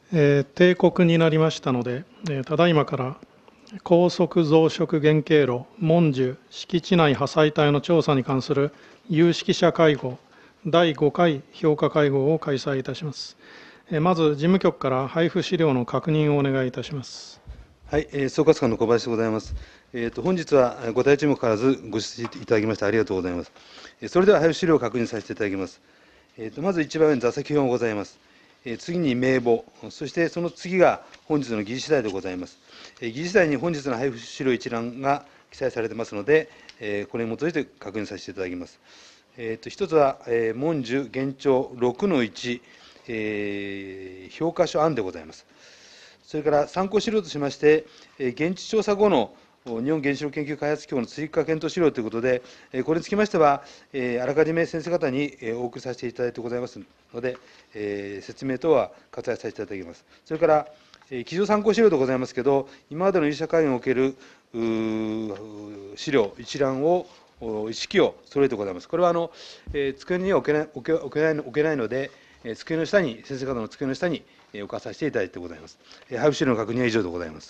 定刻になりましたので、ただいまから高速増殖原経路文殊敷地内破砕帯の調査に関する有識者会合第5回評価会合を開催いたします。まず事務局から配布資料の確認をお願いいたします。 はい、総括官の小林でございます。本日はご対中もかかわらずご出席いただきましてありがとうございます。それでは配布資料を確認させていただきます。まず1番目に座席表がございます。次に名簿、そしてその次が本日の議事次第でございます。議事次第に本日の配布資料一覧が記載されていますので、これに基づいて確認させていただきます。一つは、文殊現調6-1、評価書案でございます。それから参考資料としまして、現地調査後の日本原子力研究開発機構の追加検討資料ということで、これにつきましては、あらかじめ先生方にお送りさせていただいてございますので、説明等は割愛させていただきます。それから、基準参考資料でございますけれども、今までの有識者会議における資料、一覧を、一式を揃えてございます。これは机には置けないので、机の下に、先生方の机の下に置かさせていただいてございます。配布資料の確認は以上でございます。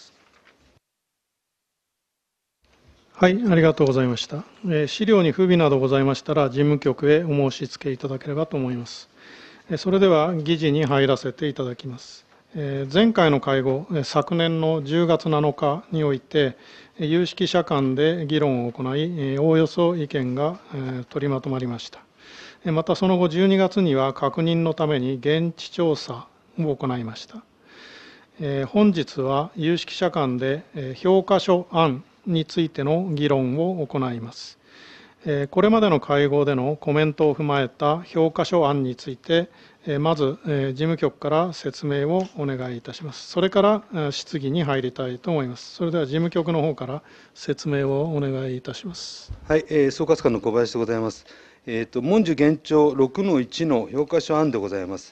はい、ありがとうございました。資料に不備などございましたら、事務局へお申し付けいただければと思います。それでは議事に入らせていただきます。前回の会合、昨年の10月7日において、有識者間で議論を行い、おおよそ意見が取りまとまりました。またその後12月には確認のために現地調査を行いました。本日は有識者間で評価書案についての議論を行います。これまでの会合でのコメントを踏まえた評価書案について、まず事務局から説明をお願いいたします。それから質疑に入りたいと思います。それでは事務局の方から説明をお願いいたします。 はい、総括官の小林でございます。文殊現調6-1の評価書案でございます。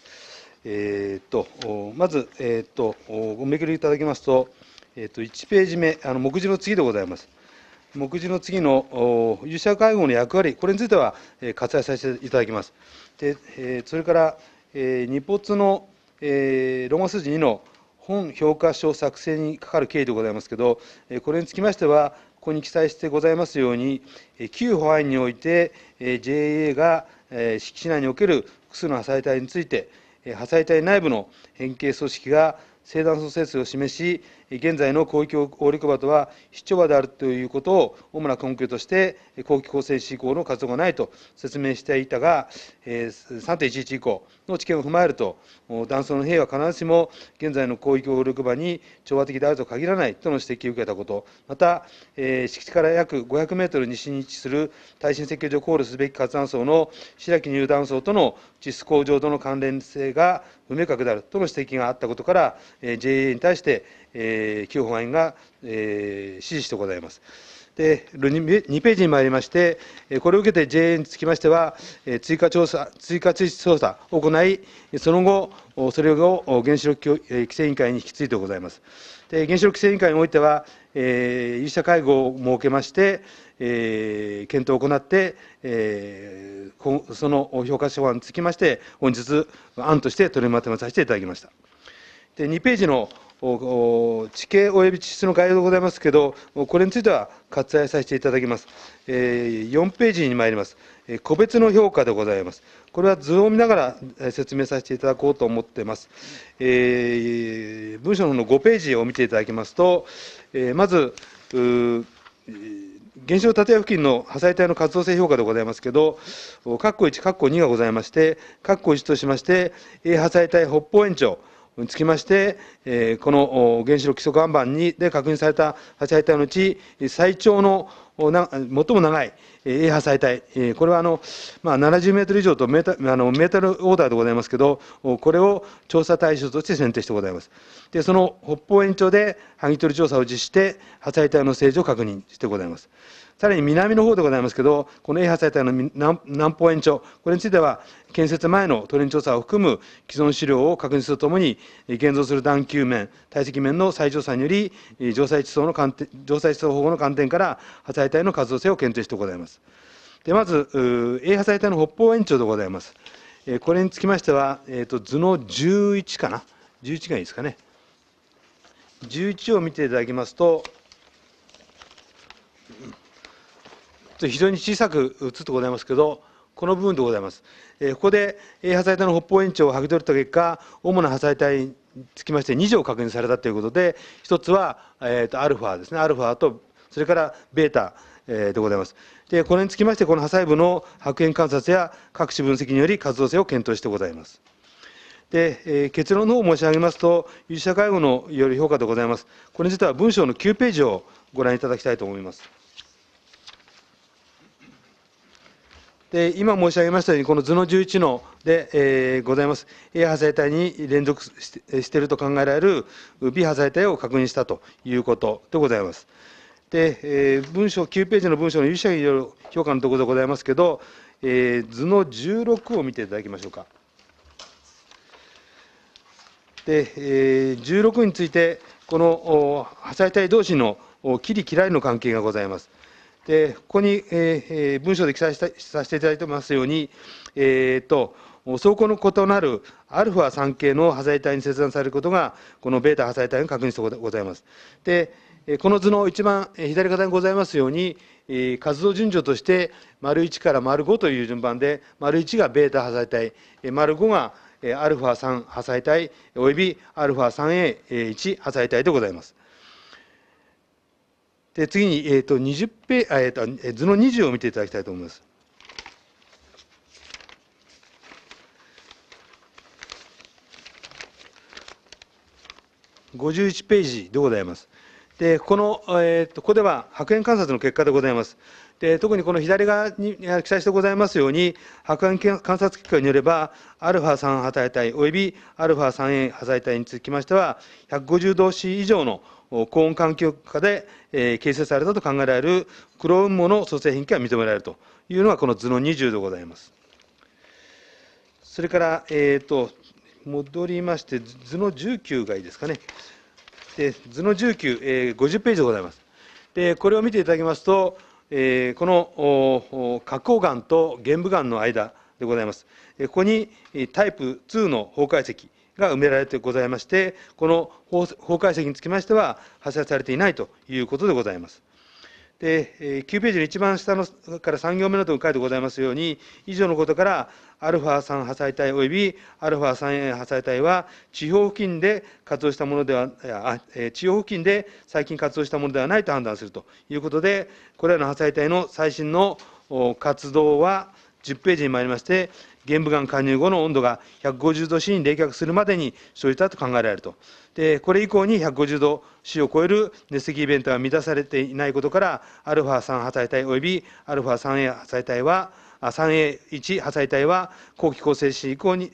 まず、おめくりいただきますと、1ページ目、目次の次でございます。目次の次の有識者会合の役割、これについては割愛させていただきます。で、それから、日没の、ローマ数字2の本評価書作成にかかる経緯でございますけれど、これにつきましては、ここに記載してございますように、旧保安において、JA が敷地内における複数の破砕帯について、破砕帯内部の変形組織が正断層性質を示し、現在の広域大陸場とは非調和であるということを主な根拠として、後期構成史以降の活動がないと説明していたが、3.11 以降の知見を踏まえると、断層の変異は必ずしも現在の広域大陸場に調和的であると限らないとの指摘を受けたこと、また、敷地から約500メートル西に位置する耐震設計上考慮すべき活断層の白木乳断層との地質向上との関連性が不明確であるとの指摘があったことから、JA に対して、旧保安院が、指示してございます。で、2ページに参りまして、これを受けて JA につきましては、追加調査を行い、その後、それを原子力規制委員会に引き継いでございます。で、原子力規制委員会においては、有識者会合を設けまして、検討を行って、その評価書案につきまして、本日、案として取りまとめさせていただきました。で、2ページの地形及び地質の概要でございますけれど、これについては割愛させていただきます。4ページに参ります。個別の評価でございます。これは図を見ながら説明させていただこうと思っています。文書の5ページを見ていただきますと、まず、原子炉建屋付近の破砕帯の活動性評価でございますけれど、括弧1、括弧2がございまして、括弧1としまして、破砕帯北方延長につきまして、この原子力規則案板で確認された破砕帯のうち、最長の最も長い破砕帯、これは70メートル以上とメータルオーダーでございますけれど、これを調査対象として選定してございます。で、その北方延長で剥ぎ取り調査を実施して、破砕帯の正常を確認してございます。さらに南の方でございますけれど、この破砕帯の南方延長、これについては、建設前のトレンチ調査を含む既存資料を確認するとともに、現存する段丘面、堆積面の再調査により、城塞地層保護の観点から、破砕帯の活動性を検討してございます。で、まず、破砕帯の北方延長でございます。これにつきましては、図の11かな。 11がいいですかね。11を見ていただきますと、非常に小さく映ってございますけど、この部分でございます。ここで A 破砕体の北方延長を剥ぎ取った結果、主な破砕体につきまして2条確認されたということで、一つは、アルファですね、アルファと、それからベータ、でございます。で、これにつきまして、この破砕部の白煙観察や各種分析により活動性を検討してございます。で、結論の方を申し上げますと、有識者会合のよる評価でございます。これについては文章の9ページをご覧いただきたいと思います。で、今申し上げましたように、この図の11ので、ございます、A 破砕体に連続していると考えられる B 破砕体を確認したということでございます。で、文章、9ページの文章の有識者による評価のところでございますけど、図の16を見ていただきましょうか。で、16について、この破砕体同士の切り嫌いの関係がございます。で、ここに、文章で記載させていただいてますように、走行の異なるアルファ3系の破砕体に切断されることが、このベータ破壊体の確認してございます。で、この図の一番左側にございますように、活動順序として、丸1から丸5という順番で、丸1がベータ破砕体、丸5がアルファ3破砕体、およびアルファ 3A1 破砕体でございます。で、次に、20ペ図の20を見ていただきたいと思います。51ページでございます。で、ここでは白煙観察の結果でございます。で、特にこの左側に記載してございますように、白煙観察結果によれば、アルファ3破砕体およびアルファ 3A 破砕体につきましては、150度 C 以上の高温環境下で形成されたと考えられる黒雲母の組成変形が認められるというのがこの図の20でございます。それから、戻りまして、図の19がいいですかね。で、図の19、50ページでございます。で、これを見ていただきますと、この花崗岩と玄武岩の間でございます。ここにタイプ2の崩壊石が埋められてございまして、この崩壊石につきましては、発射されていないということでございます。で、9ページの一番下のから3行目のところに書いてございますように、以上のことから、アルファ3破砕体およびアルファ 3A 破砕体は、地表付近で活動したものでは、地表付近で最近活動したものではないと判断するということで、これらの破砕体の最新の活動は10ページに参りまして、玄武岩加入後の温度が150度 C に冷却するまでに生じたと考えられると。で、これ以降に150度 C を超える熱石イベントが満たされていないことから、アルファ3破砕体およびアルファ 3A 破砕体は、3A1 破砕体は後期構成時以降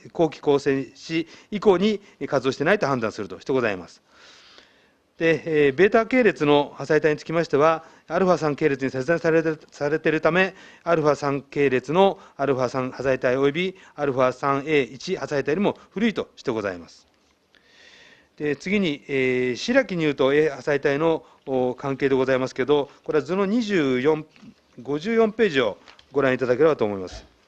に活動していないと判断するとしてございます。で、ベータ系列の破砕体につきましては、アルファ3系列に切断されているため、アルファ3系列のアルファ3破砕体およびアルファ 3A1 破砕体よりも古いとしてございます。で、次に、白木乳と A 破砕体の関係でございますけれど、これは図の54ページをご覧いただければと思います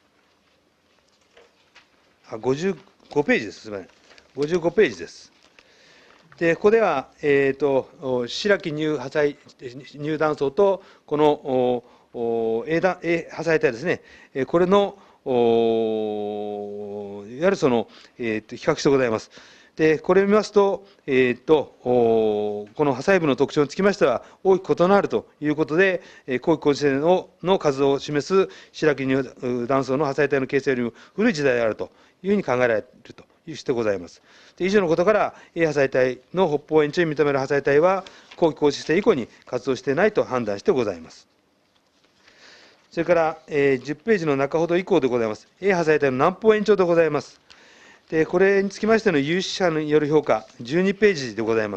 。55ページです。すみません。55ページです。で、ここでは、白木乳断層と、このA 破砕体ですね、これの、いわゆるその、比較してございます。で、これを見ますと、この破砕部の特徴につきましては、大きく異なるということで、後期構成の活動を示す白木乳断層の破砕体の形成よりも古い時代であるというふうに考えられるとしてございます。で、以上のことから、A 破砕体の北方延長に認める破砕体は、後期構成以降に活動していないと判断してございます。それから、10ページの中ほど以降でございます。A 破砕体の南方延長でございます。で、これにつきましての有識者による評価、12ページでございます。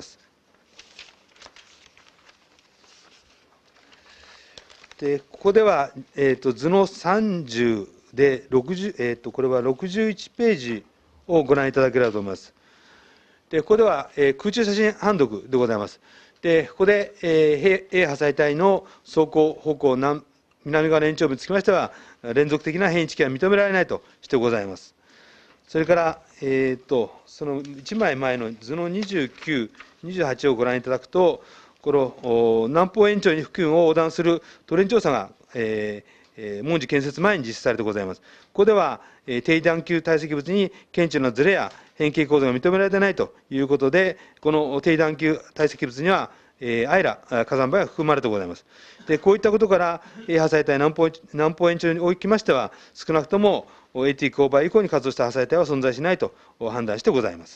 で、ここでは、図の30で60、これは61ページをご覧いただければと思います。で、ここでは、空中写真判読でございます。で、ここで、A 破砕体の走行方向南側の延長部につきましては、連続的な変位地形は認められないとしてございます。 それから、その1枚前の図の29、28をご覧いただくと、この南方延長に付近を横断するトレン調査が、門司建設前に実施されてございます。ここでは、低段丘堆積物に顕著なズレや変形構造が認められていないということで、この低段丘堆積物には、アイラ火山灰が含まれてございます。で、こういったことから、破砕帯南方延長におきましては、少なくとも AT 勾配以降に活動した破砕帯は存在しないと判断してございます。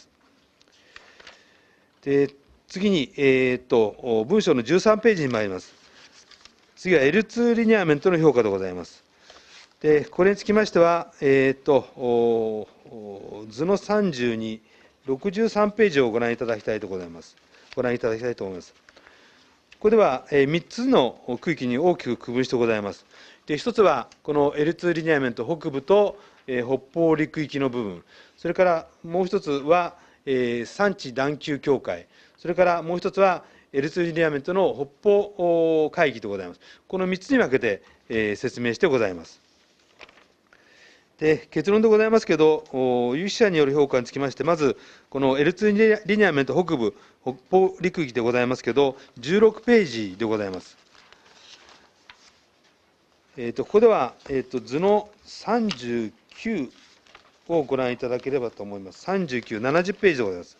で、次に、文章の13ページに参ります。次は L2 リニアメントの評価でございます。で、これにつきましては、図の32、63ページをご覧いただきたいと思います。ここでは、3つの区域に大きく区分してございます。で、1つは、この L2 リニアメント北部と、北方陸域の部分、それからもう1つは、山地段丘境界、それからもう1つは、L2 リニアメントの北方海域でございます。この3つに分けて、説明してございます。で、結論でございますけど、有識者による評価につきまして、まず、この L2 リニアメント北部、北方陸域でございますけど、16ページでございます。ここでは、図の39をご覧いただければと思います。39、70ページでございます。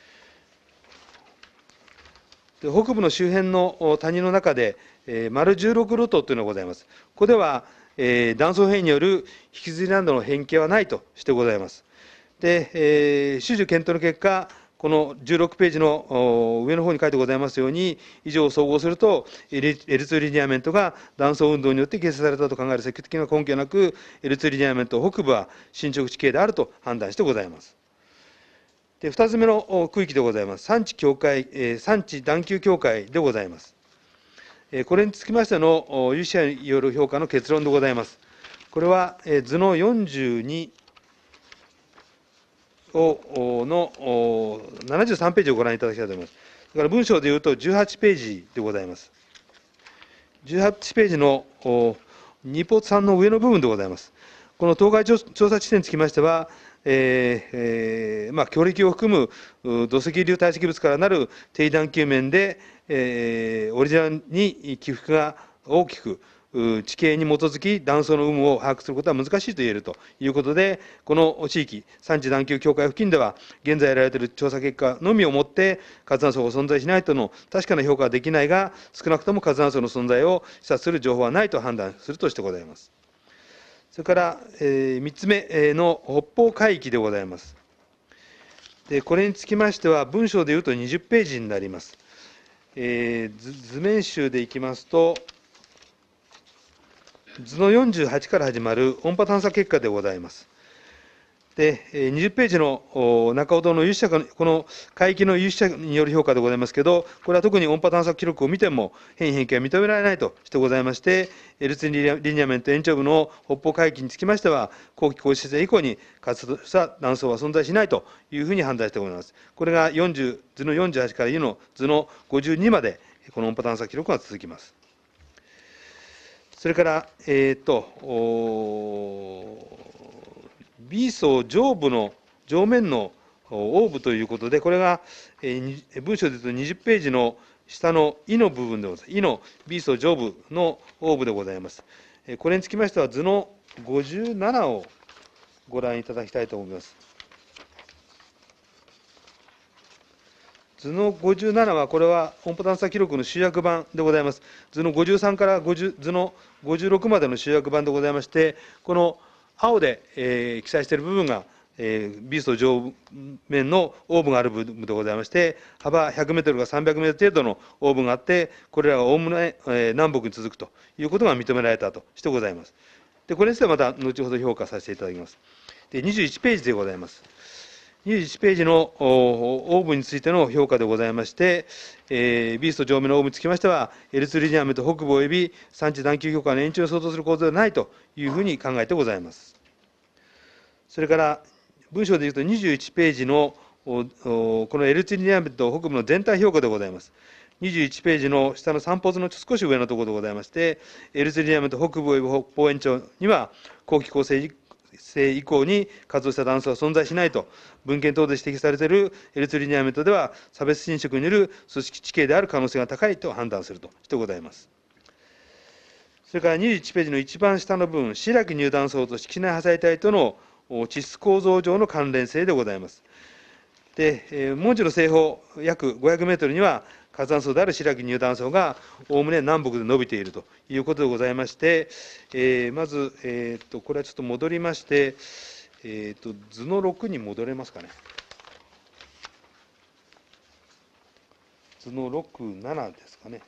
で、北部の周辺の谷の中で、丸16路頭というのがございます。ここでは、断層変異による引きずりなどの変形はないとしてございます。で、種々検討の結果、この16ページの上の方に書いてございますように、以上を総合すると、L2 リニアメントが断層運動によって形成されたと考える積極的な根拠なく、L2 リニアメント北部は進捗地形であると判断してございます。で、2つ目の区域でございます。山地段丘境界でございます。これにつきましての有識者による評価の結論でございます。これは図の42の73ページをご覧いただきたいと思います。だから文章でいうと18ページでございます。18ページのニポ3の上の部分でございます。この当該調査地点につきましては、強力を含む土石流堆積物からなる低段丘面で、オリジナルに起伏が大きく、地形に基づき断層の有無を把握することは難しいと言えるということで、この地域、山地段丘境界付近では、現在やられている調査結果のみをもって、活断層が存在しないとの確かな評価はできないが、少なくとも活断層の存在を示唆する情報はないと判断するとしてございます。それから、3つ目の北方海域でございます。で、これにつきましては、文章でいうと20ページになります。図面集でいきますと、図の48から始まる音波探査結果でございます。で、20ページの中ほどの有識者、この海域の有識者による評価でございますけど、これは特に音波探査記録を見ても、変異変形は認められないとしてございまして、L2 リニアメント延長部の北方海域につきましては、後期降雪以降に活動した断層は存在しないというふうに判断してございます。これが図の48から2の図の52まで、この音波探査記録が続きます。それから、B 層上部の上面の横部ということで、これが文章で言うと20ページの下の「い」の部分でございます。「い」の B 層上部の横部でございます。これにつきましては、図の57をご覧いただきたいと思います。図の57は、これは音波探査記録の集約版でございます。図の53から図の56までの集約版でございまして、この青で、記載している部分が、B 層上面の横部がある部分でございまして、幅100メートルが300メートル程度の横部があって、これらがおおむね、南北に続くということが認められたとしてございます。で、これについてはまた後ほど評価させていただきます。で、21ページでございます。21ページの横部についての評価でございまして、B 層上面の横部につきましては、L2 リニアメント北部及び山地段丘境界の延長に相当する構造ではないというふうに考えてございます。それから、文章でいうと21ページのこの L2 リニアメント北部の全体評価でございます。21ページの下の3ポーズの少し上のところでございまして、L2 リニアメント北部及び北方延長には、後期構成成以降に活動した断層は存在しないと、文献等で指摘されている L2 リニアメントでは、差別侵食による組織地形である可能性が高いと判断するとしてございます。それから21ページの一番下の部分、白木入断層と敷地内破砕帯との地質構造上の関連性でございます。で、文字の西方約500メートルには、活断層である白木入断層がおおむね南北で伸びているということでございまして、まず、これはちょっと戻りまして、図の6に戻れますかね。図の6、7ですかね。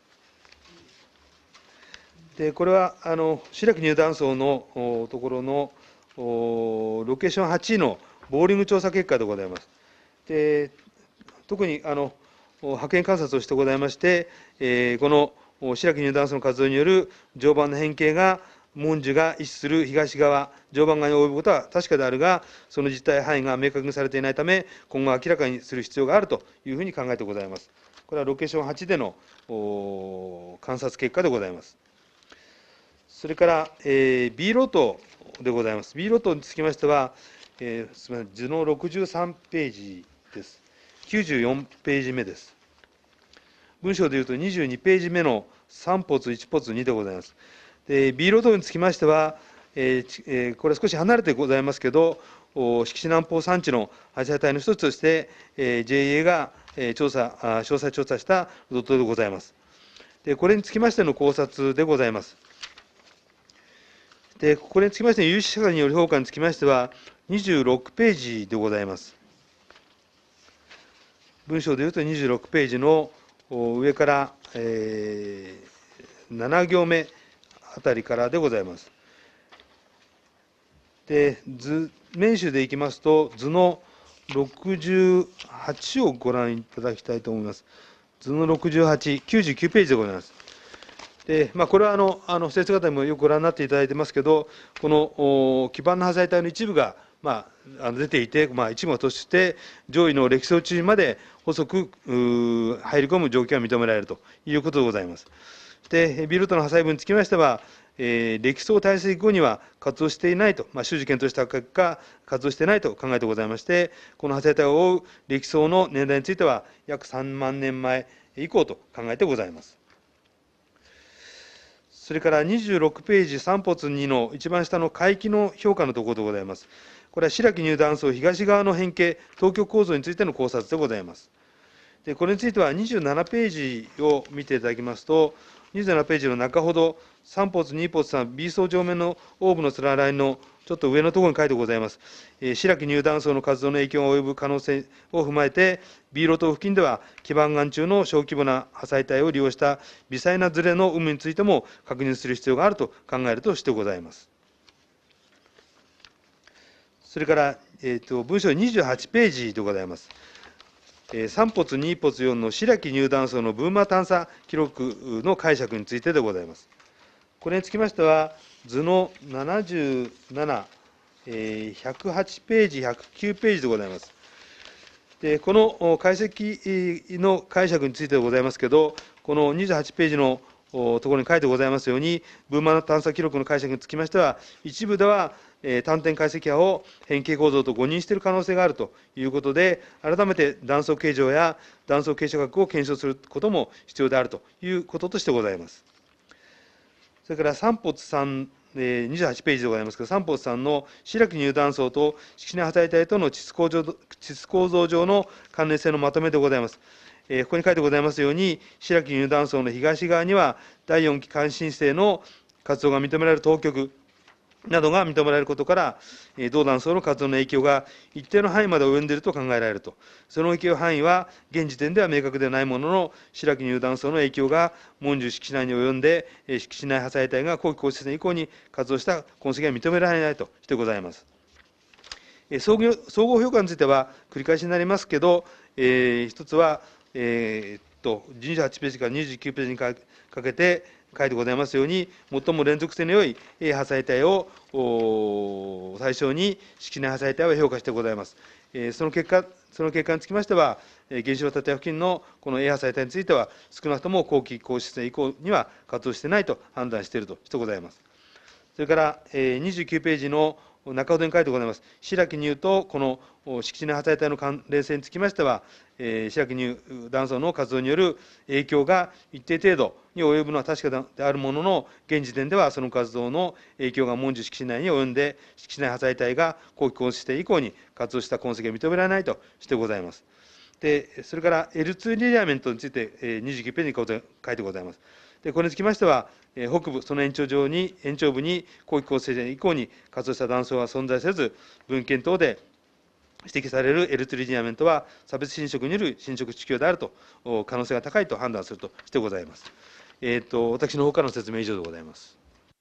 で、これは白木入断層のところのロケーション8のボーリング調査結果でございます。で、特に波形観察をしてございまして、この白木入断層の活動による常磐の変形が、文殊が位置する東側、常磐側に及ぶことは確かであるが、その実態範囲が明確にされていないため、今後明らかにする必要があるというふうに考えてございます。これはロケーション8での観察結果でございます。それから、B ロトでございます。B ロトにつきましては、すみません、図の63ページです。94ページ目です。文章でいうと22ページ目の3ポツ1ポツ2でございます。で、B ロードにつきましては、これ少し離れてございますけど、敷地南方山地の破砕帯の一つとして、JA が詳細調査したロットでございます。で、これにつきましての考察でございます。で、これにつきましての有識者による評価につきましては、26ページでございます。文章でいうと26ページの上から、7行目あたりからでございます。で、図面集でいきますと、図の68をご覧いただきたいと思います。図の68、99ページでございます。で、これは先生方にもよくご覧になっていただいてますけど、この基盤の破砕帯の一部が、出ていて、一部として、上位の歴層中まで細く入り込む状況が認められるということでございます。で、ビルトの破砕分につきましては、歴層堆積後には活動していないと、修事検討した結果、活動していないと考えてございまして、この破砕帯を覆う歴層の年代については、約3万年前以降と考えてございます。それから26ページ3ポツ2の一番下の海域の評価のところでございます。これは白木入断層東側の変形、東極構造についての考察でございます。で、これについては27ページを見ていただきますと、27ページの中ほど、3ポツ2ポツ3、B 層上面のオーブのつらラインのちょっと上のところに書いてございます。白木入断層の活動の影響が及ぶ可能性を踏まえて、B ロト付近では基盤岩中の小規模な破砕帯を利用した微細なズレの有無についても確認する必要があると考えるとしてございます。それから、文章28ページでございます。3ポツ2ポツ4の白木入断層のブーマ探査記録の解釈についてでございます。これにつきましては、図の77、108ページ、109ページでございます。で、この解析の解釈についてでございますけれど、この28ページのところに書いてございますように、ブーマ探査記録の解釈につきましては、一部では単点解析波を変形構造と誤認している可能性があるということで、改めて断層形状や断層傾斜角を検証することも必要であるということとしてございます。それから3ポツ3、28ページでございますけど、3ポツ3の白木入断層と敷地内破砕帯との地質構造上の関連性のまとめでございます。ここに書いてございますように、白木入断層の東側には、第4期関心性の活動が認められる当局などが認められることから、同断層の活動の影響が一定の範囲まで及んでいると考えられると。その影響範囲は、現時点では明確ではないものの、白木入断層の影響が文殊敷地内に及んで、敷地内破砕帯が後期皇室年以降に活動した痕跡が認められないとしてございます。総合評価については、繰り返しになりますけど、一つは、28ページから29ページにかけて書いてございますように、最も連続性の良い破砕帯を対象に、敷地内破砕帯を評価してございます。その結果につきましては、原子炉建屋付近のこの破砕帯については、少なくとも後期皇室年以降には活動していないと判断しているとしてございます。それから、29ページの中ほどに書いてございます。白木乳とこの敷地内破砕帯の関連性につきましては、白木乳断層の活動による影響が一定程度に及ぶのは確かであるものの、現時点ではその活動の影響が文殊敷地内に及んで、敷地内破砕帯が後期降水して以降に活動した痕跡が認められないとしてございます。で、それから L2 リニアメントについて29ページに書いてございます。で、これにつきましては、北部、その延長部に後期降水以降に活動した断層は存在せず、文献等で指摘される L2 リニアメントは差別侵食による侵食地球であると、可能性が高いと判断するとしてございます。私の方からの説明は以上でございます。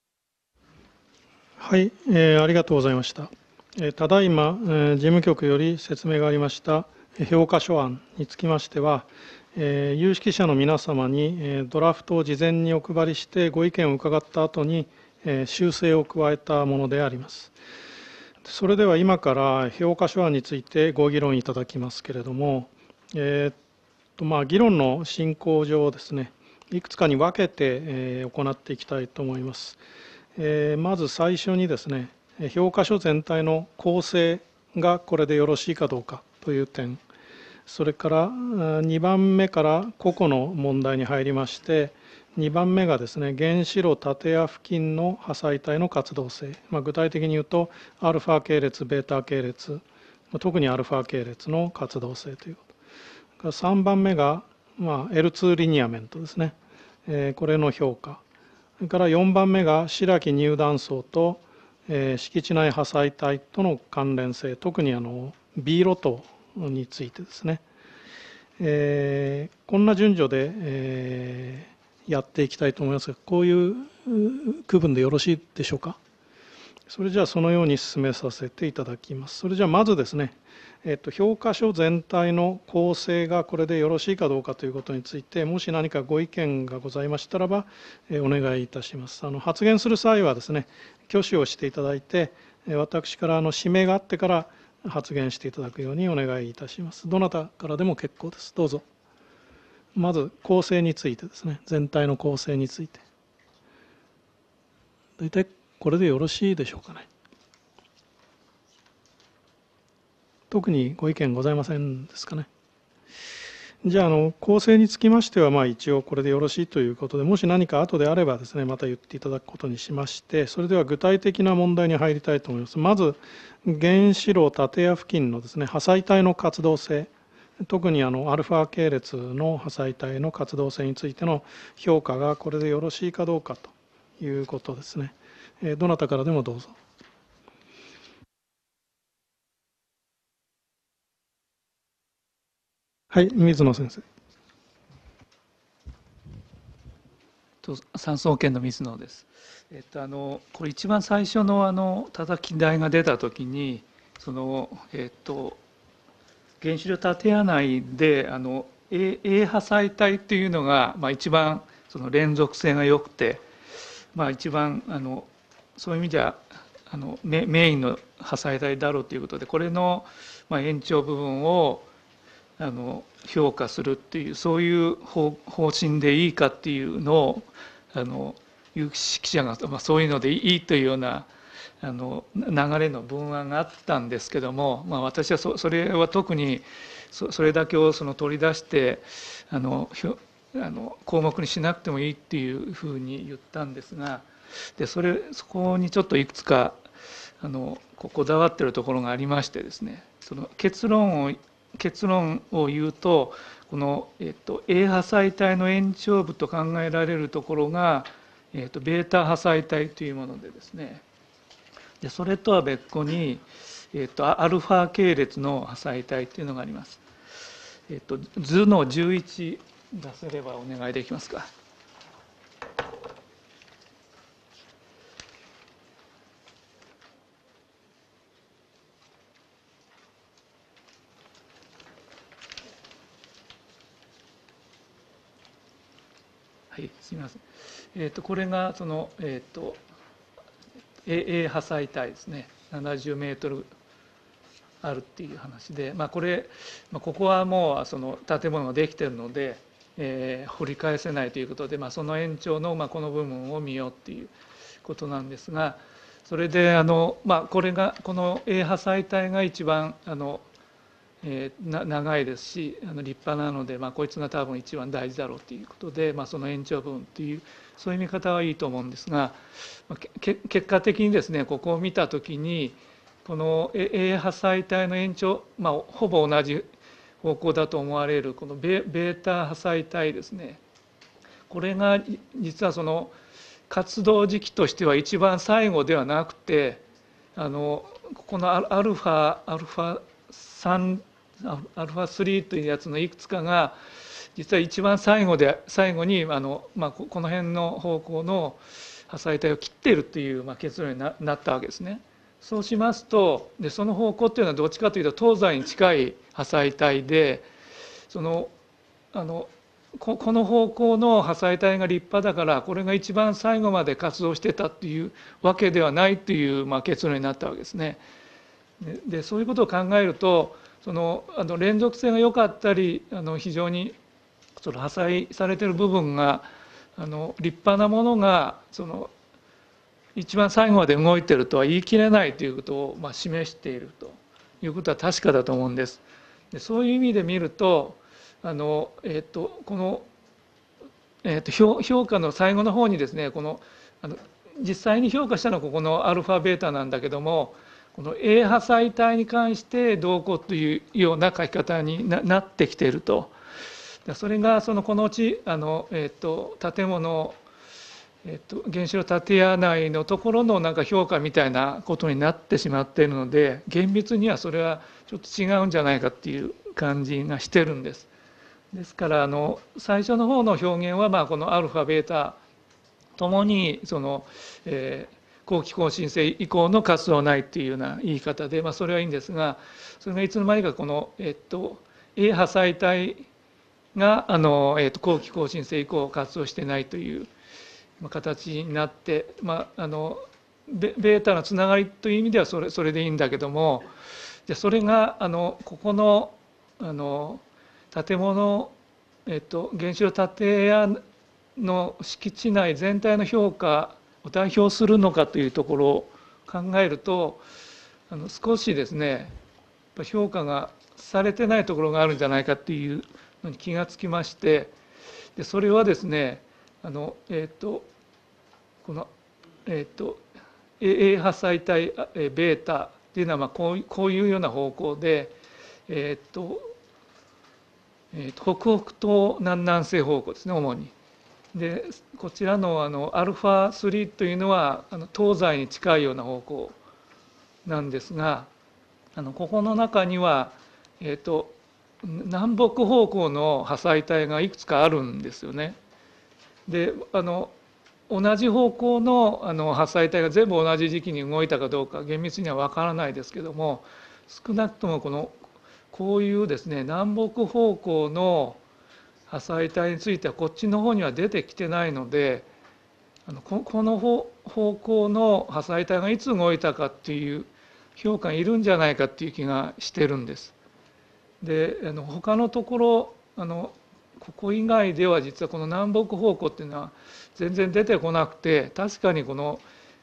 はい、ありがとうございました。ただいま、事務局より説明がありました評価書案につきましては、有識者の皆様にドラフトを事前にお配りしてご意見を伺った後に修正を加えたものであります。それでは今から評価書案についてご議論いただきますけれども、議論の進行上ですね、いくつかに分けて行っていきたいと思います。まず最初にですね、評価書全体の構成がこれでよろしいかどうかという点、それから2番目から個々の問題に入りまして、2番目がですね、原子炉建屋付近の破砕帯の活動性、具体的に言うと、アルファ系列、ベータ系列、特にアルファ系列の活動性ということ。3番目が、L2 リニアメントですね、これの評価。それから4番目が白木乳断層と敷地内破砕帯との関連性、特にB 路頭についてですね、こんな順序で、やっていきたいと思いますが、こういう区分でよろしいでしょうか。それじゃあそのように進めさせていただきます。それじゃあまずですね、評価書全体の構成がこれでよろしいかどうかということについて、もし何かご意見がございましたらば、お願いいたします。発言する際はですね、挙手をしていただいて、私から指名があってから発言していただくようにお願いいたします。どなたからでも結構です。どうぞ。まず構成についてですね、全体の構成について。大体これでよろしいでしょうかね。特にご意見ございませんですかね。じゃあ、構成につきましては、一応これでよろしいということで、もし何か後であればですね、また言っていただくことにしまして、それでは具体的な問題に入りたいと思います。まず、原子炉建屋付近のですね、破砕帯の活動性、特にアルファ系列の破砕帯の活動性についての評価がこれでよろしいかどうかということですね。どなたからでもどうぞ。はい、水野先生。 産総研の水野です。これ一番最初の叩き台が出た時に原子炉建屋内でA 破砕帯っていうのが、一番その連続性が良くて、一番そういう意味ではメインの破砕帯だろうということで、これの延長部分を評価するっていう、そういう方針でいいかっていうのを有識者が、そういうのでいいというような流れの文案があったんですけども、私はそれは特にそれだけを取り出して項目にしなくてもいいっていうふうに言ったんですが、でそこにちょっといくつかこだわってるところがありましてですね、その結論を言うと、このA 破砕帯の延長部と考えられるところがベータ破砕帯というものでですね、でそれとは別個にアルファ系列の破砕帯というのがあります。図の11出せればお願いできますか。はい、すみません。これがそのA 破砕帯ですね。70メートルあるっていう話で、ここはもうその建物ができているので、掘り返せないということで、その延長のこの部分を見ようっていうことなんですが、 それでこの A 破砕帯が一番長いですし立派なので、こいつが多分一番大事だろうということで、その延長分っていうそういう見方はいいと思うんですが、結果的にですねここを見た時にこの A 破砕帯の延長、ほぼ同じ方向だと思われるこのベータ破砕帯ですね、これが実はその活動時期としては一番最後ではなくてここのアルファ3というやつのいくつかが実は一番最後にこの辺の方向の破砕帯を切っているという結論になったわけですね。そうしますとその方向というのはどっちかというと東西に近い破砕帯でこの方向の破砕帯が立派だからこれが一番最後まで活動してたっていうわけではないという結論になったわけですね。でそういうことを考えると連続性が良かったり非常に破砕されている部分が立派なものが一番最後まで動いているとは言い切れないということを示しているということは確かだと思うんです。でそういう意味で見るとこの、評価の最後の方にですね実際に評価したのはここのアルファベータなんだけどもこの A 破砕帯に関してどうこうというような書き方になってきていると。それがこのうち建物原子炉建屋内のところの評価みたいなことになってしまっているので厳密にはそれはちょっと違うんじゃないかっていう感じがしてるんです。ですから最初の方の表現はこのアルファベータともに後期更新性以降の活動ないっていうような言い方でそれはいいんですがそれがいつの間にかこのA 破砕帯が後期更新性以降活動してないという形になってベータのつながりという意味ではそれでいいんだけどもそれがここの建物原子炉建屋の敷地内全体の評価を代表するのかというところを考えると少しですね評価がされてないところがあるんじゃないかっていうのに気がつきましてでそれはですねこのA 破砕帯ベータっていうのはこういうような方向で北北東南南西方向ですね主に。でこちらのアルファ3というのは東西に近いような方向なんですがここの中には南北方向の破砕帯がいくつかあるんですよね。で同じ方向の破砕帯が全部同じ時期に動いたかどうか厳密には分からないですけども少なくともこういうですね南北方向の破砕帯についてはこっちの方には出てきてないのでこの方向の破砕帯がいつ動いたかっていう評価がいるんじゃないかっていう気がしてるんです。で他のところここ以外では実はこの南北方向っていうのは全然出てこなくて確かにこの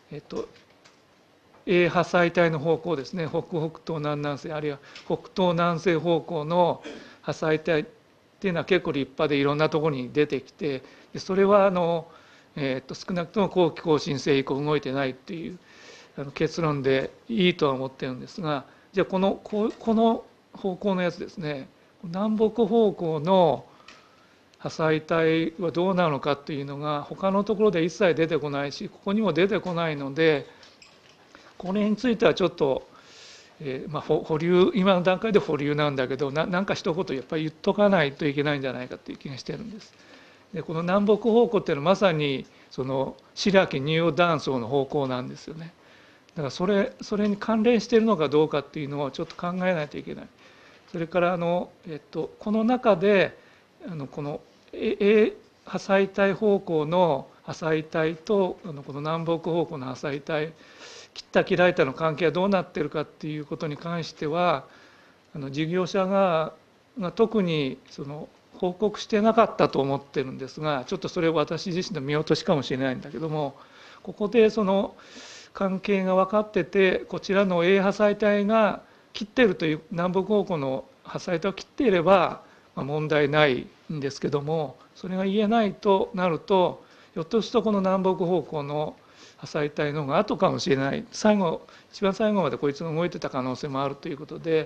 A 破砕帯の方向ですね北北東南南西あるいは北東南西方向の破砕帯っていうのは結構立派でいろんなところに出てきてそれは少なくとも後期更新性以降動いてないっていう結論でいいとは思ってるんですがじゃあこの方向のやつですね南北方向の破砕帯はどうなのかっていうのが他のところで一切出てこないしここにも出てこないのでこれについてはちょっと保留今の段階で保留なんだけど何か一言やっぱり言っとかないといけないんじゃないかっていう気がしてるんです。でこの南北方向っていうのはまさに白木乳黄断層の方向なんですよね。だからそれに関連しているのかどうかっていうのをちょっと考えないといけない。それからこの中でこの A 破砕帯方向の破砕帯とこの南北方向の破砕帯切った切られたの関係はどうなっているかっていうことに関しては事業者が特に報告してなかったと思ってるんですがちょっとそれは私自身の見落としかもしれないんだけどもここで関係が分かってて、こちらの A 破砕帯が切ってるという、南北方向の破砕帯を切っていれば問題ないんですけども、それが言えないとなると、ひょっとするとこの南北方向の破砕帯の方が後かもしれない、一番最後までこいつが動いてた可能性もあるということで、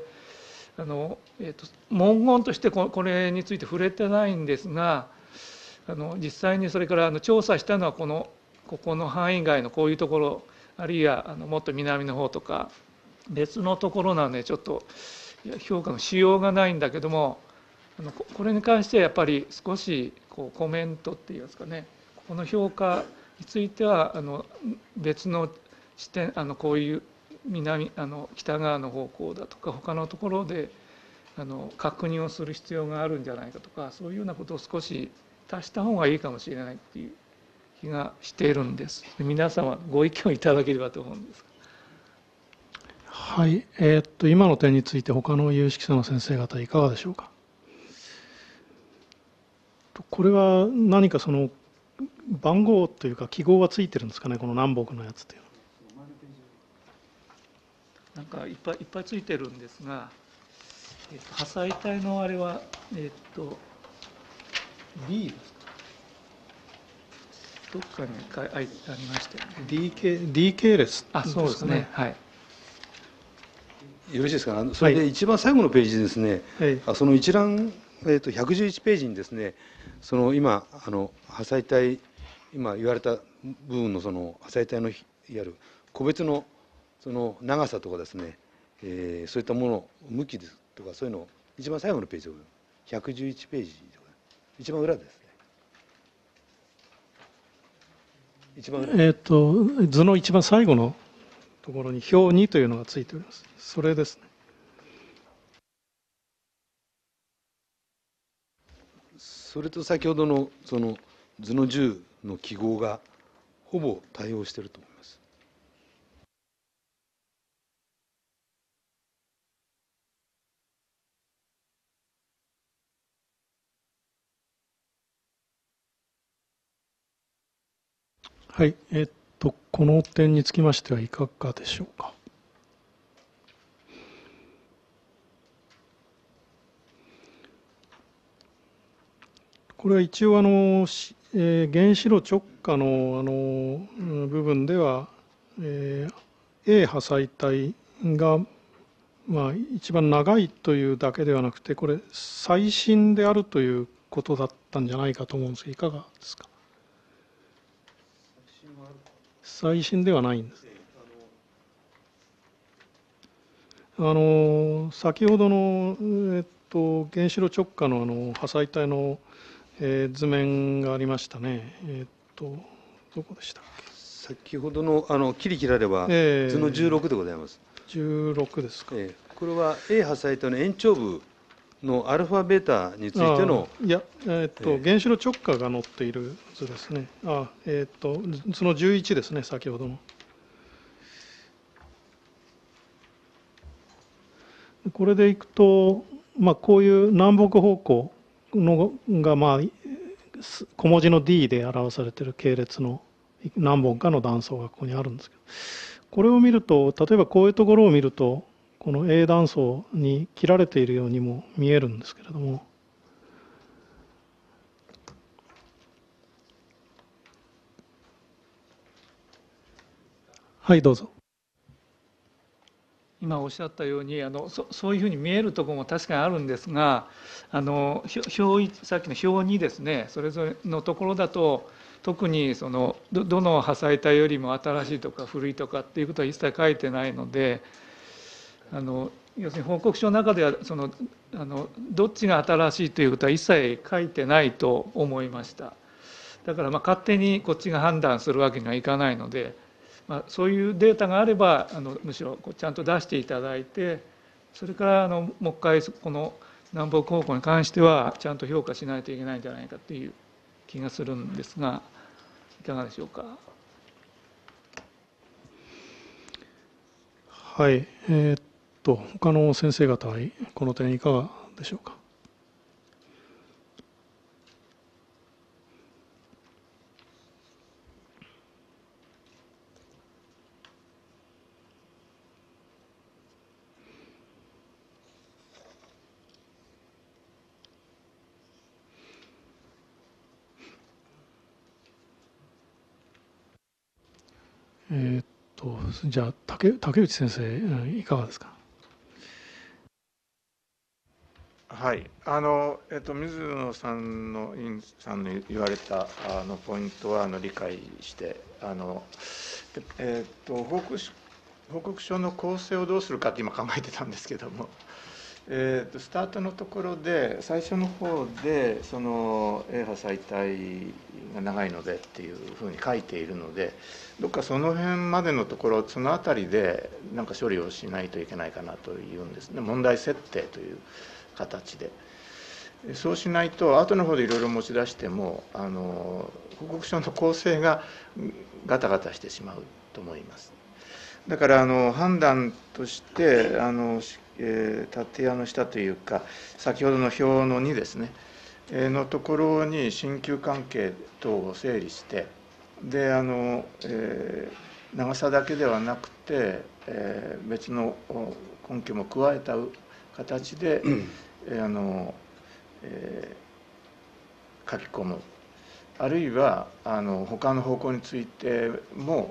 文言としてこれについて触れてないんですが、実際にそれから調査したのはここの範囲外のこういうところ、あるいはもっと南の方とか別のところなので、ちょっと評価のしようがないんだけども、これに関してはやっぱり少しコメントっていいますかね、この評価については別の視点、こういう北側の方向だとか他のところで確認をする必要があるんじゃないかとか、そういうようなことを少し足した方がいいかもしれないっていう気がしているんです。皆様ご意見をいただければと思うんです。 はい、今の点について他の有識者の先生方いかがでしょうか。これは何かその番号というか記号がついてるんですかね、この南北のやつというのは。 なんかいっぱいついてるんですが、破砕帯のあれはB ですか。どっかにありましたよね。 DK 列、 あ、そうですね。はい。 よろしいですか。それで一番最後のページですね、はい、その一覧、111ページにですね、その今破砕帯、今言われた部分のその破砕帯のいわゆる個別のその長さとかですね、そういったもの向きですとか、そういうのを一番最後のページで111ページ、一番裏ですね。一番裏。 図の一番最後のところに表2というのがついております。それですね。 それと先ほどのその図の10の記号がほぼ対応していると思います。 はい、この点につきましてはいかがでしょうか。これは一応原子炉直下の部分では、A 破砕帯が一番長いというだけではなくて、これ最新であるということだったんじゃないかと思うんですが、いかがですか。最新ではないんです。先ほどの、原子炉直下の破砕帯の、図面がありましたね。どこでしたっけ。 先ほどの切り切られば、図の16でございます。 16ですか。 これは A 破砕帯の延長部のアルファベータについての、 いや、原子炉直下が載っている図ですね。図の11ですね、先ほどの。これでいくと、こういう南北方向のが、小文字の D で表されている系列の何本かの断層がここにあるんですけど、これを見ると、例えばこういうところを見ると、この A 断層に切られているようにも見えるんですけれども、はい、どうぞ。 今おっしゃったようにそういうふうに見えるところも確かにあるんですが、さっきの表にですね、それぞれのところだと特にどの破砕帯よりも新しいとか古いとかっていうことは一切書いてないので、要するに報告書の中ではどっちが新しいということは一切書いてないと思いました。だから勝手にこっちが判断するわけにはいかないので、そういうデータがあればむしろちゃんと出していただいて、それからもう一回この南北方向に関してはちゃんと評価しないといけないんじゃないかという気がするんですが、いかがでしょうか。 はい、他の先生方はこの点いかがでしょうか。 じゃあ竹内先生、いかがですか。 はい、水野さんの言われたポイントは理解して報告書の構成をどうするかって今考えてたんですけども、スタートのところで最初の方でその A 波最大が長いのでっていうふうに書いているので、どっかその辺までのところその辺りでなんか処理をしないといけないかなというんですね。問題設定という形で。そうしないと後の方でいろいろ持ち出しても報告書の構成がガタガタしてしまうと思います。だから判断として縦屋の下というか先ほどの表の2ですねのところに新旧関係等を整理してで長さだけではなくて別の根拠も加えた形で書き込む、あるいは他の方向についても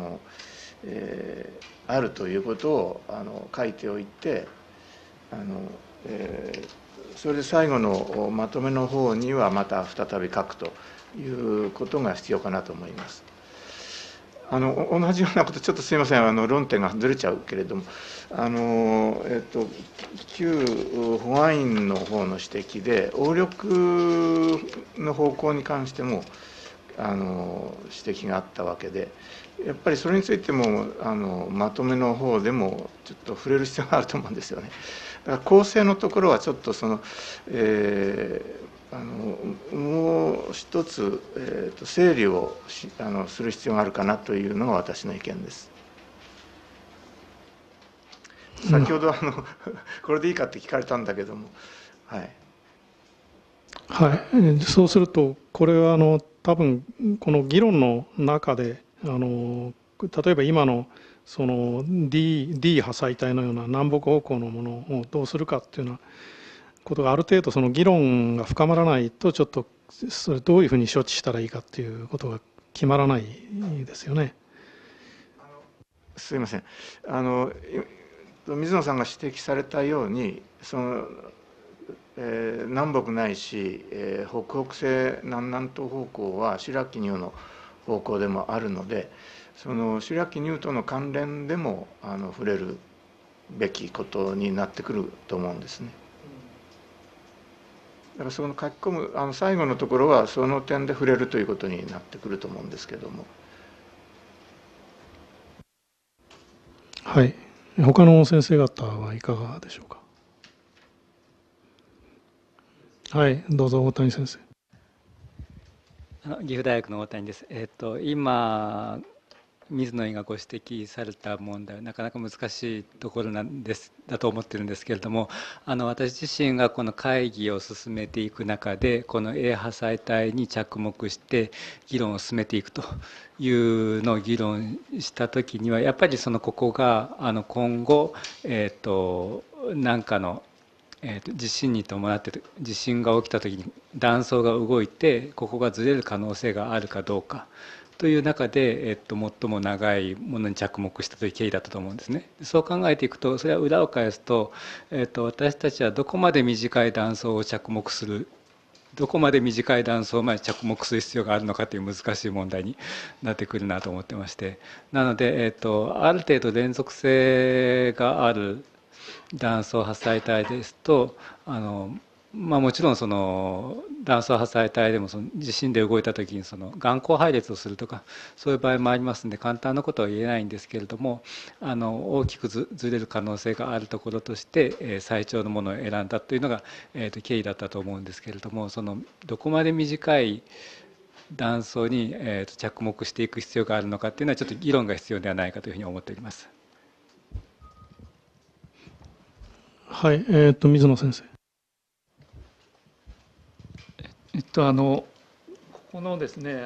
あるということを書いておいてそれで最後のまとめの方にはまた再び書くということが必要かなと思います。同じようなことちょっとすいません論点がずれちゃうけれども旧保安院の方の指摘で応力の方向に関しても指摘があったわけで、やっぱりそれについてもまとめの方でもちょっと触れる必要があると思うんですよね。だから構成のところはちょっともう一つ、整理をする必要があるかなというのが私の意見です。先ほどこれでいいかって聞かれたんだけども、はい。 はい、そうするとこれは多分この議論の中で例えば今のその D 波最大のような南北方向のものをどうするかっていうようなことがある程度その議論が深まらないとちょっとそれどういうふうに処置したらいいかっていうことが決まらないですよね。 すいません水野さんが指摘されたように南北ないし、北北西南南東方向は白木乳の方向でもあるのでその白木乳との関連でも触れるべきことになってくると思うんですね。だからその書き込む最後のところはその点で触れるということになってくると思うんですけども。 はい、他の先生方はいかがでしょうか。はい、どうぞ大谷先生。 岐阜大学の大谷です。今水野医がご指摘された問題はなかなか難しいところだと思ってるんですけれども、私自身がこの会議を進めていく中でこの A 波最大に着目して議論を進めていくというのを議論した時にはやっぱりここが今後何かの地震に伴って地震が起きた時に断層が動いてここがずれる可能性があるかどうかという中で、最も長いものに着目したという経緯だったと思うんですね。そう考えていくとそれは裏を返すと、私たちはどこまで短い断層を着目するどこまで短い断層まで着目する必要があるのかという難しい問題になってくるなと思ってまして、なので、ある程度連続性がある断層破砕帯ですともちろんその断層破砕帯でも地震で動いた時に岩坑配列をするとかそういう場合もありますので簡単なことは言えないんですけれども大きくずれる可能性があるところとして最長のものを選んだというのが経緯だったと思うんですけれどもどこまで短い断層に着目していく必要があるのかというのはちょっと議論が必要ではないかというふうに思っております。 はい、水野先生。 ここのですね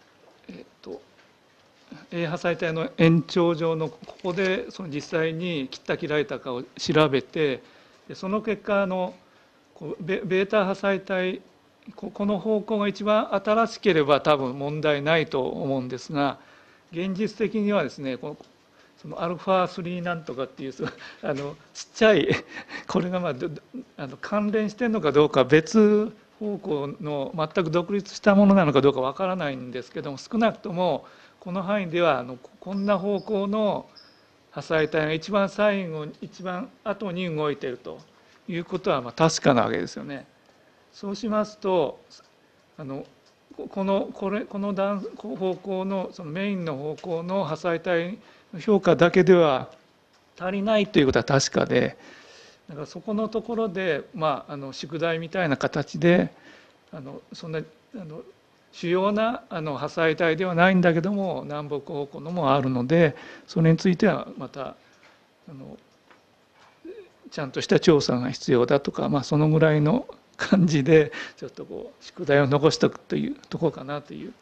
A 波最大の延長上のここで実際に切った切られたかを調べてその結果ベータ波最大この方向が一番新しければ多分問題ないと思うんですが現実的にはですね、その α3 なんとかっていうちっちゃいこれが関連してるのかどうか、別方向の全く独立したものなのかどうかわからないんですけども、少なくともこの範囲ではこんな方向の破砕体が一番最後一番後に動いているということは確かなわけですよね。そうしますとこの方向のそのメインの方向の破砕体の評価だけでは足りないということは確かで、だからそこのところで、宿題みたいな形でそんな主要な破砕体ではないんだけども南北方向のもあるので、それについてはまたちゃんとした調査が必要だとか、そのぐらいの感じでちょっと宿題を残しておくというところかなという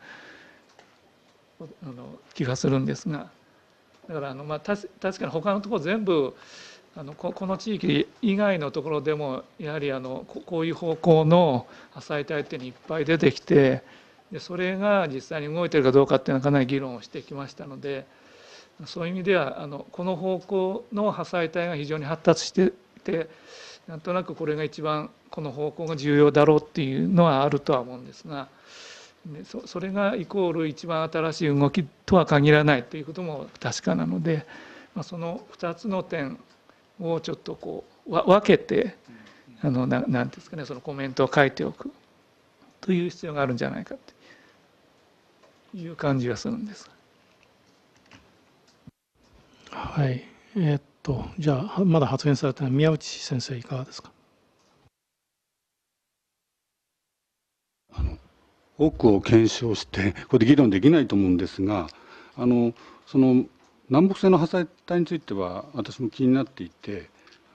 気がするんですが、だから確かに他のところ全部この地域以外のところでもやはりこういう方向の破砕体っていうのいっぱい出てきて、でそれが実際に動いてるかどうかっていうのはかなり議論をしてきましたので、そういう意味ではこの方向の破砕体が非常に発達していて、なんとなくこれが一番この方向が重要だろうっていうのはあるとは思うんですが、それがイコール一番新しい動きとは限らないということも確かなので、その2つの点をちょっと分けてなんていうんですかね、そのコメントを書いておくという必要があるんじゃないかという感じがするんです。 はい。じゃあまだ発言された宮内先生いかがですか。 多くを検証してこれで議論できないと思うんですが、その南北線の破砕体については私も気になっていて、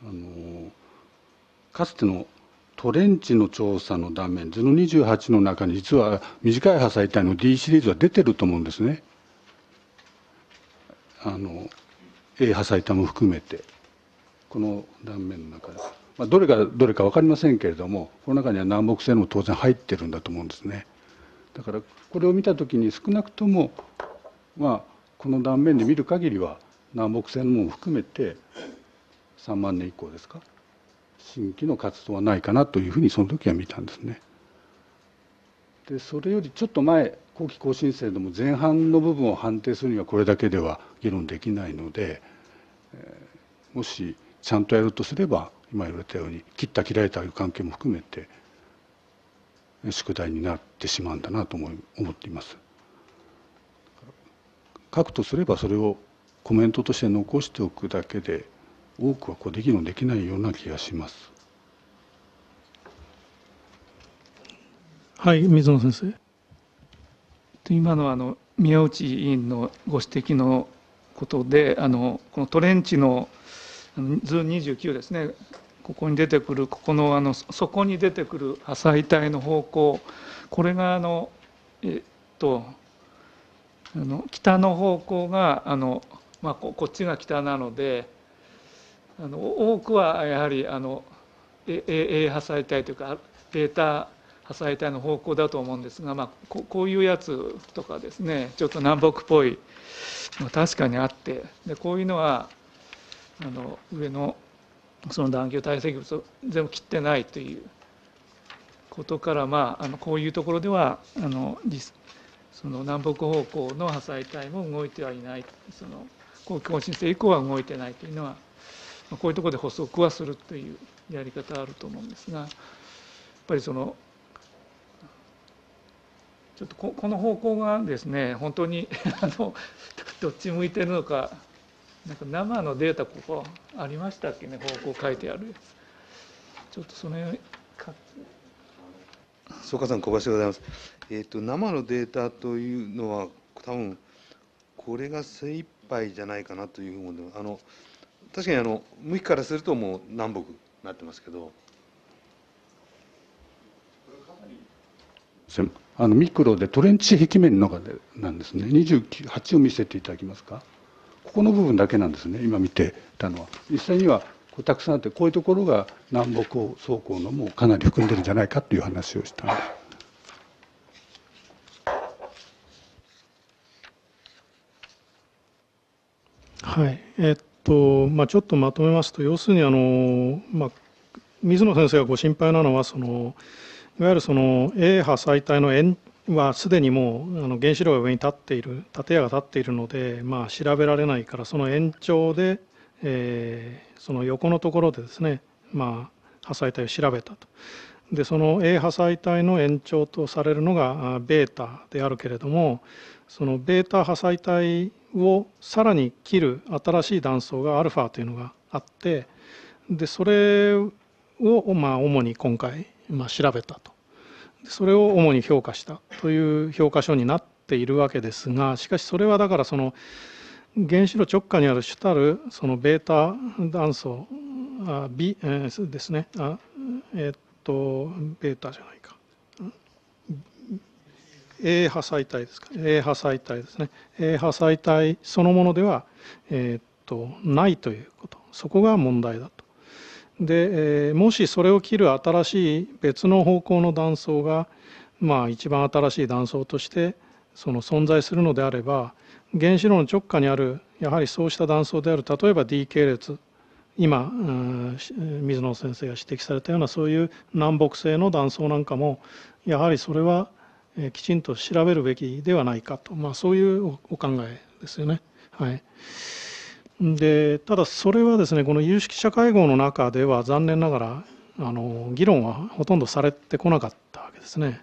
かつてのトレンチの調査の断面図の28の中に実は短い破砕体の D シリーズは出てると思うんですね。A 破砕体も含めてこの断面の中で、どれがどれか分かりませんけれども、この中には南北線も当然入ってるんだと思うんですね。だからこれを見た時に少なくともこの断面で見る限りは南北線も含めて3万年以降ですか、新規の活動はないかなというふうにその時は見たんですね。でそれよりちょっと前、後期更新制でも前半の部分を判定するにはこれだけでは議論できないので、もしちゃんとやるとすれば今言われたように切った切られたという関係も含めて宿題になってしまうんだなと思っています。書くとすればそれをコメントとして残しておくだけで多くは議論できないような気がします。 はい、水野先生。 今の宮内委員のご指摘のことでこのトレンチの図29ですね、ここに出てくるここの底に出てくる破砕体の方向、これが北の方向がこっちが北なので多くはやはりA 破砕体というかベータ破砕体の方向だと思うんですが、こういうやつとかですね、ちょっと南北っぽい確かにあって、でこういうのは上のその断球堆積物を全部切ってないということから、こういうところではその南北方向の破砕体も動いてはいない、その後期更新制以降は動いてないというのは、こういうところで補足はするというやり方あると思うんですが、やっぱりちょっとこの方向がですね、本当にどっち向いてるのか、なんか生のデータここありましたっけね、方向書いてあるやつ。ちょっとそのように総括さん、小林でございます。生のデータというのは多分これが精一杯じゃないかなというふうに思うんで、確かに向きからするともう南北になってますけど。 ミクロでトレンチ壁面の中でなんですね。28を見せていただけますか。ここの部分だけなんですね、今見てたのは。実際にはたくさんあって、こういうところが南北走行のもうかなり含んでるんじゃないかという話をしたんです。 はい、ちょっとまとめますと、要するに水野先生がご心配なのは、いわゆるA 波最大の円はすでにもう原子炉が上に立っている、建屋が立っているので、調べられないから、その延長で、その横のところでですね、波最帯を調べたと。でその A 波最帯の延長とされるのがベータであるけれども、そのベータ波最帯をさらに切る新しい断層がアルファというのがあって、でそれを主に今回調べたと。それを主に評価したという評価書になっているわけですが、しかしそれはだからその原子炉直下にある主たるそのベータ断層ですね、ベータじゃないか、A 波最帯ですか、A 波最帯ですね、A 波最帯そのものでは、ないということ、そこが問題だと。で、もしそれを切る新しい別の方向の断層が一番新しい断層として存在するのであれば、原子炉の直下にあるやはりそうした断層である、例えば D 系列、今水野先生が指摘されたようなそういう南北西の断層なんかもやはりそれはきちんと調べるべきではないかと、そういうお考えですよね。はい、でただそれはですね、この有識者会合の中では残念ながら議論はほとんどされてこなかったわけですね。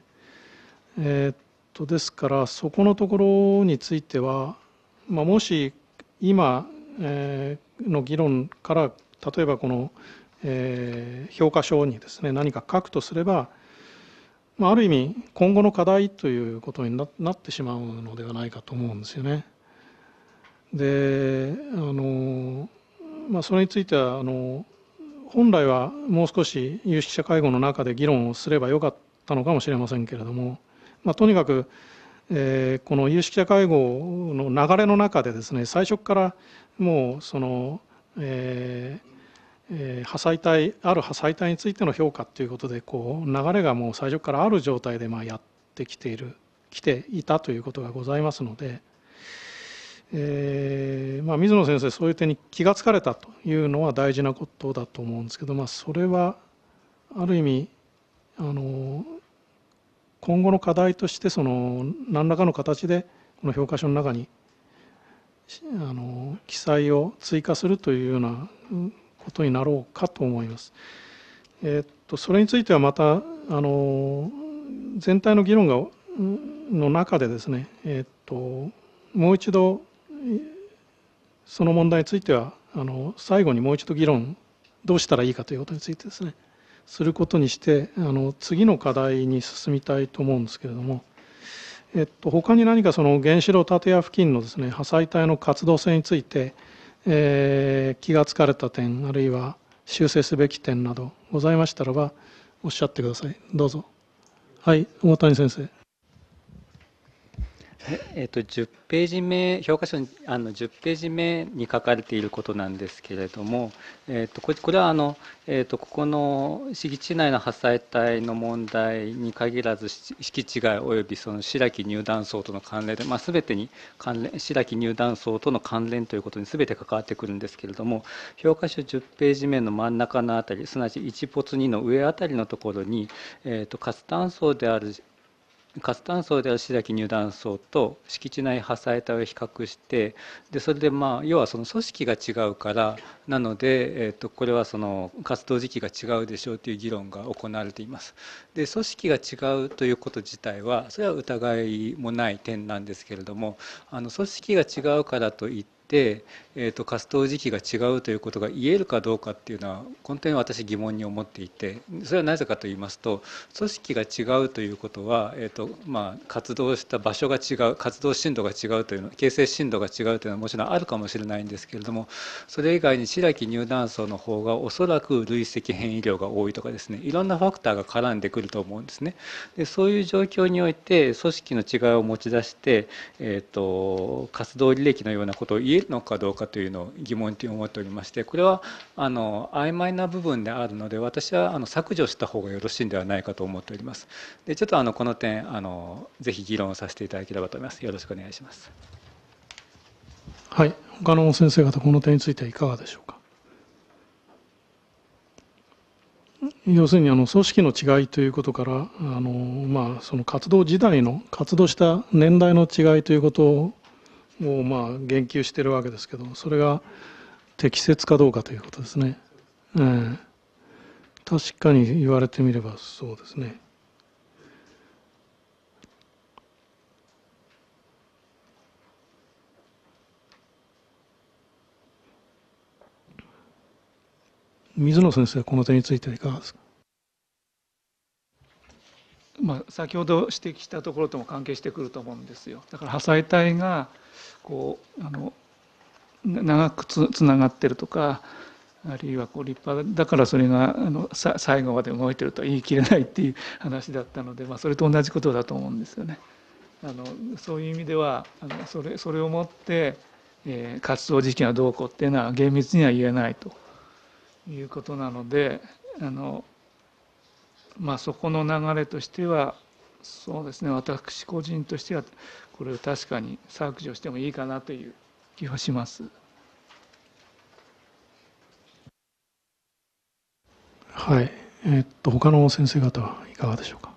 ですからそこのところについては、もし今の議論から例えばこの評価書にですね何か書くとすれば、ある意味今後の課題ということになってしまうのではないかと思うんですよね。でそれについては本来はもう少し有識者会合の中で議論をすればよかったのかもしれませんけれども、とにかくこの有識者会合の流れの中でですね、最初からもう波最帯ある波最帯についての評価ということで流れがもう最初からある状態でやってきていたということがございますので、水野先生そういう点に気がつかれたというのは大事なことだと思うんですけど、それはある意味今後の課題として何らかの形でこの評価書の中に記載を追加するというようなことになろうかと思います。それについてはまた全体の議論の中でですね、もう一度その問題については最後にもう一度議論どうしたらいいかということについてですねすることにして次の課題に進みたいと思うんですけれども、他に何か原子炉建屋付近のですね波最帯の活動性について、気がつかれた点あるいは修正すべき点などございましたらばおっしゃってください。どうぞ。はい、大谷先生。 10ページ目、評価書に10ページ目に書かれていることなんですけれども、これはここの敷地内の波最帯の問題に限らず敷地外およびその白木入断層との関連で、全てに白木入断層との関連ということに全て関わってくるんですけれども、評価書10ページ目の真ん中のあたり、すなわち1没2の上あたりのところに、活断層である白木入断層と敷地内波最帯を比較して、でそれで要はその組織が違うからなので、これはその活動時期が違うでしょうという議論が行われています。で組織が違うということ自体はそれは疑いもない点なんですけれども、組織が違うからといって活動時期が違うということが言えるかどうかっていうのは本当に私疑問に思っていて、それはなぜかと言いますと、組織が違うということは、活動した場所が違う、活動深度が違うというの、形成深度が違うというのはもちろんあるかもしれないんですけれども、それ以外に白木入断層の方がおそらく累積変異量が多いとかですね、いろんなファクターが絡んでくると思うんですね。でそういう状況において組織の違いを持ち出して、活動履歴のようなことを言えるのかどうかというのを疑問に思っておりまして、これは曖昧な部分であるので、私は削除した方がよろしいんではないかと思っております。でちょっとこの点ぜひ議論をさせていただければと思います。よろしくお願いします。 はい、他の先生方、この点についてはいかがでしょうか。要するに組織の違いということからその活動時代の活動した年代の違いということを言及しているわけですけど、それが適切かどうかということですね。確かに言われてみればそうですね。水野先生、この点についてはいかがですか。 先ほど指摘したところとも関係してくると思うんですよ。だから破砕帯が長くつながってるとか、あるいは立派だからそれが最後まで動いてるとは言い切れないっていう話だったので、それと同じことだと思うんですよね。そういう意味ではそれをもって、活動時期がどうこうっていうのは厳密には言えないということなので、そこの流れとしてはそうですね、私個人としてはこれを確かに削除してもいいかなという気はします。 はい、他の先生方はいかがでしょうか。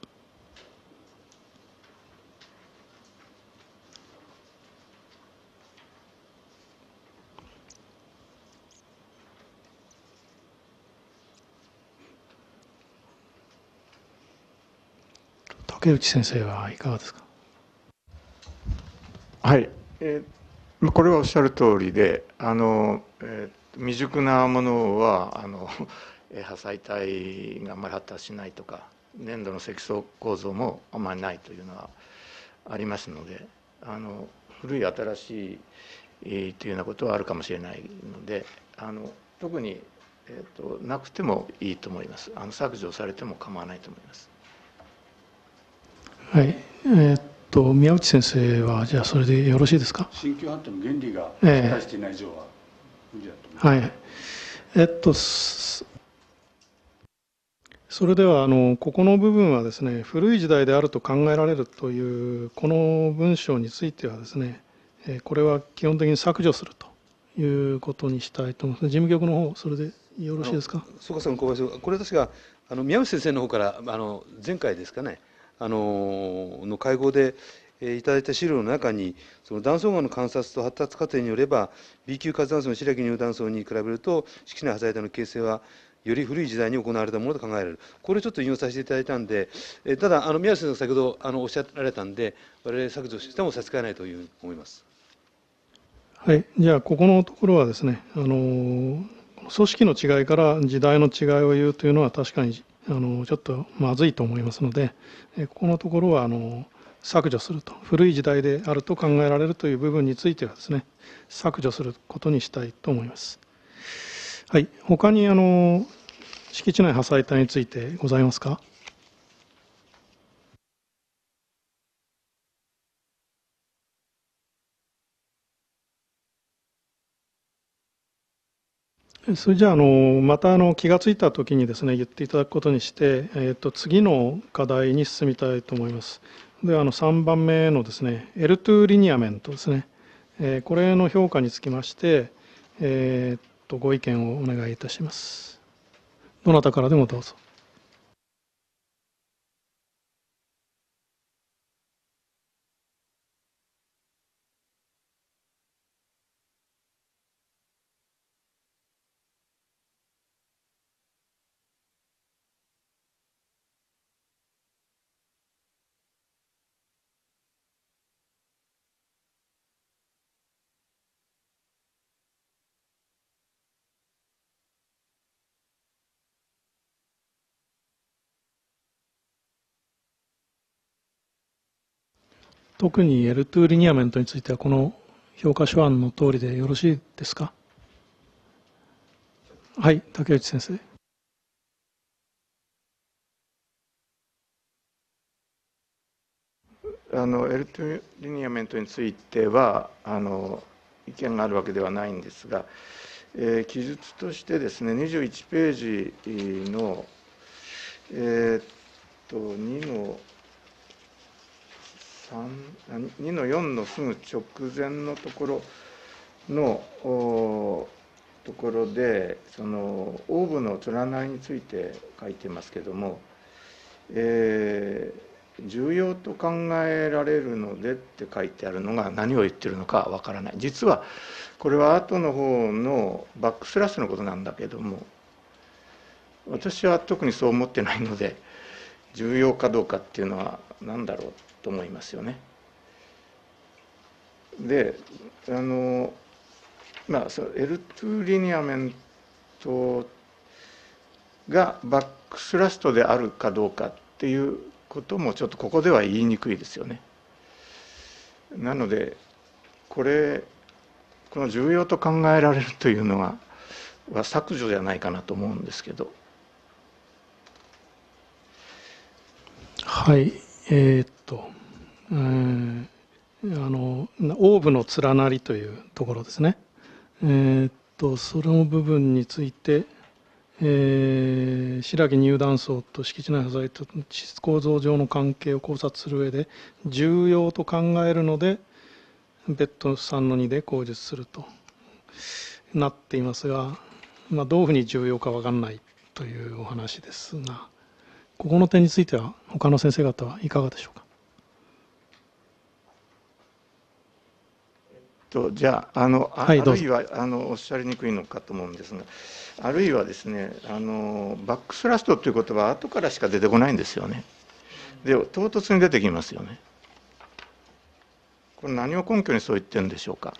竹内先生はいかがですか。 はい、これはおっしゃる通りで、未熟なものは破砕帯があまり発達しないとか、粘土の積層構造もあまりないというのはありますので、古い新しいというようなことはあるかもしれないので、特に、なくてもいいと思います。削除されても構わないと思います。 はい、宮内先生はじゃあそれでよろしいですか。 新旧判定の原理がしっかりしていない以上は無理だと思います。 はい。それではここの部分はですね、古い時代であると考えられるというこの文章についてはですね、これは基本的に削除するということにしたいと思います。事務局の方、それでよろしいですか。 曽我さん、小林さん、これ確か宮内先生の方から前回ですかね、の会合でいただいた資料の中に、その断層岩の観察と発達過程によれば B 級活断層の白木乳断層に比べると敷地内破砕帯の形成はより古い時代に行われたものと考えられる。これちょっと引用させていただいたんで、ただ宮内先生が先ほどおっしゃられたんで、我々削除しても差し支えないという思います。 はい、じゃあここのところはですね、組織の違いから時代の違いを言うというのは確かにちょっとまずいと思いますので、ここのところは削除すると、古い時代であると考えられるという部分についてはですね、削除することにしたいと思います。はい、他に敷地内破砕帯についてございますか。それじゃあまた気がついたときにですね、言っていただくことにして、次の課題に進みたいと思います。では3番目のですね、L2 リニアメントですね、これの評価につきまして、ご意見をお願いいたします。どなたからでもどうぞ。特に L2 リニアメントについてはこの評価書案の通りでよろしいですか。はい、竹内先生。 L2 リニアメントについては意見があるわけではないんですが、記述としてですね、21ページの、2の4のすぐ直前のところのところでそのオーブの連なりについて書いてますけども、重要と考えられるのでって書いてあるのが何を言ってるのかわからない。実はこれは後の方のバックスラストのことなんだけども、私は特にそう思ってないので、重要かどうかっていうのは何だろうと思いますよね。でL2 リニアメントがバックスラストであるかどうかっていうこともちょっとここでは言いにくいですよね。なのでこの重要と考えられるというのは削除じゃないかなと思うんですけど。 はい、オーブの連なりというところですね。その部分について、白木入断層と敷地内破砕と地質構造上の関係を考察する上で重要と考えるので別途3の2で口述するとなっていますが、どういうふうに重要か分からないというお話ですが、ここの点については他の先生方はいかがでしょうか。 じゃあはい、 あるいはおっしゃりにくいのかと思うんですが、あるいはですねバックスラストという言葉は後からしか出てこないんですよね。で唐突に出てきますよね。これ何を根拠にそう言ってるんでしょうか。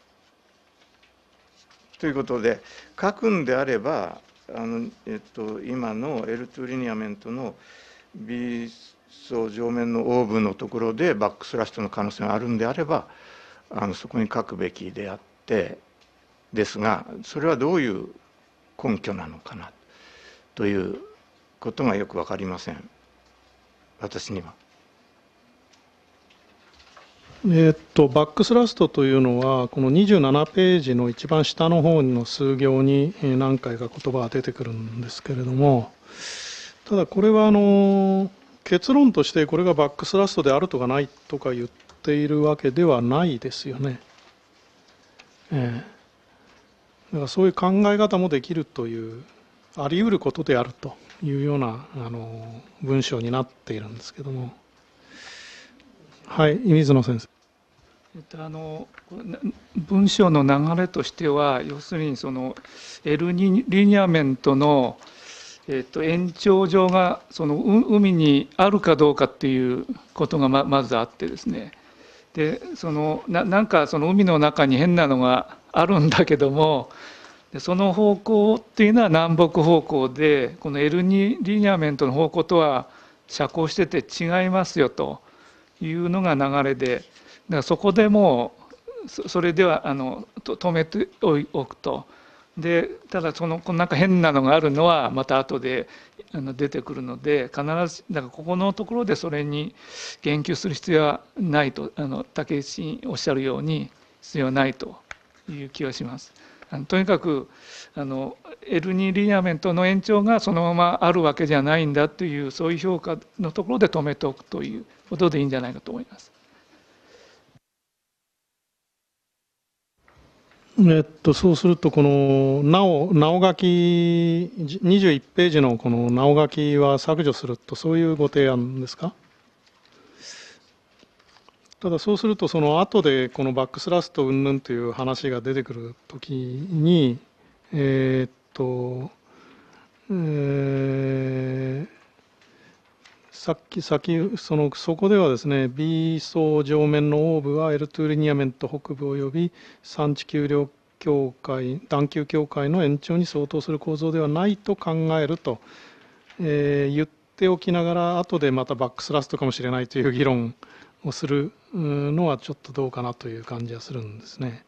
ということで書くんであれば今の L2 リニアメントの B 層上面のオーブのところでバックスラストの可能性があるんであればそこに書くべきであってですが、それはどういう根拠なのかなということがよく分かりません、私には。 バックスラストというのはこの27ページの一番下の方の数行に何回か言葉が出てくるんですけれども、ただこれは結論としてこれがバックスラストであるとかないとか言っているわけではないですよね。だからそういう考え方もできるというあり得ることであるというような文章になっているんですけども。はい、水野先生。 文章の流れとしては要するにその L リニアメントの延長上がその海にあるかどうかっていうことがまずあってですね、でなんかその海の中に変なのがあるんだけども、その方向っていうのは南北方向でこの L リニアメントの方向とは斜行してて違いますよというのが流れで、だからそこでもうそれでは止めておくと。でただなんか変なのがあるのはまた後で出てくるので、必ずだからここのところでそれに言及する必要はないと竹内おっしゃるように必要はないという気がします。とにかくL2 リニアメントの延長がそのままあるわけじゃないんだというそういう評価のところで止めておくということでいいんじゃないかと思います。 そうするとこのなお書き21ページのこのなお書きは削除するとそういうご提案ですか。ただそうするとその後でこのバックスラスト云々という話が出てくるときにそこではですね B 層上面のオーブは L2 リニアメント北部及び山地丘陵境界段丘境界の延長に相当する構造ではないと考えると、言っておきながら後でまたバックスラストかもしれないという議論をするのはちょっとどうかなという感じがするんですね。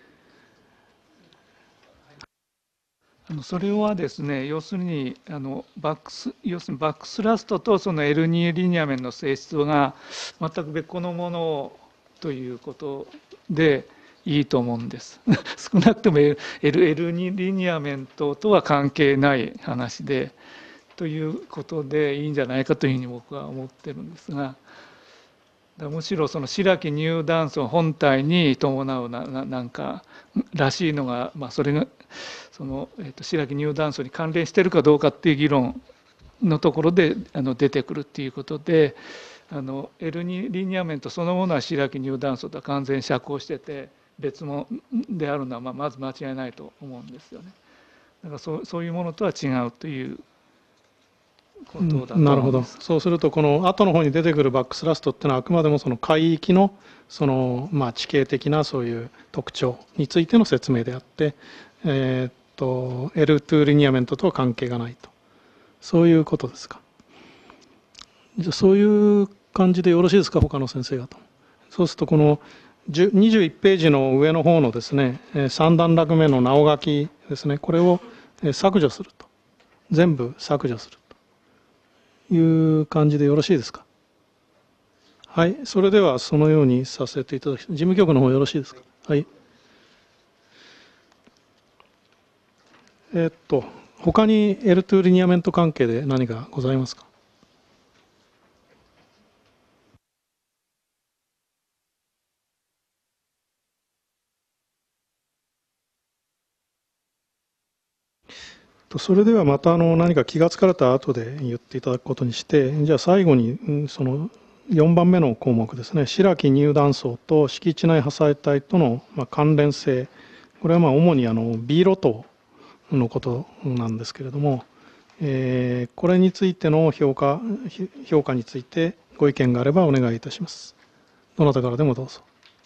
それはですね、要するにバックスラストとその L2 リニアメントの性質が全く別個のものということでいいと思うんです。少なくとも L2 リニアメントとは関係ない話でということでいいんじゃないかというふうに僕は思ってるんですが。 だむしろその白木乳断層本体に伴うなんからしいのが、それがその、白木乳断層に関連しているかどうかっていう議論のところで出てくるっていうことで、エルニリニアメントそのものは白木乳断層とは完全に遮光してて別物であるのはまず間違いないと思うんですよね。だからそういうものとは違うということだと思います。 なるほど。そうするとこの後の方に出てくるバックスラストっていうのはあくまでもその海域のその地形的なそういう特徴についての説明であって、L2 リニアメントとは関係がないと、そういうことですか。じゃあそういう感じでよろしいですか、他の先生方。そうするとこの21ページの上の方のですね3段落目の直書きですね、これを削除すると、全部削除するという感じでよろしいですか。はい、それではそのようにさせていただき、事務局の方よろしいですか。はい。他に L2 リニアメント関係で何かございますか。それではまた何か気がつかれた後で言っていただくことにして、じゃあ最後にその4番目の項目ですね、白木乳断層と敷地内破砕帯との関連性、これは主にB 路頭のことなんですけれども、これについての評価についてご意見があればお願いいたします。どなたからでもどうぞ。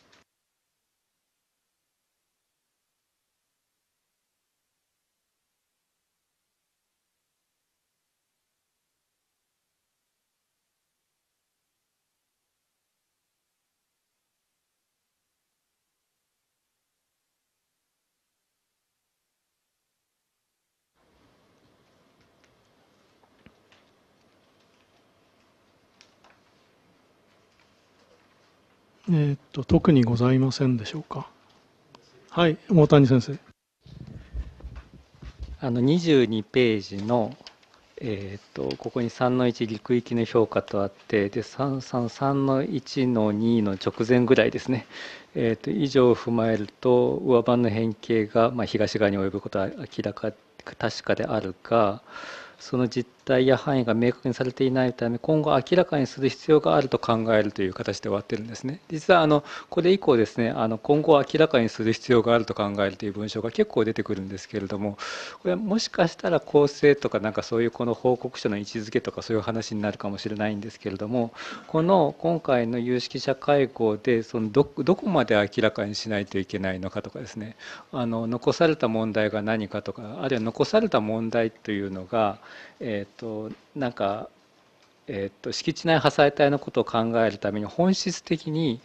特にございませんでしょうか。はい、大谷先生。 22ページの、ここに3の1陸域の評価とあって、で3の1の2の直前ぐらいですね、以上を踏まえると上盤の変形が、東側に及ぶことは確かであるが、その実態や範囲が明確にされていないため今後明らかにする必要があると考えるという形で終わってるんですね。実はこれ以降ですね、今後明らかにする必要があると考えるという文章が結構出てくるんですけれども、これはもしかしたら構成とかなんかそういうこの報告書の位置づけとかそういう話になるかもしれないんですけれども、この今回の有識者会合でそのどこまで明らかにしないといけないのかとかですね、残された問題が何かとか、あるいは残された問題というのがなんか、敷地内破砕帯のことを考えるために本質的に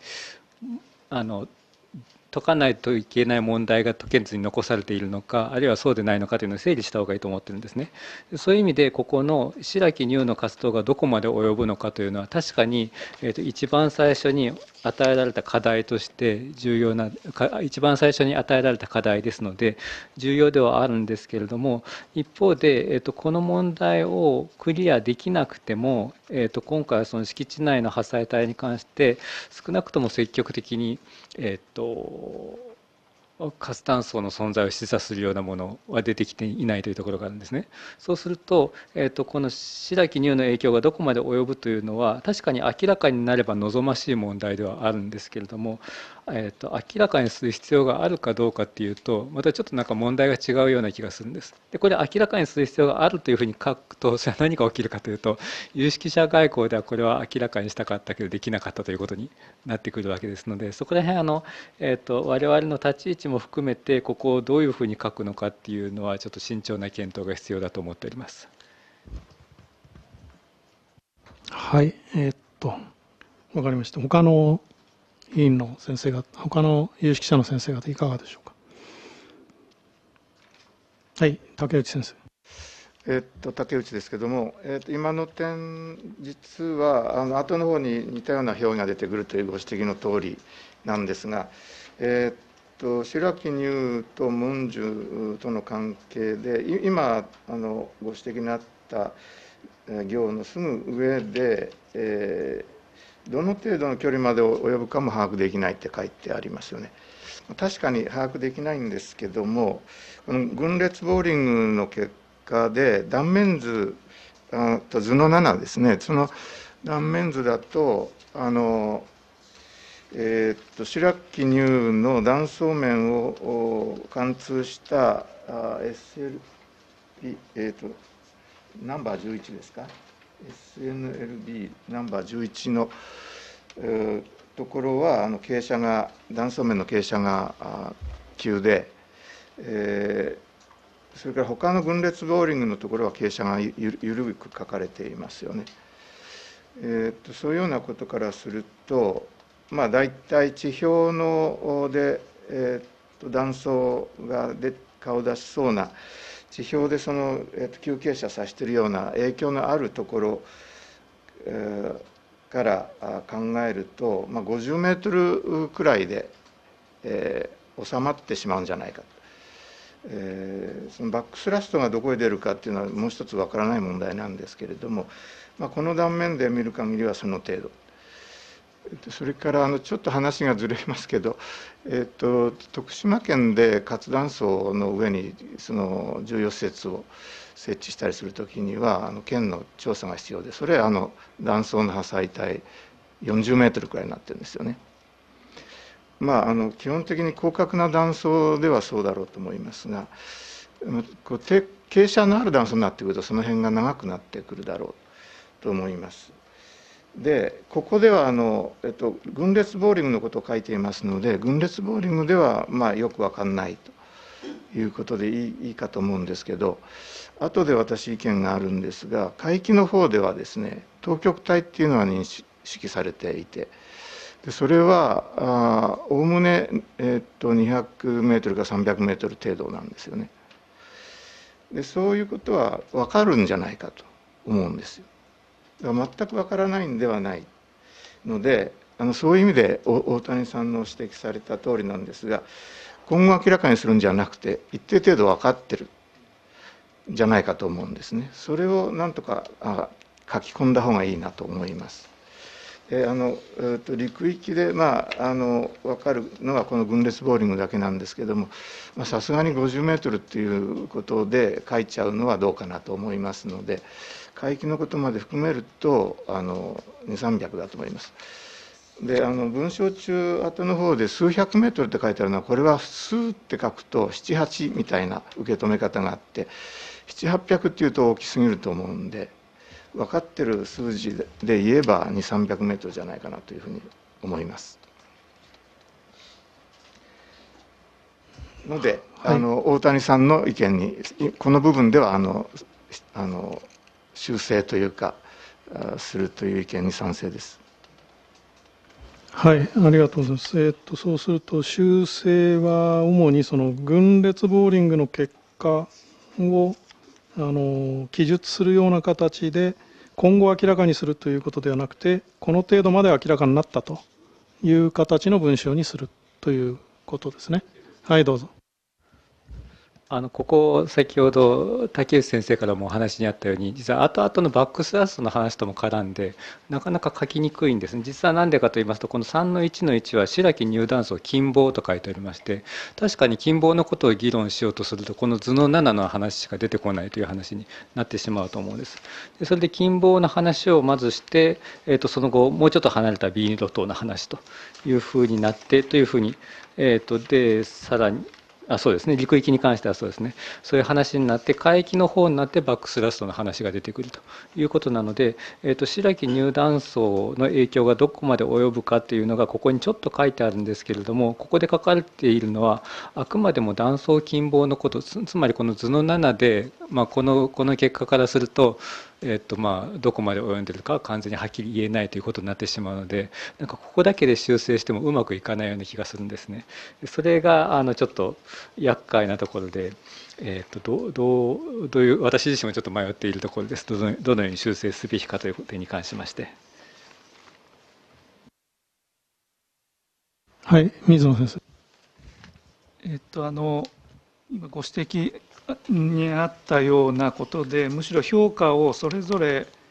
解かないといけない問題が解けずに残されているのか、あるいはそうでないのかというのを整理した方がいいと思ってるんですね。そういう意味でここの白木乳の活動がどこまで及ぶのかというのは確かに、一番最初に与えられた課題として重要な一番最初に与えられた課題ですので重要ではあるんですけれども、一方で、この問題をクリアできなくても、今回はその敷地内の破砕帯に関して少なくとも積極的に活断層の存在を示唆するようなものは出てきていないというところがあるんですね。そうすると、この白木乳の影響がどこまで及ぶというのは確かに明らかになれば望ましい問題ではあるんですけれども、明らかにする必要があるかどうかっていうとまたちょっとなんか問題が違うような気がするんです。でこれ明らかにする必要があるというふうに書くとそれは何が起きるかというと、有識者外交ではこれは明らかにしたかったけどできなかったということになってくるわけですので、そこら辺我々の立ち位置も含めてここをどういうふうに書くのかっていうのはちょっと慎重な検討が必要だと思っております。 はい、わかりました。他の委員の先生方、他の有識者の先生方いかがでしょうか。はい、竹内先生。 竹内ですけども、今の点、実は後の方に似たような表現が出てくるというご指摘の通りなんですが、白木乳と文殊との関係で、今ご指摘になった行のすぐ上で、 どの程度の距離まで及ぶかも把握できないって書いてありますよね。確かに把握できないんですけども、この群列ボーリングの結果で断面図と図の7ですね、その断面図だと白木乳の断層面を貫通したSLB、ナンバー11ですか、SNLB ナンバー11のところは傾斜が断層面の傾斜が急で、それから他の群列ボーリングのところは傾斜が緩く書かれていますよね。そういうようなことからすると、大体地表で、断層が顔出しそうな地表で急傾斜させているような影響のあるところから考えると、50メートルくらいで、収まってしまうんじゃないか、そのバックスラストがどこへ出るかっていうのはもう一つわからない問題なんですけれども、この断面で見る限りはその程度。それからちょっと話がずれますけど、徳島県で活断層の上にその重要施設を設置したりするときには県の調査が必要で、それは断層の破砕帯40メートルくらいになってるんですよね。基本的に広角な断層ではそうだろうと思いますが、傾斜のある断層になってくるとその辺が長くなってくるだろうと思います。でここでは群列ボーリングのことを書いていますので、群列ボーリングではよく分かんないということでいいかと思うんですけど、後で私意見があるんですが、海域の方ではですね、東極帯っていうのは認識されていて、でそれはおおむね200メートルか300メートル程度なんですよね。でそういうことは分かるんじゃないかと思うんですよ。だから全く分からないんではないので、そういう意味で大谷さんの指摘された通りなんですが、今後明らかにするんじゃなくて一定程度分かってるんじゃないかと思うんですね。それをなんとか書き込んだ方がいいなと思います。陸域で分かるのはこの群列ボーリングだけなんですけども、さすがに50メートルっていうことで書いちゃうのはどうかなと思いますので、海域のことまで含めると2、300だと思います。で文章中後の方で数百メートルって書いてあるのは、これは数って書くと7、8みたいな受け止め方があって、7、800っていうと大きすぎると思うんで、分かってる数字で言えば2、300メートルじゃないかなというふうに思います。ので、大谷さんの意見にこの部分では修正というかするという意見に賛成です。 はい、ありがとうございます。そうすると修正は主にその群列ボーリングの結果を記述するような形で今後明らかにするということではなくて、この程度まで明らかになったという形の文章にするということですね。はい、どうぞ。 ここ先ほど竹内先生からもお話にあったように、実は後々のバックスラストの話とも絡んでなかなか書きにくいんですね。実は何でかと言いますと、この3の1の1は白木入断層近傍と書いておりまして、確かに近傍のことを議論しようとするとこの図の7の話しか出てこないという話になってしまうと思うんです。でそれで近傍の話をまずして、その後もうちょっと離れたビーニロ島の話というふうになってというふうに、でさらにそうですね、陸域に関してはそうですね、そういう話になって海域の方になってバックスラストの話が出てくるということなので、白木入断層の影響がどこまで及ぶかというのがここにちょっと書いてあるんですけれども、ここで書かれているのはあくまでも断層近傍のこと、つまりこの図の7で、この結果からするとどこまで及んでいるかは完全にはっきり言えないということになってしまうので、なんかここだけで修正してもうまくいかないような気がするんですね。それがちょっと厄介なところで、どういう私自身もちょっと迷っているところです。どのように修正すべきかという点に関しまして。 はい、水野先生。 今ご指摘にあったようなことで、むしろ評価をそれぞれ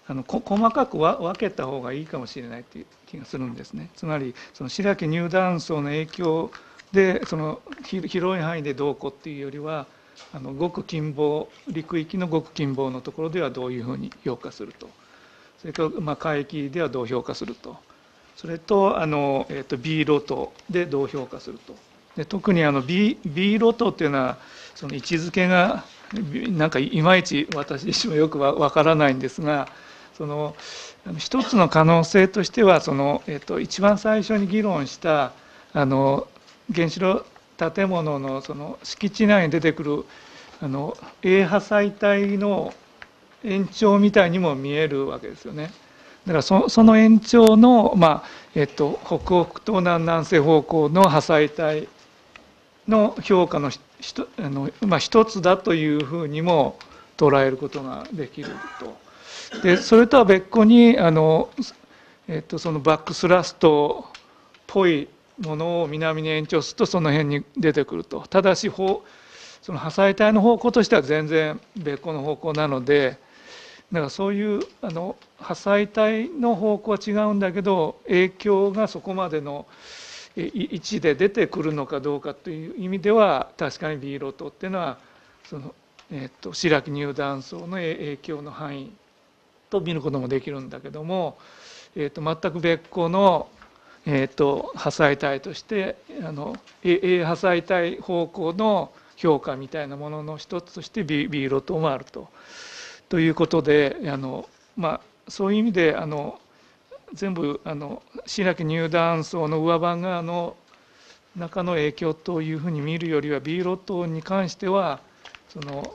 細かく分けた方がいいかもしれないという気がするんですね。つまりその白木乳断層の影響でその広い範囲でどうこうっていうよりは極近傍陸域の極近傍のところではどういうふうに評価すると、それから海域ではどう評価すると、それとB ロトでどう評価すると。で特にB ロトっていうのはその位置づけがなんかいまいち私自身もよくわからないんですが、その一つの可能性としては一番最初に議論した原子炉建物のその敷地内に出てくるA波載帯の延長みたいにも見えるわけですよね。だからその延長の、北北東南南西方向の波載帯の評価の一つだというふうにも捉えることができると。でそれとは別個にそのバックスラストっぽいものを南に延長するとその辺に出てくると。ただしその波載帯の方向としては全然別個の方向なので、だからそういう波載帯の方向は違うんだけど影響がそこまでの位置で出てくるのかどうかという意味では確かに B ロトっていうのはその白木乳断層の影響の範囲と見ることもできるんだけども、全く別個の波載帯としてA 波載帯方向の評価みたいなものの一つとして B ロトもあるということでそういう意味で全部白木乳断層の上盤側の中の影響というふうに見るよりは B ロトに関してはその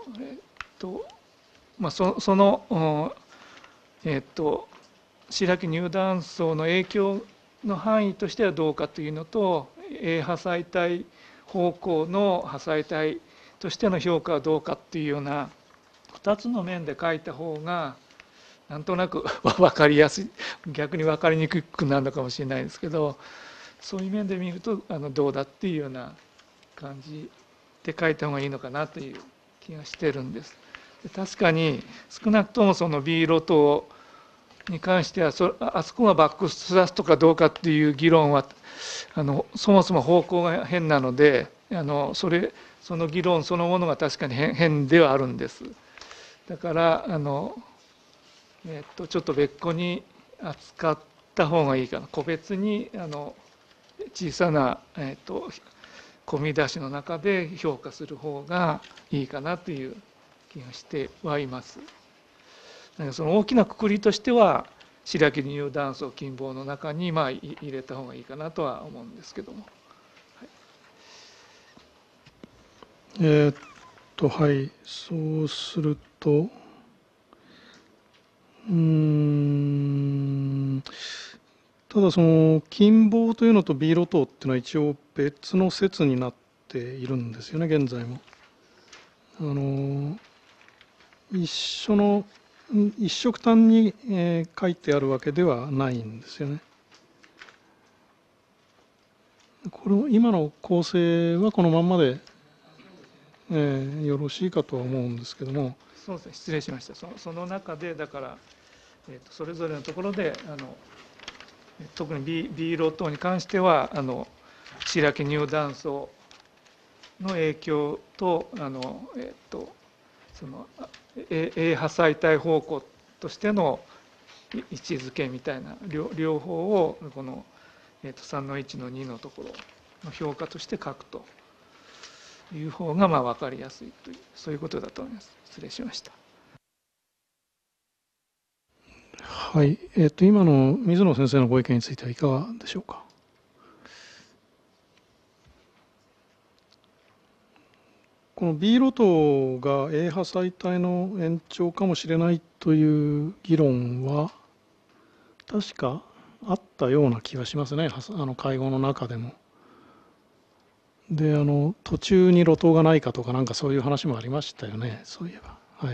白木乳断層の影響の範囲としてはどうかというのと A 波載帯方向の波載帯としての評価はどうかっていうような2つの面で書いた方がなんとなく分かりやすい、逆に分かりにくくなるのかもしれないですけど、そういう面で見るとどうだっていうような感じで書いた方がいいのかなという気がしてるんです。確かに少なくともその B ロトに関してはあそこがバックスラストかどうかっていう議論はそもそも方向が変なのでその議論そのものが確かに変ではあるんです。だからちょっと別個に扱った方がいいかな、個別に小さな込み出しの中で評価する方がいいかなという気がしてはいます。その大きな括りとしては白木乳断層近傍の中に入れた方がいいかなとは思うんですけども。 はい、そうするとただその近傍というのと B ロトっていうのは一応別の説になっているんですよね、現在も。一緒くたんに書いてあるわけではないんですよね。これ今の構成はこのまんまで、よろしいかとは思うんですけども。 そうですね、失礼しました。その中でだから、それぞれのところで特に B ロトに関しては白木乳断層の影響とその A 波載帯方向としての位置づけみたいな両方をこの3の1の2のところの評価として書くという方が分かりやすいというそういうことだと思います。失礼しました。 はい、今の水野先生のご意見についてはいかがでしょうか。この B ロトが A 波載帯の延長かもしれないという議論は確かあったような気がしますね、会合の中でも。で途中に路頭がないかとかなんかそういう話もありましたよね、そういえば。はい。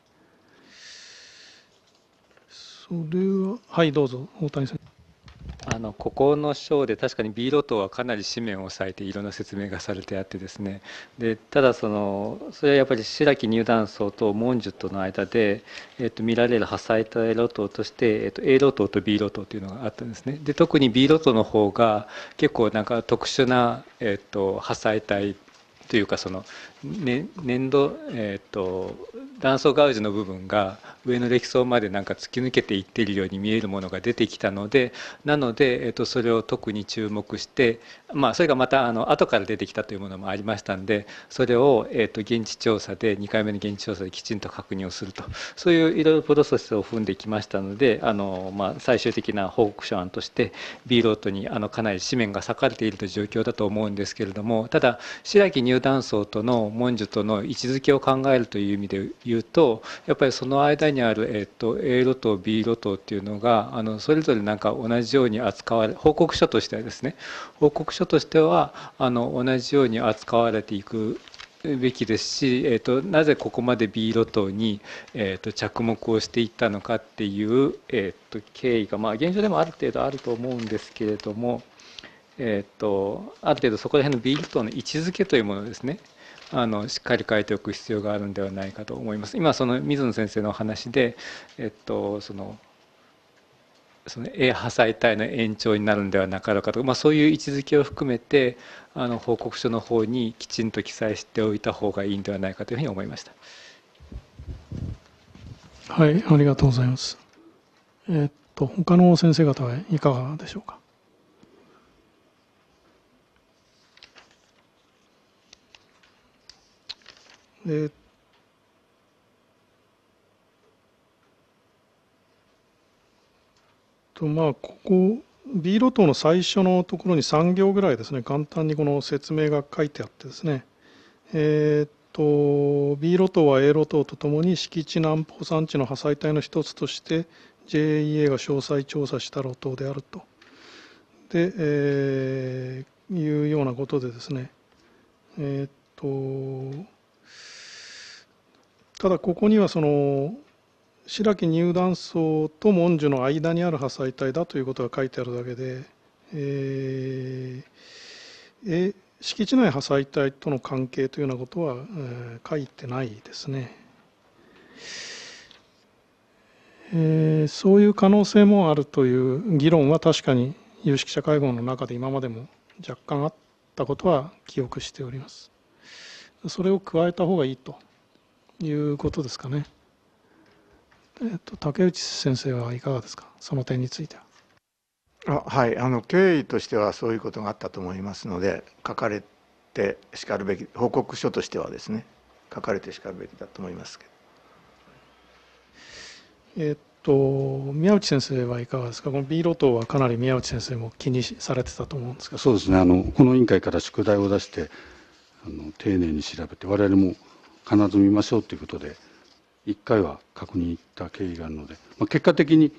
それははい、どうぞ大谷さん。 ここの章で確かに B 路頭はかなり紙面を割いていろんな説明がされてあってですね、でただそれはやっぱり白木入断層と文殊との間で、見られる破砕帯路頭として、A 路頭と B 路頭というのがあったんですね。で特に B 路頭の方が結構なんか特殊な、破砕帯というか粘土、断層ガウジの部分が上の礫層までなんか突き抜けていっているように見えるものが出てきたので、それを特に注目して、それがまた後から出てきたというものもありましたんで、それを現地調査で2回目の現地調査できちんと確認をすると、そういういろいろプロセスを踏んできましたので、最終的な報告書案として B ロートにかなり紙面が割かれているという状況だと思うんですけれども、ただ白木入断層との文殊との位置づけを考えるという意味で言うと、やっぱりその間にある、A 路頭 B 路頭っていうのがそれぞれなんか同じように扱われ、報告書としてはですね、報告書としては同じように扱われていくべきですし、なぜここまで B 路頭に、着目をしていったのかっていう、経緯が、現状でもある程度あると思うんですけれども、ある程度そこら辺の B 路頭の位置づけというものですね、しっかり書いておく必要があるんではないかと思います。今その水野先生のお話で、その破砕帯の延長になるんではなかろうかと、そういう位置づけを含めて報告書の方にきちんと記載しておいた方がいいんではないかというふうに思いました。 はい、ありがとうございます。他の先生方はいかがでしょうか。ここ B 路頭の最初のところに3行ぐらいですね、簡単にこの説明が書いてあってですね、B 路頭は A 路頭とともに敷地南方山地の破砕帯の一つとして JEA が詳細調査した路頭であるというようなことでですね、ただここにはその白木入断層と文殊の間にある破砕帯だということが書いてあるだけで、敷地内破砕帯との関係というようなことは、書いてないですね。そういう可能性もあるという議論は確かに有識者会合の中で今までも若干あったことは記憶しております。それを加えた方がいいということですかね。竹内先生はいかがですか、その点については。 はい、経緯としてはそういうことがあったと思いますので、書かれてしかるべき、報告書としてはですね、書かれてしかるべきだと思いますけど。 宮内先生はいかがですか。この B 路頭はかなり宮内先生も気にされてたと思うんですが。 そうですね、この委員会から宿題を出して丁寧に調べて、我々も必ず見ましょうということで1回は確認した経緯があるので、結果的に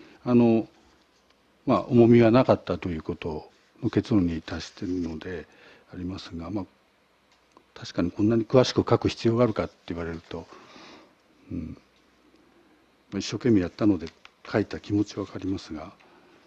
重みはなかったということの結論に達しているのでありますが、確かにこんなに詳しく書く必要があるかって言われると、一生懸命やったので書いた気持ちは分かりますが、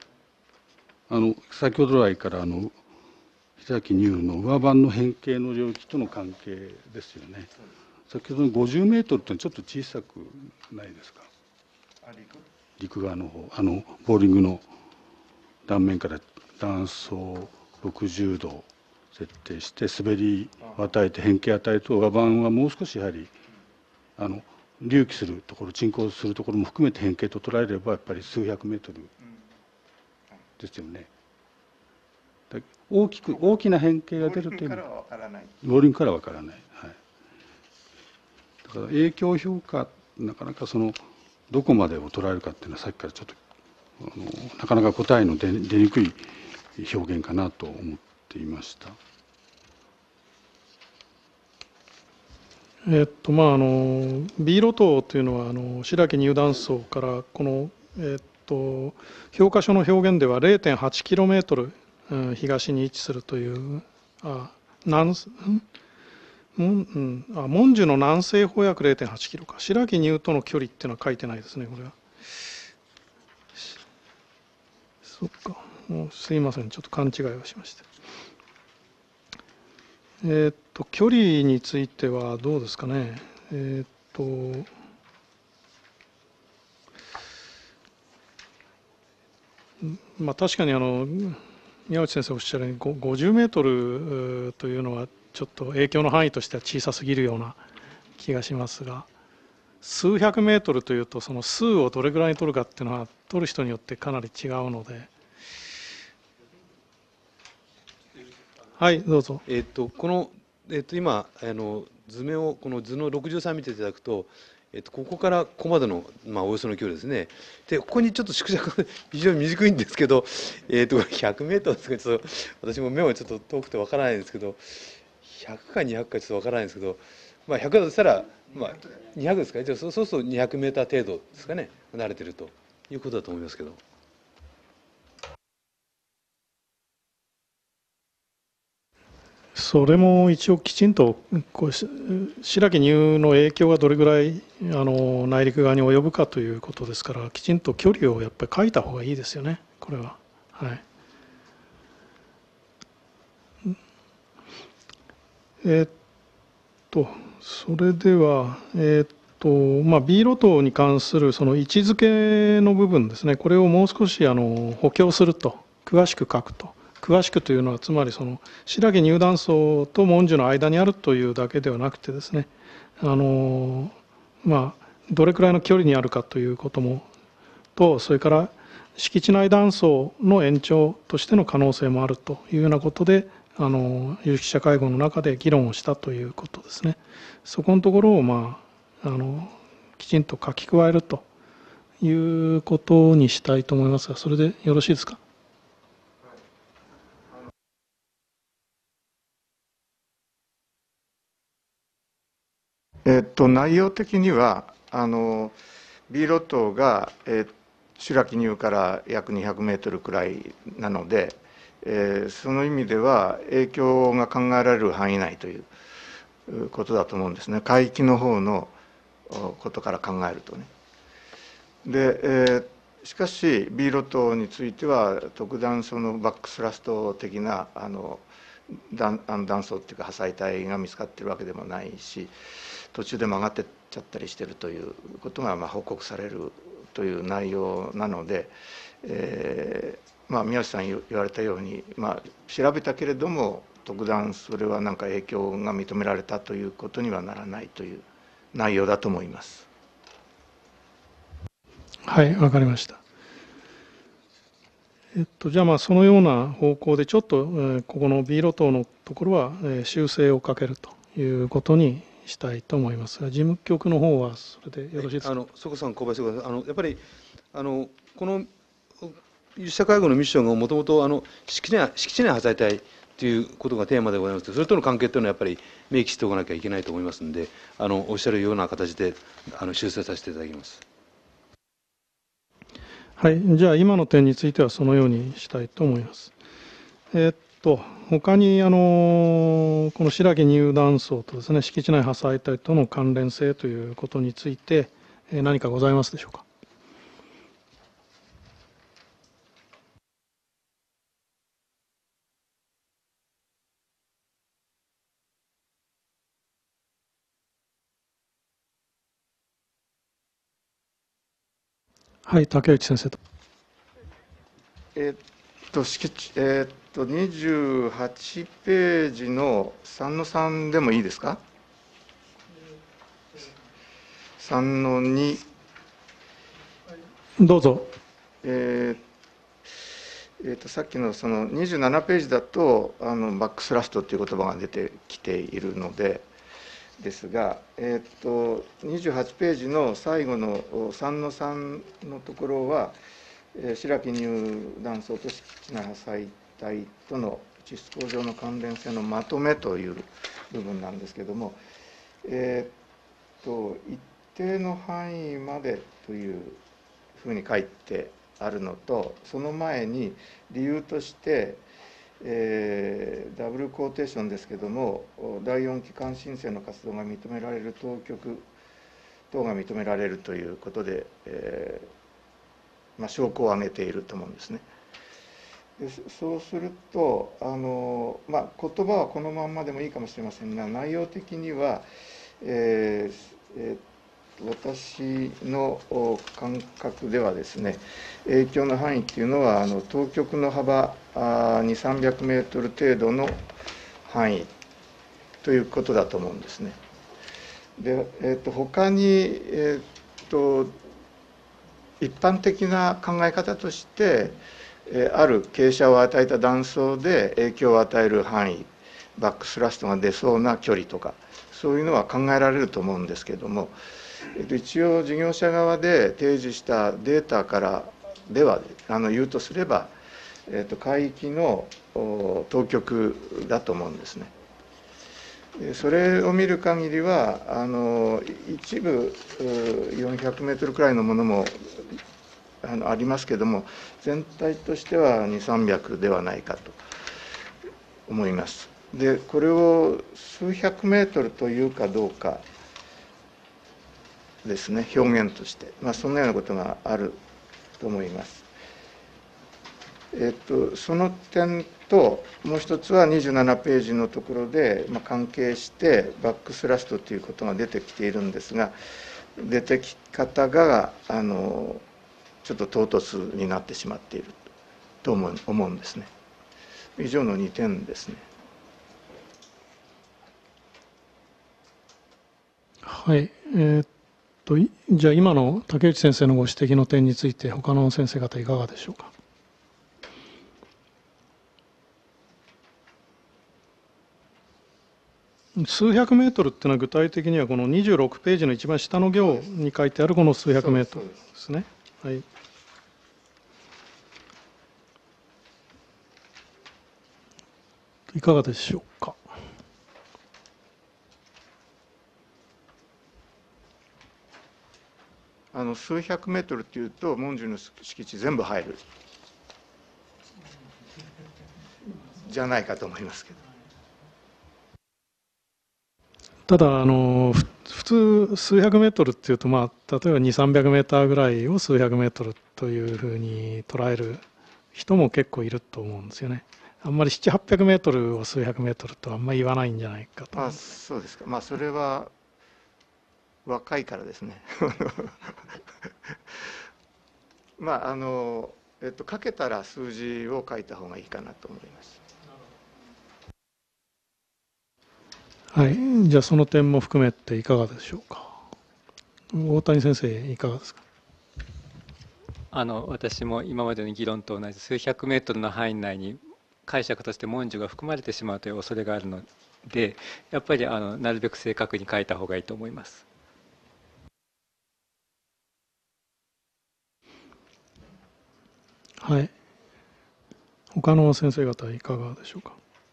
先ほど来から白木入の上盤の変形の領域との関係ですよね。先ほどの50メートルってちょっと小さくないですか。陸側の方、ボーリングの断面から断層60度設定して滑りを与えて変形を与えると、上盤はもう少しやはり隆起するところ、沈降するところも含めて変形と捉えればやっぱり数百メートルですよね。大きな変形が出るというのはボーリングからは分からない。だから影響評価、なかなかどこまでを捉えるかっていうのはさっきからちょっとなかなか答えの出にくい表現かなと思っていました。 B 路頭というのは白木入断層からこの、評価書の表現では 0.8km、東に位置するという文殊の南西方約 0.8 キロか。白木入との距離っていうのは書いてないですね、これは。そっか。 すいません、ちょっと勘違いをしました。距離についてはどうですかね。確かに宮内先生おっしゃるように50メートルというのはちょっと影響の範囲としては小さすぎるような気がしますが、数百メートルというとその数をどれぐらいに取るかっていうのは取る人によってかなり違うので。はい、どうぞ。 この、今図面をこの図の63見ていただくと、ここからここまでの、およその距離ですね。でここにちょっと縮尺が非常に見にくいんですけど、100メートルですか、ちょっと私も目はちょっと遠くてわからないんですけど、100か200かちょっとわからないんですけど、100だとしたら、200ですか、じゃあそうすると200メーター程度ですかね、離れてるということだと思いますけど。 それも一応きちんと白木入の影響がどれぐらい内陸側に及ぶかということですから、きちんと距離をやっぱり書いた方がいいですよね、これは。はい。それではB 路頭に関するその位置づけの部分ですね、これをもう少し補強すると、詳しく書くと。詳しくというのはつまりその白木入断層と文殊の間にあるというだけではなくてですね、どれくらいの距離にあるかということもと、それから敷地内断層の延長としての可能性もあるというようなことで有識者会合の中で議論をしたということですね。そこのところをきちんと書き加えるということにしたいと思いますが、それでよろしいですか。 内容的にはB 路頭が、白木入から約200メートルくらいなので、その意味では影響が考えられる範囲内ということだと思うんですね、海域の方のことから考えるとね。で、しかし B 路頭については特段そのバックスラスト的な断層っていうか破砕帯が見つかっているわけでもないし、途中で曲がってっちゃったりしてるということが報告されるという内容なので、宮内さん言われたように、調べたけれども特段それは何か影響が認められたということにはならないという内容だと思います。 はい、わかりました。じゃあそのような方向でちょっとここの B 路頭のところは修正をかけるということにしたいと思いますが、事務局の方はそれでよろしいですか。 曽我さん、小林さん、やっぱりこの有識者会合のミッションがもともと敷地内破砕帯ということがテーマでございますので、それとの関係というのはやっぱり明記しておかなきゃいけないと思いますので、おっしゃるような形で修正させていただきます。 はい、じゃあ今の点についてはそのようにしたいと思います。他にこの白木入断層とですね、敷地内破砕帯との関連性ということについて何かございますでしょうか。はい、竹内先生と。 28ページの3の3でもいいですか。3の2。 どうぞ。 さっきのその27ページだとバックスラストという言葉が出てきているのですが、28ページの最後の3の3のところは白木入断層と敷地内破砕帯との地質構造の関連性のまとめという部分なんですけれども、一定の範囲までというふうに書いてあるのと、その前に理由として、ダブルコーテーションですけれども、第4機関申請の活動が認められる当局等が認められるということで、証拠を挙げていると思うんですね。 でそうすると言葉はこのまんまでもいいかもしれませんが、内容的には、私の感覚ではですね、影響の範囲っていうのは当局の幅2、300メートル程度の範囲ということだと思うんですね。で、他に、一般的な考え方として、ある傾斜を与えた断層で影響を与える範囲、バックスラストが出そうな距離とか、そういうのは考えられると思うんですけれども、一応事業者側で提示したデータからでは言うとすれば、海域の当局だと思うんですね。それを見る限りは一部400メートルくらいのものもありますけれども、全体としては2、300ではないかと思います。でこれを数百メートルというかどうかですね、表現として、そんなようなことがあると思います。その点と、もう一つは27ページのところで、関係してバックスラストということが出てきているんですが、出てき方がちょっと唐突になってしまっていると思うんですね。以上の2点ですね。 はい。じゃあ今の竹内先生のご指摘の点について他の先生方いかがでしょうか。数百メートルっていうのは具体的にはこの26ページの一番下の行に書いてあるこの数百メートルですね。はい。いかがでしょうか。 数百メートルっていうと文殊の敷地全部入るじゃないかと思いますけど。 ただ普通数百メートルっていうと、例えば2、300メーターぐらいを数百メートルというふうに捉える人も結構いると思うんですよね。あんまり7、800メートルを数百メートルとはあんまり言わないんじゃないかと。 そうですか。それは若いからですね。かけたら数字を書いた方がいいかなと思います。 はい、じゃあその点も含めていかがでしょうか。大谷先生いかがですか。 私も今までの議論と同じ数百メートルの範囲内に解釈として文殊が含まれてしまうという恐れがあるので、やっぱりなるべく正確に書いた方がいいと思います。 はい。他の先生方いかがでしょうか。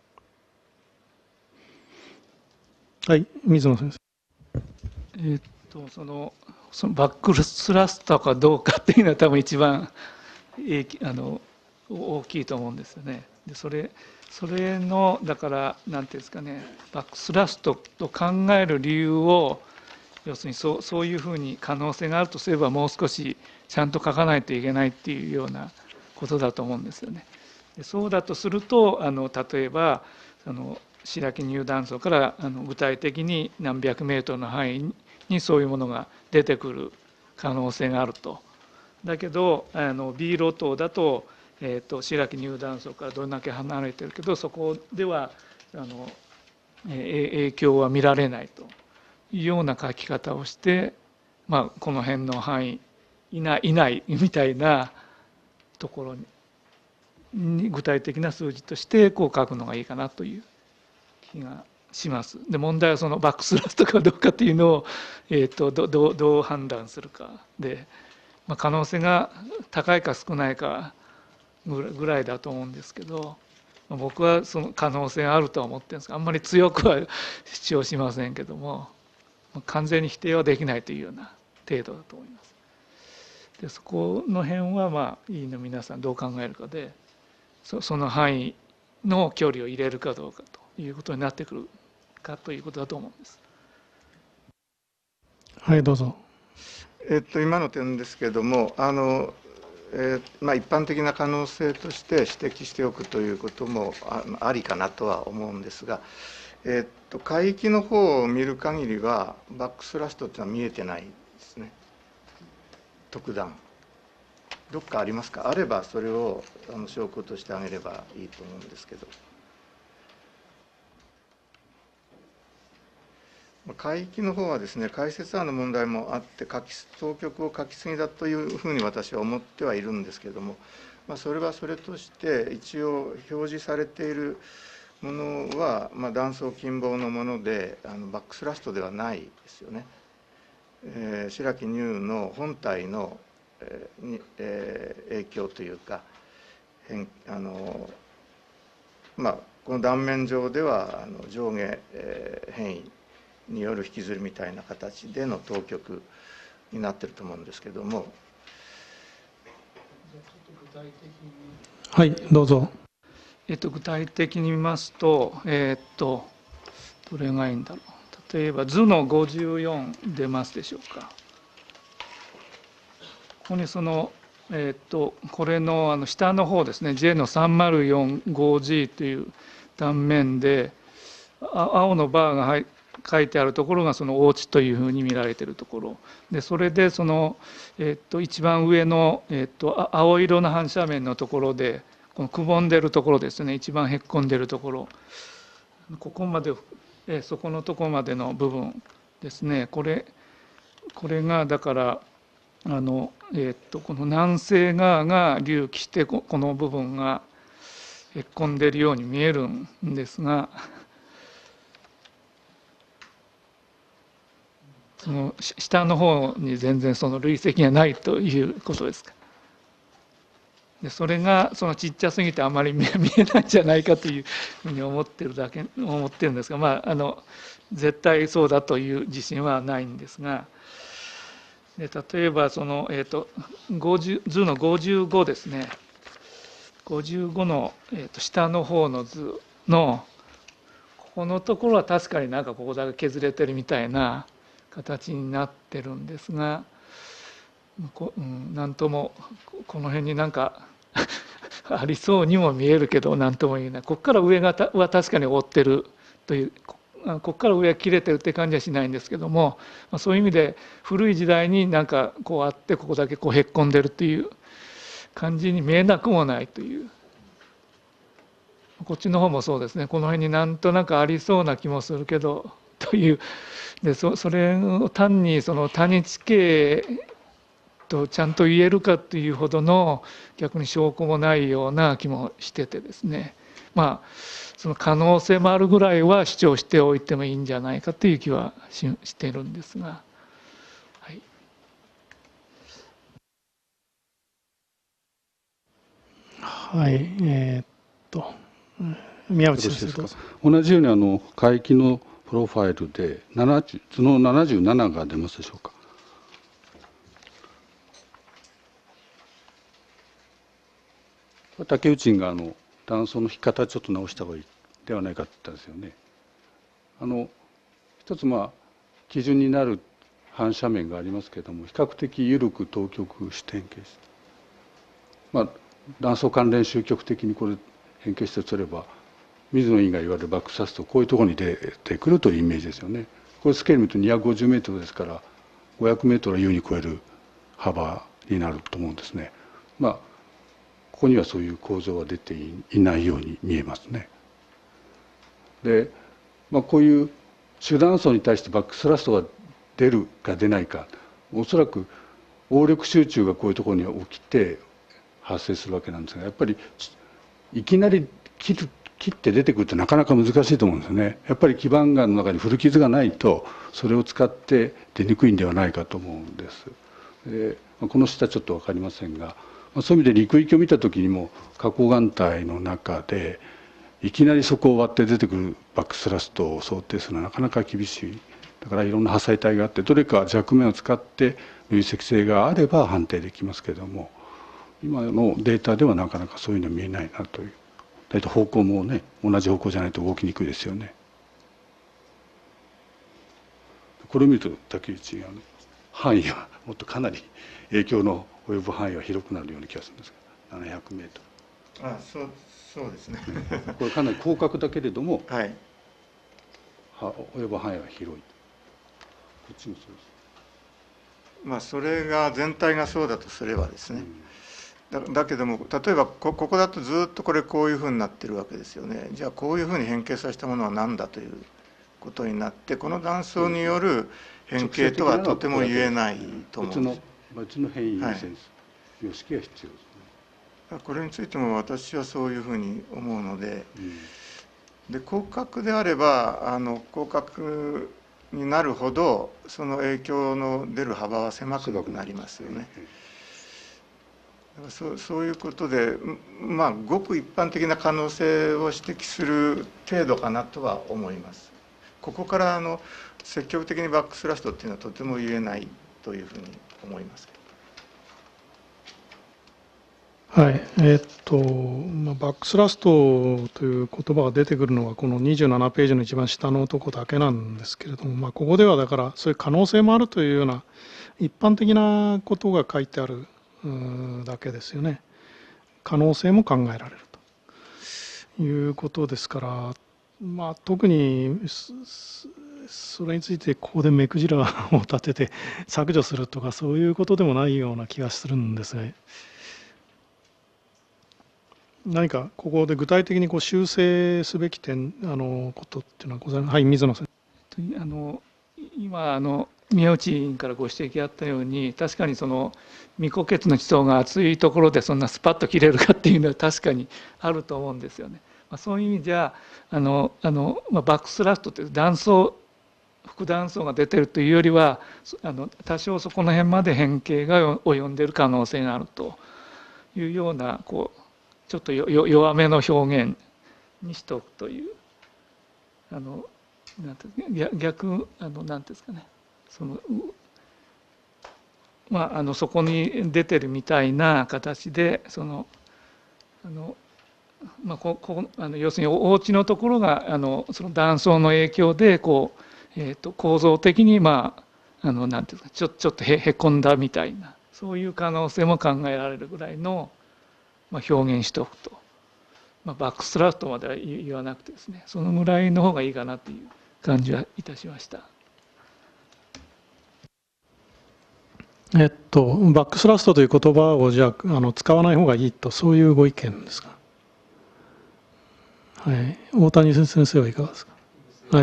はい、水野先生。 そのバックスラストかどうかっていうのは多分一番大きいと思うんですよね。でそれのだから何ていうんですかね、バックスラストと考える理由を要するにそういうふうに可能性があるとすればもう少しちゃんと書かないといけないっていうようなことだと思うんですよね。でそうだとすると例えば白木入断層から具体的に何百メートルの範囲にそういうものが出てくる可能性があると。だけどB 路頭だと、白木入断層からどれだけ離れてるけどそこでは影響は見られないというような書き方をして、この辺の範囲いないみたいなところに具体的な数字としてこう書くのがいいかなという気がします。で問題はそのバックスラストかどうかっていうのを、どう判断するかで、可能性が高いか少ないかぐらいだと思うんですけど、僕はその可能性があるとは思ってるんですが、あんまり強くは主張しませんけども、完全に否定はできないというような程度だと思います。でそこの辺は委員の皆さんどう考えるかで、その範囲の距離を入れるかどうかということになってくるかということだと思うんです。 はい、どうぞ。 今の点ですけれども一般的な可能性として指摘しておくということもありかなとは思うんですが、海域の方を見る限りはバックスラストというのは見えてないですね。特段どっかありますか？あればそれを証拠としてあげればいいと思うんですけど。海域の方はですね、解説案の問題もあって、当局を書きすぎだというふうに私は思ってはいるんですけれども、それはそれとして、一応表示されているものは、断層近傍のもので、バックスラストではないですよね。白木乳の本体の、影響というか、この断面上では上下、変異による引きずりみたいな形での当局になっていると思うんですけれども。 はい、どうぞ。 具体的に見ますと、どれがいいんだろう。例えば図の54出ますでしょうか。ここにこれの下の方ですね、J の 3045G という断面で青のバーが書いてあるところがその大地というふうに見られているところで、それで一番上の、青色の反射面のところでこのくぼんでるところですね、一番へっこんでるところ、ここまで、そこのところまでの部分ですね。これがだからこの南西側が隆起してこの部分がへっこんでるように見えるんですが、その下の方に全然その累積がないということですか。でそれがそのちっちゃすぎてあまり見えないんじゃないかというふうに思ってるんですが、絶対そうだという自信はないんですが、で例えば図の55ですね、55の、下の方の図のここのところは確かになんかここだけ削れてるみたいな形になってるんですが、なんともこの辺になんかありそうにも見えるけど何とも言えない。ここから上は確かに覆ってるという、ここから上は切れてるって感じはしないんですけども、そういう意味で古い時代になんかこうあってここだけこうへっこんでるという感じに見えなくもないという。こっちの方もそうですね、この辺になんとなくありそうな気もするけどという。でそれを単にその谷地形とちゃんと言えるかというほどの逆に証拠もないような気もしててですね、その可能性もあるぐらいは主張しておいてもいいんじゃないかという気はしてるんですが、はい。 はい、宮内先生、 同じように海域のプロファイルで図の77が出ますでしょうか。竹内が断層の引き方ちょっと直した方がいいではないかって言ったんですよね。一つ基準になる反射面がありますけれども、比較的緩く当極して変形して、断層関連周極的にこれ変形してすれば水野委員が言われるバックスラスト、こういうところに出てくるというイメージですよね。これスケール見ると250メートルですから500メートルは優に超える幅になると思うんですね。ここにはそういう構造は出ていないように見えますね。で、こういう主断層に対してバックスラストが出るか出ないか、おそらく応力集中がこういうところに起きて発生するわけなんですが、やっぱりいきなり切って出てくるってなかなか難しいと思うんですよね。やっぱり基盤岩の中に古傷がないとそれを使って出にくいんではないかと思うんです。でこの下ちょっと分かりませんが、そういう意味で陸域を見た時にも花崗岩帯の中でいきなりそこを割って出てくるバックスラストを想定するのはなかなか厳しい。だからいろんな破砕帯があって、どれか弱面を使って累積性があれば判定できますけれども、今のデータではなかなかそういうのは見えないなという。大体方向もね、同じ方向じゃないと動きにくいですよね。これを見ると竹内が範囲はもっとかなり影響の及ぶ範囲は広くなるような気がするんですけど、700メートそうですね。 ル、これかなり広角だけれども、 はい。 及ぶ範囲は広い。こっちもそうです。 まあそれが全体がそうだとすればですね。だけども例えばここだとずっとこういうふうになってるわけですよね。じゃあこういうふうに変形させたものは何だということになって、この断層による変形とはとても言えないと思うんです。 別の変異センス、様式が必要ですね。 これについても私はそういうふうに思うので、で広角であれば広角になるほどその影響の出る幅は狭くなりますよね。そういうことで、まあごく一般的な可能性を指摘する程度かなとは思います。ここから積極的にバックスラストっていうのはとても言えないというふうに思います。 はい、バックスラストという言葉が出てくるのはこの27ページの一番下のとこだけなんですけれども、ここではだからそういう可能性もあるというような一般的なことが書いてあるだけですよね。可能性も考えられるということですから、特にそれについてここで目くじらを立てて削除するとかそういうことでもないような気がするんですが、何かここで具体的に修正すべき点ことっていうのはございますか。はい、水野先生。 今宮内委員からご指摘あったように、確かにその未固結の地層が厚いところでそんなスパッと切れるかっていうのは確かにあると思うんですよね。そういう意味じゃバックスラストという断層副断層が出てるというよりは多少そこの辺まで変形が及んでいる可能性があるというようなちょっと弱めの表現にしておくという逆なんていうんですかね、そこに出てるみたいな形で要するにお家のところがその断層の影響で構造的になんていうんですかちょっとへこんだみたいな、そういう可能性も考えられるぐらいの表現しておくと、バックスラストまでは言わなくてですね、そのぐらいの方がいいかなという感じはいたしました。 バックスラストという言葉をじゃあ使わない方がいいと、そういうご意見ですか。はい、大谷先生はいかがですか。はい。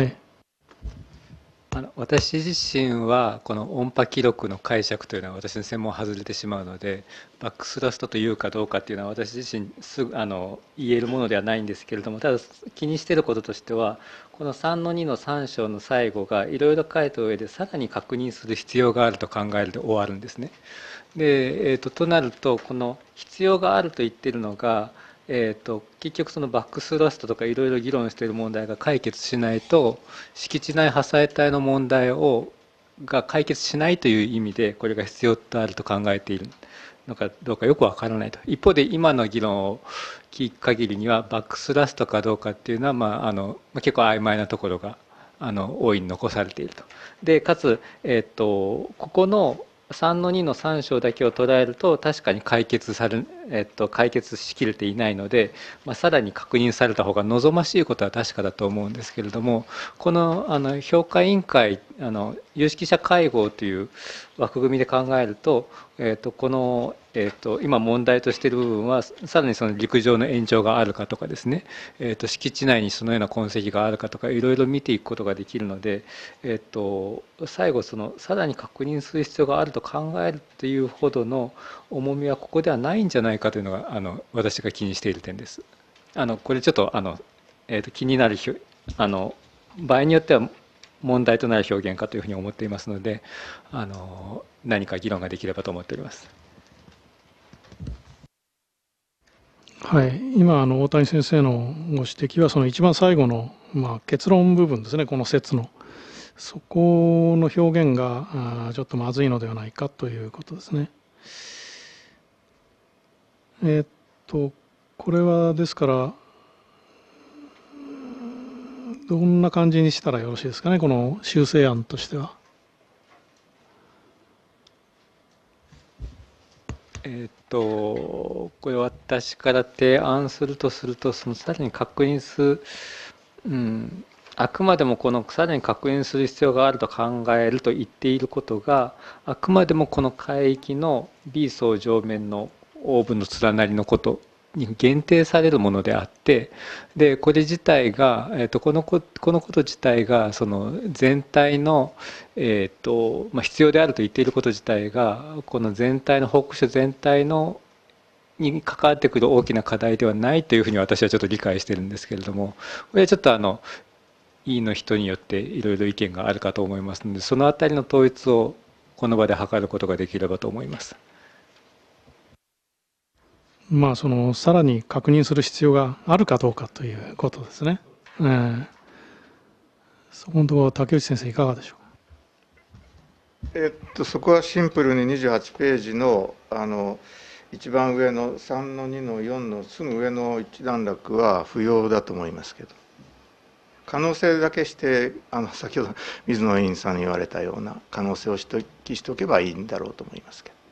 私自身はこの音波記録の解釈というのは私の専門を外れてしまうので、バックスラストというかどうかっていうのは私自身すぐ言えるものではないんですけれども、ただ気にしていることとしては、この3の2の3章の最後がいろいろ書いた上でさらに確認する必要があると考えるで終わるんですね。で、となるとこの必要があると言っているのが、結局そのバックスラストとかいろいろ議論している問題が解決しないと、敷地内破砕帯の問題が解決しないという意味でこれが必要とあると考えているのかどうかよくわからないと。一方で今の議論を聞く限りにはバックスラストかどうかっていうのは結構曖昧なところが大いに残されていると。でかつ、ここの3の2の3章だけを捉えると確かに解決しきれていないので、さらに確認された方が望ましいことは確かだと思うんですけれども、この評価委員会有識者会合という枠組みで考えると、この今問題としている部分はさらにその陸上の延長があるかとかですね、敷地内にそのような痕跡があるかとかいろいろ見ていくことができるので、最後さらに確認する必要があると考えるというほどの重みはここではないんじゃないかというのが私が気にしている点です。これちょっと気になる場合によっては問題となる表現かというふうに思っていますので、何か議論ができればと思っております。 はい、今大谷先生のご指摘はその一番最後の、結論部分ですね、この説のそこの表現がちょっとまずいのではないかということですね。これはですからどんな感じにしたらよろしいですかね、この修正案としては。 これ私から提案するとそのさらに確認する、あくまでもこのさらに確認する必要があると考えると言っていることが、あくまでもこの海域の B 層上面のオーブンの連なりのことに限定されるものであって、でこれ自体が、このこと自体がその全体の、必要であると言っていること自体がこの全体の報告書全体のに関わってくる大きな課題ではないというふうに私はちょっと理解してるんですけれども、これはちょっと委員の人によっていろいろ意見があるかと思いますので、そのあたりの統一をこの場で図ることができればと思います。 そのさらに確認する必要があるかどうかということですね。そこのところ竹内先生いかがでしょうか。そこはシンプルに28ページの一番上の3の2の4のすぐ上の一段落は不要だと思いますけど、可能性だけして先ほど水野委員さんに言われたような可能性を指摘しておけばいいんだろうと思いますけど。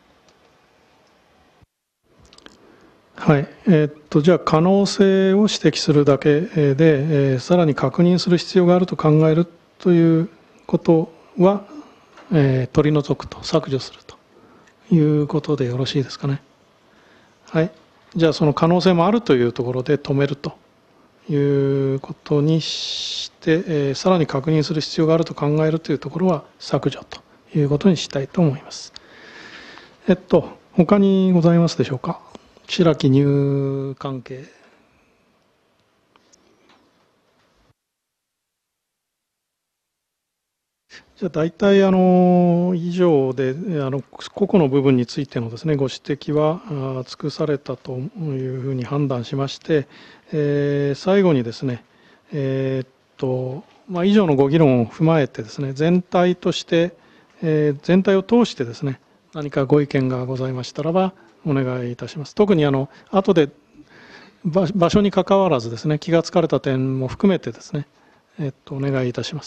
はい、じゃあ可能性を指摘するだけで、さらに確認する必要があると考えるということは、取り除くと、削除するということでよろしいですかね。はい、じゃあその可能性もあるというところで止めるということにして、さらに確認する必要があると考えるというところは削除ということにしたいと思います。他にございますでしょうか。白木入関係。じゃあ大体以上で個々の部分についてのですねご指摘は尽くされたというふうに判断しまして、最後にですね以上のご議論を踏まえてですね全体として、全体を通してですね何かご意見がございましたらばお願いいたします。特に後で場所にかかわらずですね気がつかれた点も含めてですねお願いいたします。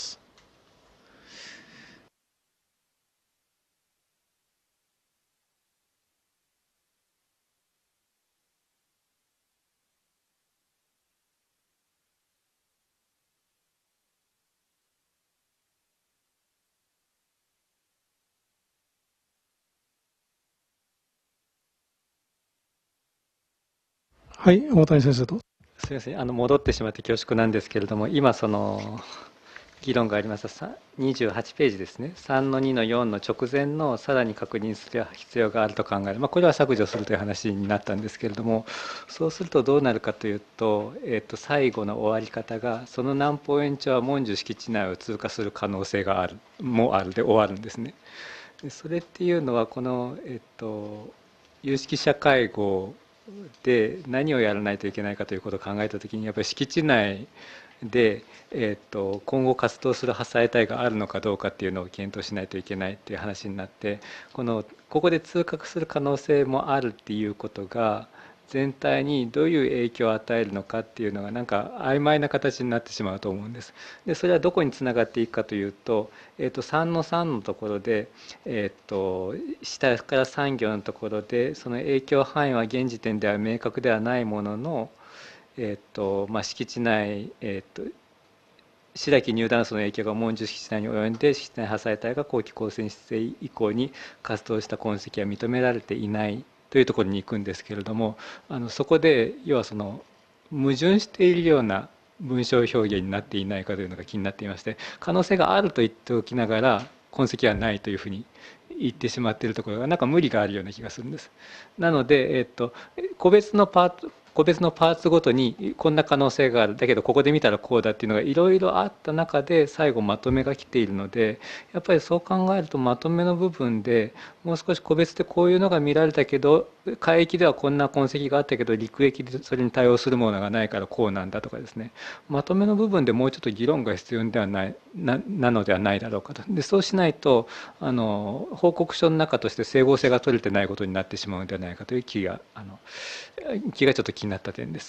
はい、大谷先生と。 すみません、戻ってしまって恐縮なんですけれども、今その議論がありました28ページですね、3の2の4の直前のさらに確認する必要があると考える、これは削除するという話になったんですけれども、そうするとどうなるかというと、最後の終わり方が、その南方延長は文殊敷地内を通過する可能性があるで終わるんですね。それっていうのはこの、有識者会合で何をやらないといけないかということを考えたときに、やっぱり敷地内で、今後活動する発災帯があるのかどうかっていうのを検討しないといけないっていう話になって、ここで通過する可能性もあるっていうことが全体にどういう影響を与えるのかっていうのがなんか曖昧な形になってしまうと思うんです。でそれはどこにつながっていくかというと、3の3のところで、下から3行のところでその影響範囲は現時点では明確ではないものの、敷地内、白木入断層の影響が文殊敷地内に及んで敷地内破砕帯が後期高専質以降に活動した痕跡は認められていないというところに行くんですけれども、そこで要はその矛盾しているような文章表現になっていないかというのが気になっていまして、可能性があると言っておきながら痕跡はないというふうに言ってしまっているところがなんか無理があるような気がするんです。なので、個別のパーツごとにこんな可能性がある、だけどここで見たらこうだっていうのがいろいろあった中で最後まとめが来ているので、やっぱりそう考えるとまとめの部分でもう少し個別でこういうのが見られたけど海域ではこんな痕跡があったけど陸域でそれに対応するものがないからこうなんだとかですね、まとめの部分でもうちょっと議論が必要ではないなのではないだろうかと。でそうしないと報告書の中として整合性が取れてないことになってしまうのではないかという気がちょっと気になった点です。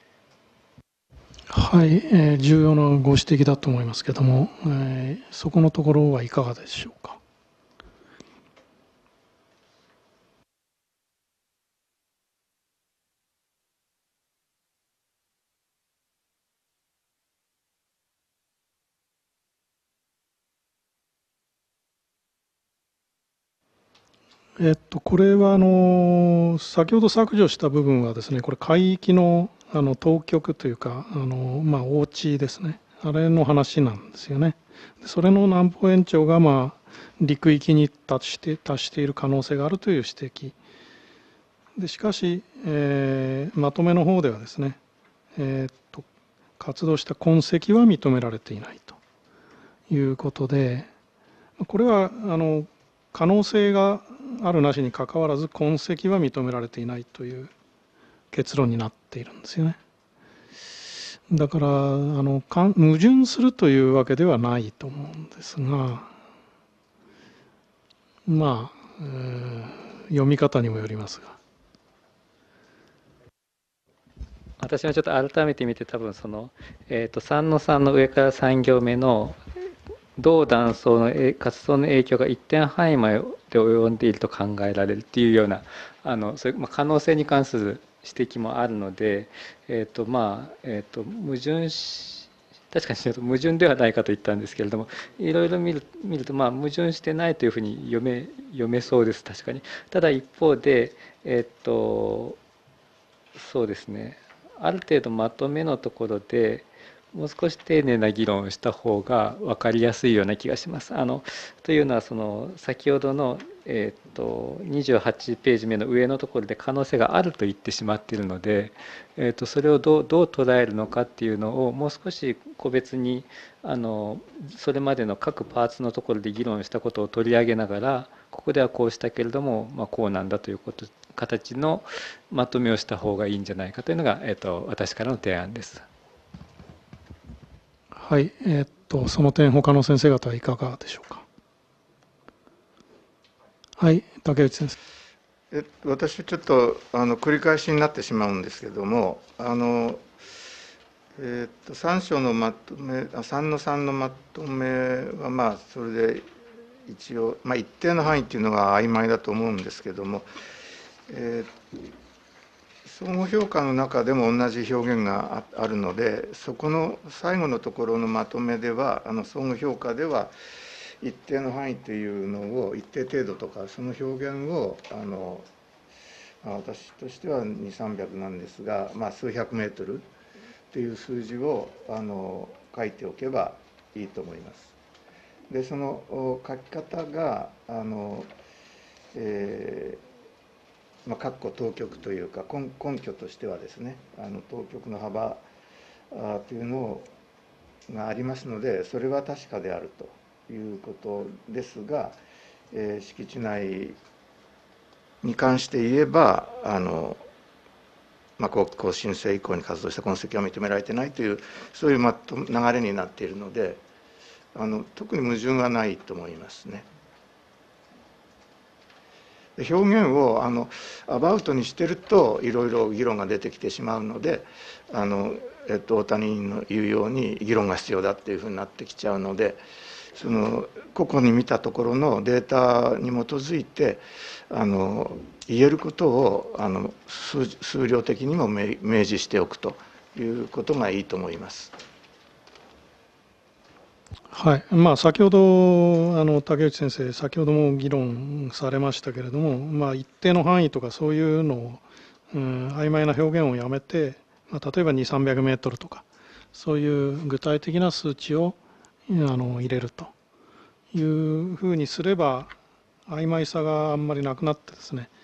はい、重要なご指摘だと思いますけども、そこのところはいかがでしょうか。 これは先ほど削除した部分はですね、これ海域の当局というか大地ですね、あれの話なんですよね。それの南方延長が陸域に達している可能性があるという指摘で、しかし、まとめの方ではですね、活動した痕跡は認められていないということで、これは可能性があるなしにかかわらず痕跡は認められていないという結論になっているんですよね。だから矛盾するというわけではないと思うんですが、読み方にもよりますが。 私はちょっと改めて見て、多分3の3の上から3行目の同断層の活動の影響が一定範囲まで及んでいると考えられるっていうようなそういう可能性に関する指摘もあるので、矛盾確かに矛盾ではないかと言ったんですけれども、いろいろ見ると矛盾してないというふうに読めそうです。確かに。ただ一方でそうですね、ある程度まとめのところでもう少し丁寧な議論をした方が分かりやすいような気がします。というのは先ほどの、28ページ目の上のところで可能性があると言ってしまっているので、それをどう捉えるのかっていうのをもう少し個別にそれまでの各パーツのところで議論したことを取り上げながら、ここではこうしたけれども、こうなんだという形のまとめをした方がいいんじゃないかというのが、私からの提案です。 はい、その点他の先生方はいかがでしょうか。はい、竹内先生。 私ちょっと繰り返しになってしまうんですけども、3章のまとめ3の3のまとめはそれで一応一定の範囲っていうのが曖昧だと思うんですけども、総合評価の中でも同じ表現があるので、そこの最後のところのまとめでは総合評価では一定の範囲というのを一定程度とかその表現を私としては2、300なんですが、数百メートルという数字を書いておけばいいと思います。でその書き方が括弧当局というか根拠としてはですね、当局の幅というのがありますので、それは確かであるということですが、敷地内に関して言えば更新制以降に活動した痕跡は認められてないという、そういう流れになっているので、特に矛盾はないと思いますね。表現をアバウトにしてるといろいろ議論が出てきてしまうので、大谷委員の言うように議論が必要だっていうふうになってきちゃうので、個々に見たところのデータに基づいて言えることを数量的にも明示しておくということがいいと思います。 はい、先ほど竹内先生、先ほども議論されましたけれども、一定の範囲とかそういうのを、曖昧な表現をやめて、例えば2、300メートルとかそういう具体的な数値を入れるというふうにすれば曖昧さがあんまりなくなってですね、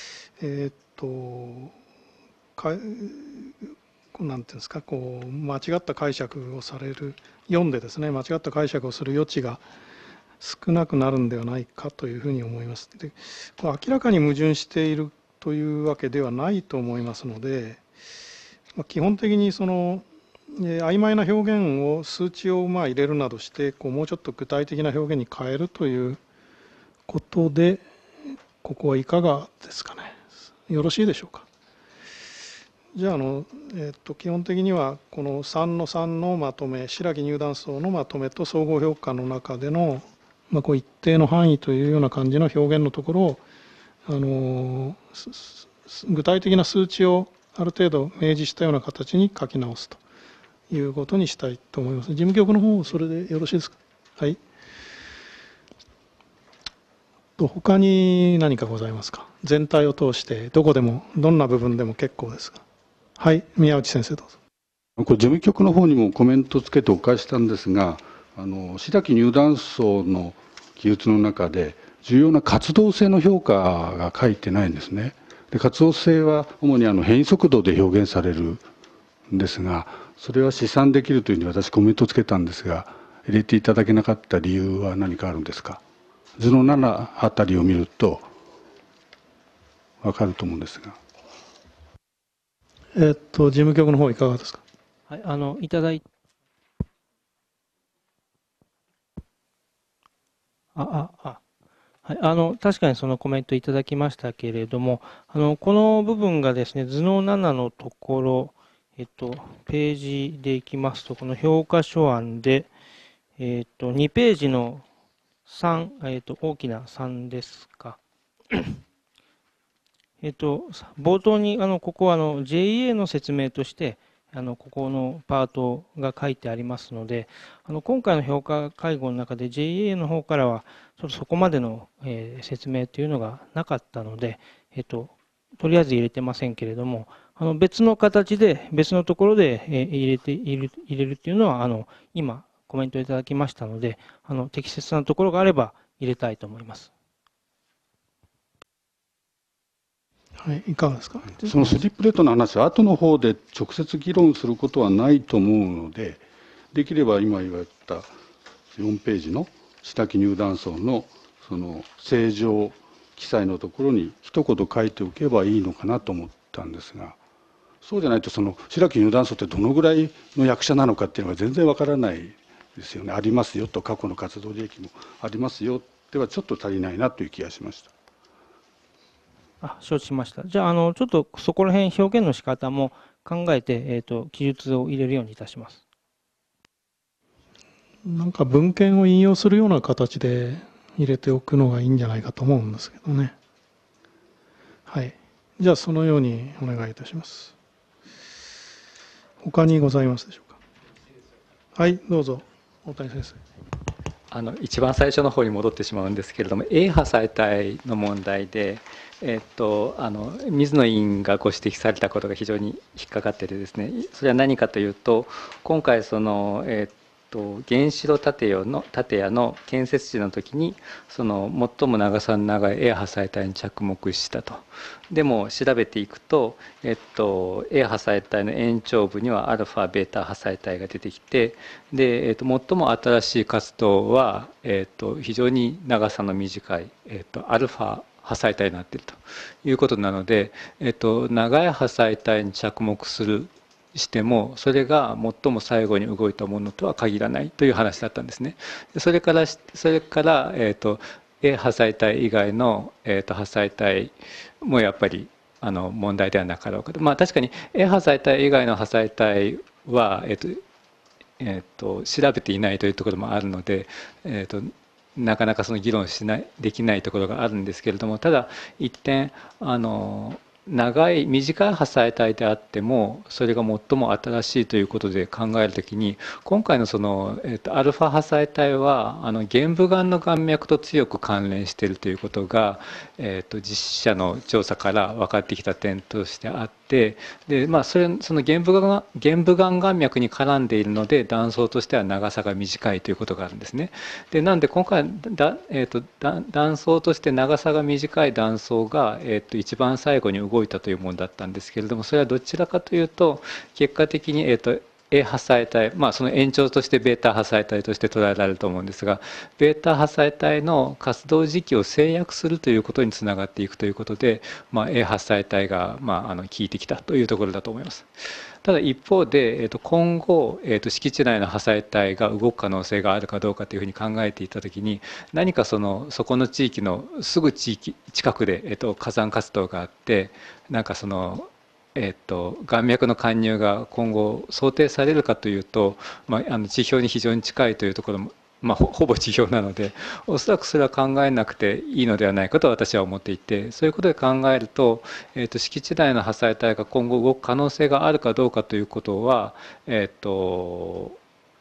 なんていうんですか、間違った解釈をされる、読んでですね間違った解釈をする余地が少なくなるんではないかというふうに思います。で明らかに矛盾しているというわけではないと思いますので、基本的に曖昧な表現を数値を入れるなどしてもうちょっと具体的な表現に変えるということで、ここはいかがですかね。よろしいでしょうか。じゃあ基本的にはこの3の3のまとめ、白木入団層のまとめと総合評価の中での、一定の範囲というような感じの表現のところを具体的な数値をある程度明示したような形に書き直すということにしたいと思います。事務局の方、それでよろしいですか。はい。 他に何かございますか。全体を通してどこでもどんな部分でも結構ですが。はい、宮内先生どうぞ。 これ事務局の方にもコメントつけてお返ししたんですが、白木入断層の記述の中で重要な活動性の評価が書いてないんですね。で、活動性は主に変異速度で表現されるんですが、それは試算できるというふうに私コメントつけたんですが、入れていただけなかった理由は何かあるんですか。図の7あたりを見ると分かると思うんですが。 事務局の方いかがですか。 はい、いただいはい、確かにそのコメントいただきましたけれども、この部分がですね、図の7のところ、ページでいきますと、この評価書案で、2ページの3、大きな3ですか。冒頭に、ここはJA の説明として、ここのパートが書いてありますので、今回の評価会合の中で JA の方からは、ちょっとそこまでの、説明というのがなかったので、とりあえず入れてませんけれども、別の形で、別のところで、入れるというのは、今、コメントいただきましたので、適切なところがあれば入れたいと思います。 はい、いかがですか。 そのスリップレートの話は後の方で直接議論することはないと思うので、できれば今言われた4ページの白木入断層のその正常記載のところに一言書いておけばいいのかなと思ったんですが、そうじゃないとその白木入断層ってどのぐらいの役者なのかっていうのが全然わからないですよね。ありますよと、過去の活動利益もありますよではちょっと足りないなという気がしました。 承知しました。じゃあ、ちょっとそこら辺表現の仕方も考えて、記述を入れるようにいたします。 なんか文献を引用するような形で入れておくのがいいんじゃないかと思うんですけどね。はい。じゃあそのようにお願いいたします。他にございますでしょうか。はい、どうぞ、大谷先生。 一番最初の方に戻ってしまうんですけれども、 A 波載体の問題で、水野委員がご指摘されたことが非常に引っかかっててですね、それは何かというと、今回その、原子炉建屋の建設時の時にその最も長さの長い A 波載体に着目したと。でも調べていくと、A 波載体の延長部にはアルファベータ波載体が出てきて、で、最も新しい活動は、非常に長さの短い、アルファ波載体になっているということなので、長い波載体に着目するしてもそれが最も最後に動いたものとは限らないという話だったんですね。それから、A 波載体以外の、波載体もやっぱり問題ではなかろうかと。まあ確かに A 波載体以外の波載体は、調べていないというところもあるので、なかなかその議論できないところがあるんですけれども、ただ一点短い波載体であってもそれが最も新しいということで考えるときに、今回のその、アルファ波載体は玄武岩の岩脈と強く関連しているということが、実施者の調査から分かってきた点としてあって、で、まあ、その玄武岩岩脈に絡んでいるので断層としては長さが短いということがあるんですね。でなんで今回断層として長さが短い断層が、一番最後に動いたというものだったんですけれども、それはどちらかというと結果的に、A 波載体、まあ、その延長としてベータ波載体として捉えられると思うんですが、ベータ波載体の活動時期を制約するということにつながっていくということで、まあ、A 波載体が、まあ、効いてきたというところだと思います。ただ一方で、今後、敷地内の波載体が動く可能性があるかどうかというふうに考えていったときに、何かそこの地域のすぐ近くで、火山活動があって、なんかその岩脈の貫入が今後想定されるかというと、まあ、地表に非常に近いというところも、まあ、ほぼ地表なので、おそらくそれは考えなくていいのではないかと私は思っていて、そういうことで考えると、敷地内の波載体が今後動く可能性があるかどうかということは、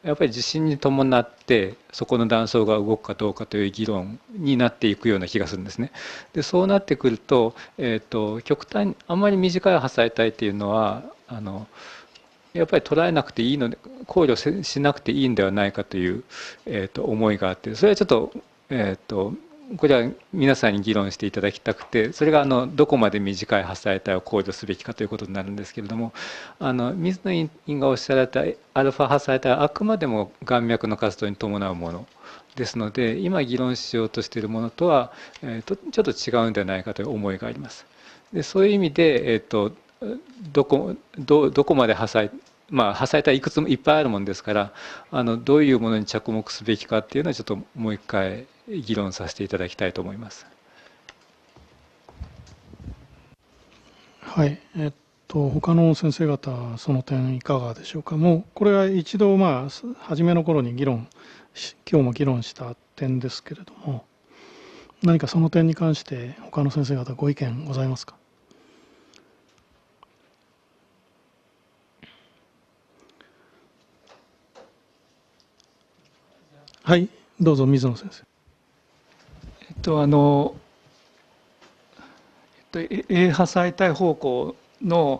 やっぱり地震に伴ってそこの断層が動くかどうかという議論になっていくような気がするんですね。でそうなってくると、極端にあんまり短い破砕帯っていうのはやっぱり捉えなくていいので考慮しなくていいんではないかという、思いがあって、それはちょっと、これは皆さんに議論していただきたくて、それがどこまで短い破砕帯を考慮すべきかということになるんですけれども、水野委員がおっしゃられたアルファ破砕帯はあくまでも岩脈の活動に伴うものですので、今議論しようとしているものとは、ちょっと違うんではないかという思いがあります。でそういう意味で、どこまで破砕帯いくつもいっぱいあるものですから、どういうものに着目すべきかっていうのはちょっともう一回議論させていただきたいと思います。 はい、他の先生方その点いかがでしょうか。もうこれは一度初めの頃に今日も議論した点ですけれども、何かその点に関して他の先生方ご意見ございますか。はい、どうぞ水野先生。 A 破砕帯方向の、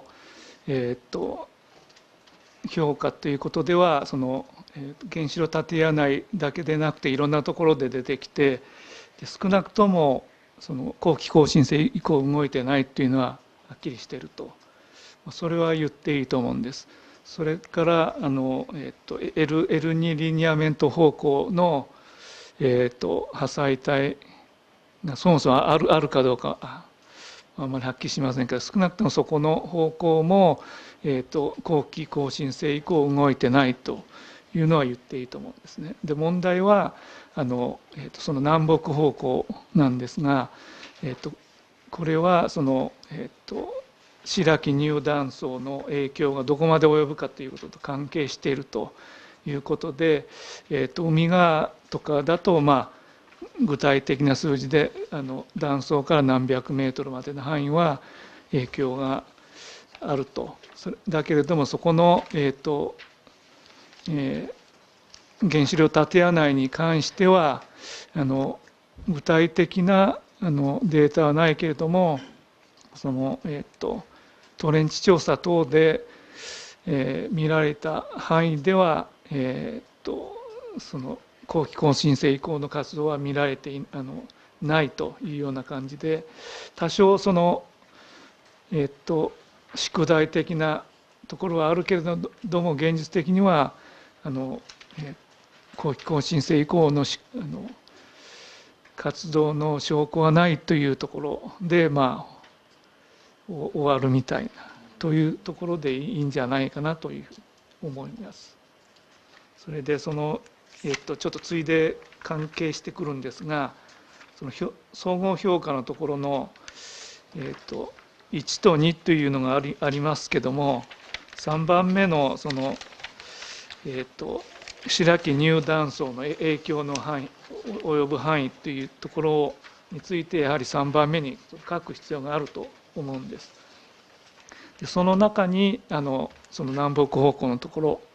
評価ということでは、その原子炉建屋内だけでなくていろんなところで出てきて、で少なくともその後期更新性以降動いてないっていうのははっきりしていると、それは言っていいと思うんです。それからL2 リニアメント方向の、破砕帯がそもそもあるかどうかあんまりはっきりしませんけど、少なくともそこの方向も、後期更新性以降動いてないというのは言っていいと思うんですね。で問題はその南北方向なんですが、これはその、白木乳断層の影響がどこまで及ぶかということと関係しているということで、海側とかだと具体的な数字で断層から何百メートルまでの範囲は影響があると。だけれどもそこの、原子炉建屋内に関しては具体的なデータはないけれども、そのトレンチ調査等で、見られた範囲では、その後期更新性以降の活動は見られてないというような感じで、多少その宿題的なところはあるけれども、現実的には後期更新性以降の活動の証拠はないというところで終わるみたいなというところでいいんじゃないかなというふうに思います。それでちょっとついで関係してくるんですが、その総合評価のところの、1と2というのがありますけども、3番目のその、白木乳断層の影響の範囲及ぶ範囲というところについてやはり3番目に書く必要があると思うんです。でその中にその南北方向のところ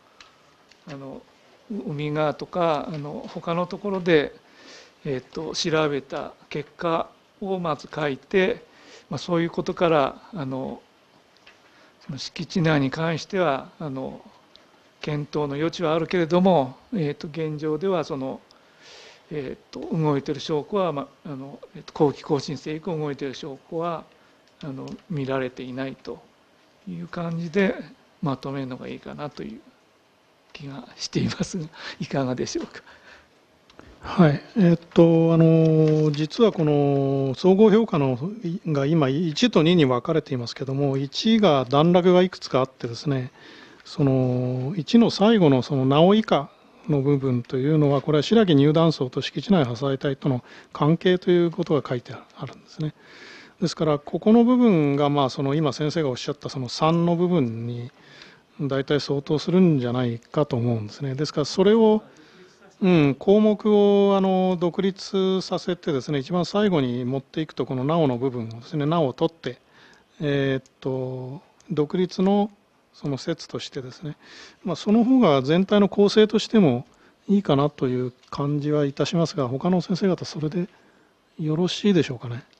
海側とか他のところで、調べた結果をまず書いて、そういうことからその敷地内に関しては検討の余地はあるけれども、現状ではその、動いている証拠は、後期更新性以降動いている証拠は見られていないという感じでまとめるのがいいかなという気がしていますが、いかがでしょうか。 はい、実はこの総合評価が今1と2に分かれていますけども、1が段落がいくつかあってですね、その1の最後のそのなお以下の部分というのは、これは白木乳断層と敷地内破砕帯との関係ということが書いてあるんですね。ですからここの部分がその今先生がおっしゃったその3の部分に大体相当するんじゃないかと思うんですね。ですからそれを、項目を独立させてですね、一番最後に持っていくと、このなおの部分をですね、なおを取って、独立のその説としてですね、その方が全体の構成としてもいいかなという感じはいたしますが、他の先生方、それでよろしいでしょうかね。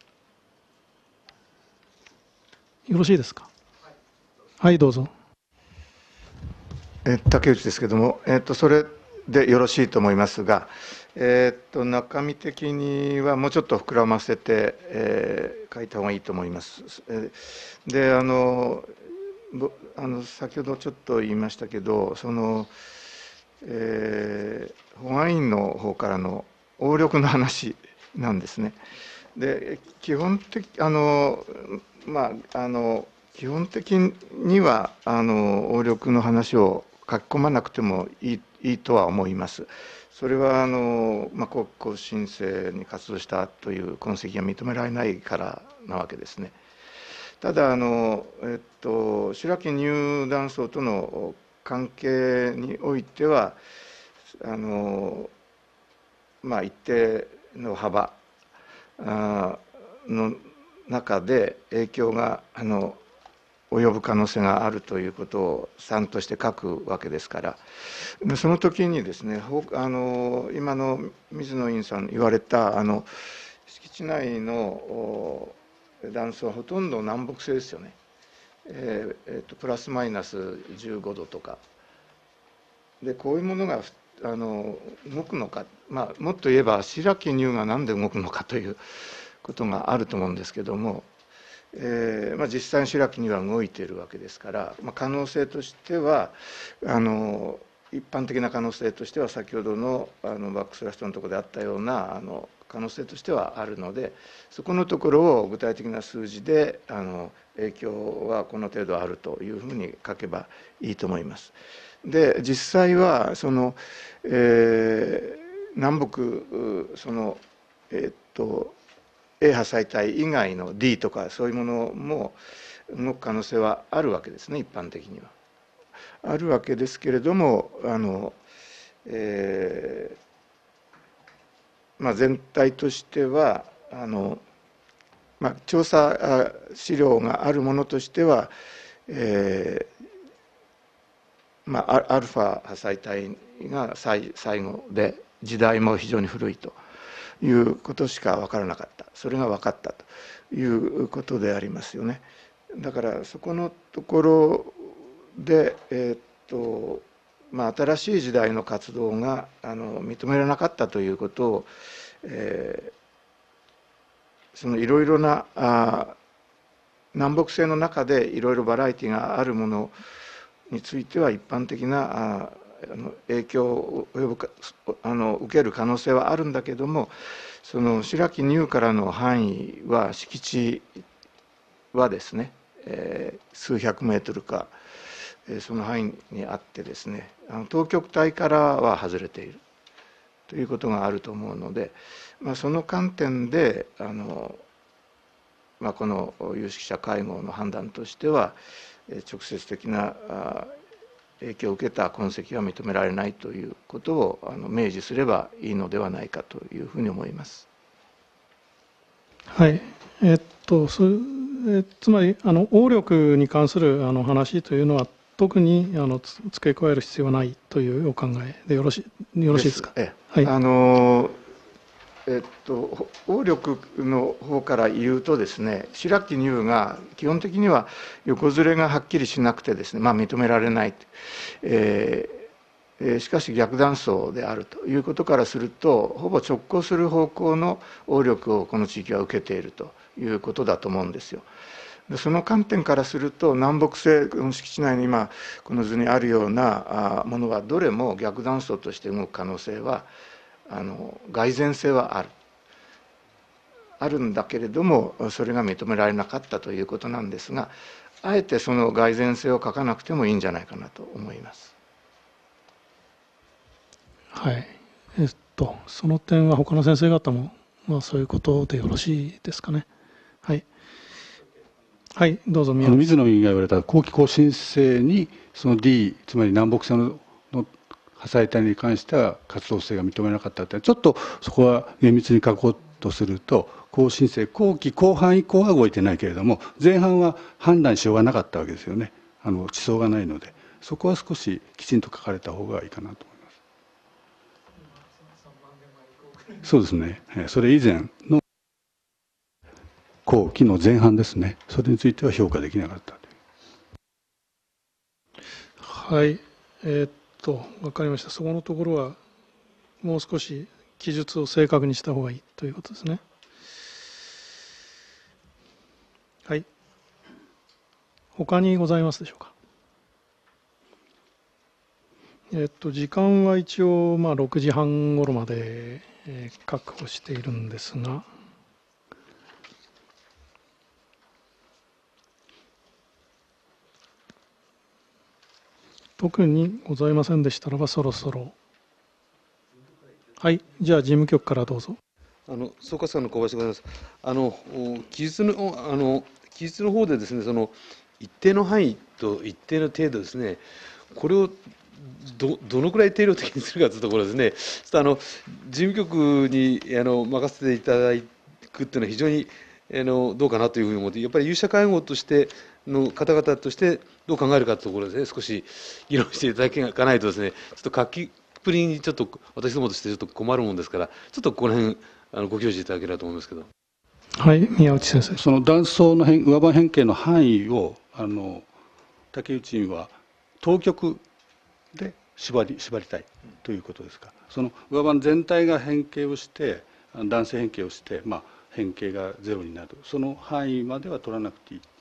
よろしいですか。はい、どうぞ。 竹内ですけれども、それでよろしいと思いますが、中身的にはもうちょっと膨らませて、書いた方がいいと思います。で、先ほどちょっと言いましたけど、保安院の方からの応力の話なんですね。で、基本的には応力の話を書き込まなくてもいいとは思います。それは国交申請に活動したという痕跡が認められないからなわけですね。ただ白木入団層との関係においては一定の幅の中で影響が及ぶ可能性があるということを3として書くわけですから、その時にですね、今の水野委員さん言われた敷地内の断層はほとんど南北西ですよね。プラスマイナス15度とかで、こういうものが動くのか、もっと言えば白木入が何で動くのかということがあると思うんですけども、実際に白木入は動いているわけですから、可能性としては一般的な可能性としては先ほどのバックスラストのところであったような可能性としてはあるので、そこのところを具体的な数字で影響はこの程度あるというふうに書けばいいと思います。で、実際は南北A 波最帯以外の D とかそういうものも動く可能性はあるわけですね、一般的には。あるわけですけれども全体としては調査資料があるものとしては、アルファ波最帯が最後で時代も非常に古いということしか分からなかった、それが分かったということでありますよね。だからそこのところで、新しい時代の活動が認められなかったということを、そのいろいろな南北西の中でいろいろバラエティがあるものについては一般的な影響を受ける可能性はあるんだけども、その白木入からの範囲は敷地はですね、数百メートルかその範囲にあってですね、東極帯からは外れているということがあると思うので、その観点でこの有識者会合の判断としては直接的な影響を受けた痕跡は認められないということを明示すればいいのではないかというふうに思います。 はい、つまり応力に関する話というのは特に付け加える必要はないというお考えでよろしいですか。はい、応力の方から言うとですね、白木入が基本的には横ずれがはっきりしなくてですね、認められない、しかし逆断層であるということからすると、ほぼ直行する方向の応力をこの地域は受けているということだと思うんですよ。その観点からすると、南北西の敷地内に今この図にあるようなものはどれも逆断層として動く可能性は蓋然性はあるんだけれども、それが認められなかったということなんですが、あえてその蓋然性を書かなくてもいいんじゃないかなと思います。 はい、その点は他の先生方もそういうことでよろしいですかね。はい、はい、どうぞ。 水野委員が言われた後期更新性にその D、つまり南北西の破砕帯に関しては活動性が認めなかったって、ちょっとそこは厳密に書こうとすると、更新性後期後半以降は動いてないけれども、前半は判断しようがなかったわけですよね。 地層がないので、そこは少しきちんと書かれた方がいいかなと思います。そうですね。それ以前の後期の前半ですね。それについては評価できなかったという。 はい、分かりました。そこのところはもう少し記述を正確にした方がいいということですね。はい。他にございますでしょうか。時間は一応6時半頃まで確保しているんですが、特にございませんでしたらばそろそろ。はい、じゃあ事務局からどうぞ。 総括官の小林でございます。記述の方でですね、その一定の範囲と一定の程度ですね、これをどのくらい定量的にするかというところですね、ちょっと事務局に任せていただくっていうのは非常にどうかなというふうに思って、やっぱり有識者会合としての方々としてどう考えるかというところですね、少し議論していただかないとですね、ちょっと書きっぷりにちょっと私どもとしてちょっと困るもんですから、ちょっとこの辺ご教示いただければと思いますけど。 はい、宮内先生。 その断層の上盤変形の範囲を竹内院は当局で縛りたいということですか。その上盤全体が変形をして断層変形をして、変形がゼロになる、その範囲までは取らなくていい。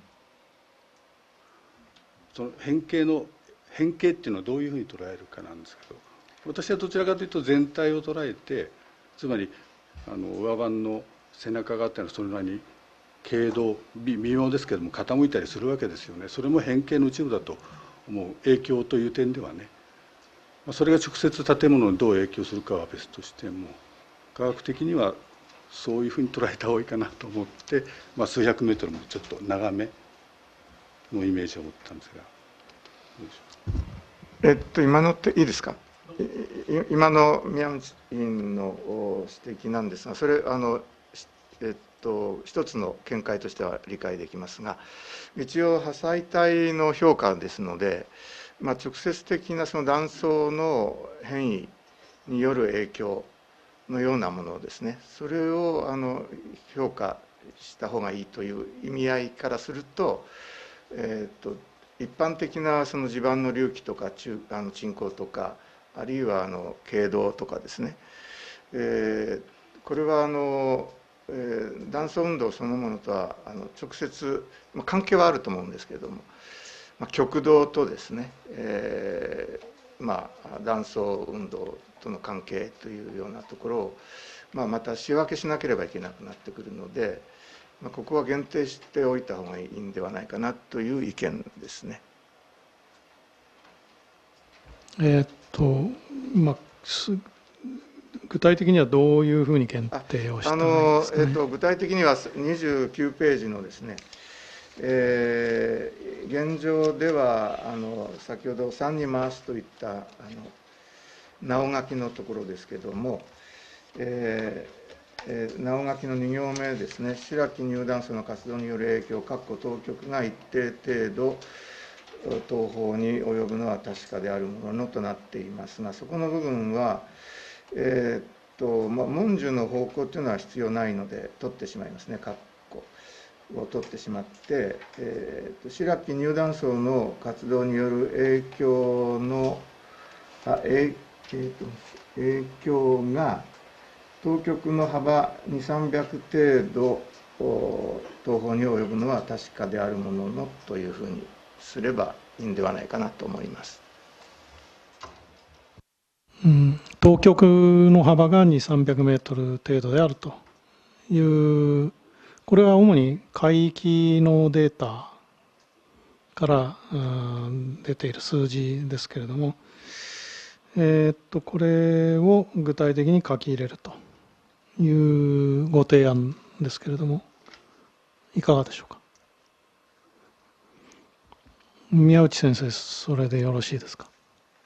その変形っていうのはどういうふうに捉えるかなんですけど、私はどちらかというと全体を捉えて、つまり上盤の背中側っていうのはそれなりに経度微妙ですけども傾いたりするわけですよね。それも変形の一部だと思う。影響という点ではね、それが直接建物にどう影響するかは別としても、科学的にはそういうふうに捉えた方がいいかなと思って、数百メートルもちょっと長めのイメージを持ったんですが、どうでしょう。 今のっていいですか。今の宮内委員の指摘なんですが、それ一つの見解としては理解できますが、一応破砕帯の評価ですので、直接的なその断層の変異による影響のようなものですね、それを評価した方がいいという意味合いからすると、一般的なその地盤の隆起とか沈降とか、あるいは経度とかですね、これは断層運動そのものとは直接関係はあると思うんですけれども、極動とですね、断層運動との関係というようなところを、また仕分けしなければいけなくなってくるので、ここは限定しておいた方がいいんではないかなという意見ですね。 具体的にはどういうふうに検定をしたらいいですかね。 具体的には29ページのですね、現状では先ほど3に回すといった直書きのところですけれども、直書きの2行目ですね、白木入断層の活動による影響、当局が一定程度東方に及ぶのは確かであるもののとなっていますが、そこの部分は、文殊の方向というのは必要ないので取ってしまいますね、括弧を取ってしまって、白木入断層の活動による影響の影響が当局の幅2、300程度東方に及ぶのは確かであるもののというふうにすればいいんではないかなと思います。 当局の幅が2、300メートル程度であるという、これは主に海域のデータから出ている数字ですけれども、これを具体的に書き入れるというご提案ですけれども、いかがでしょうか。宮内先生、それでよろしいですか。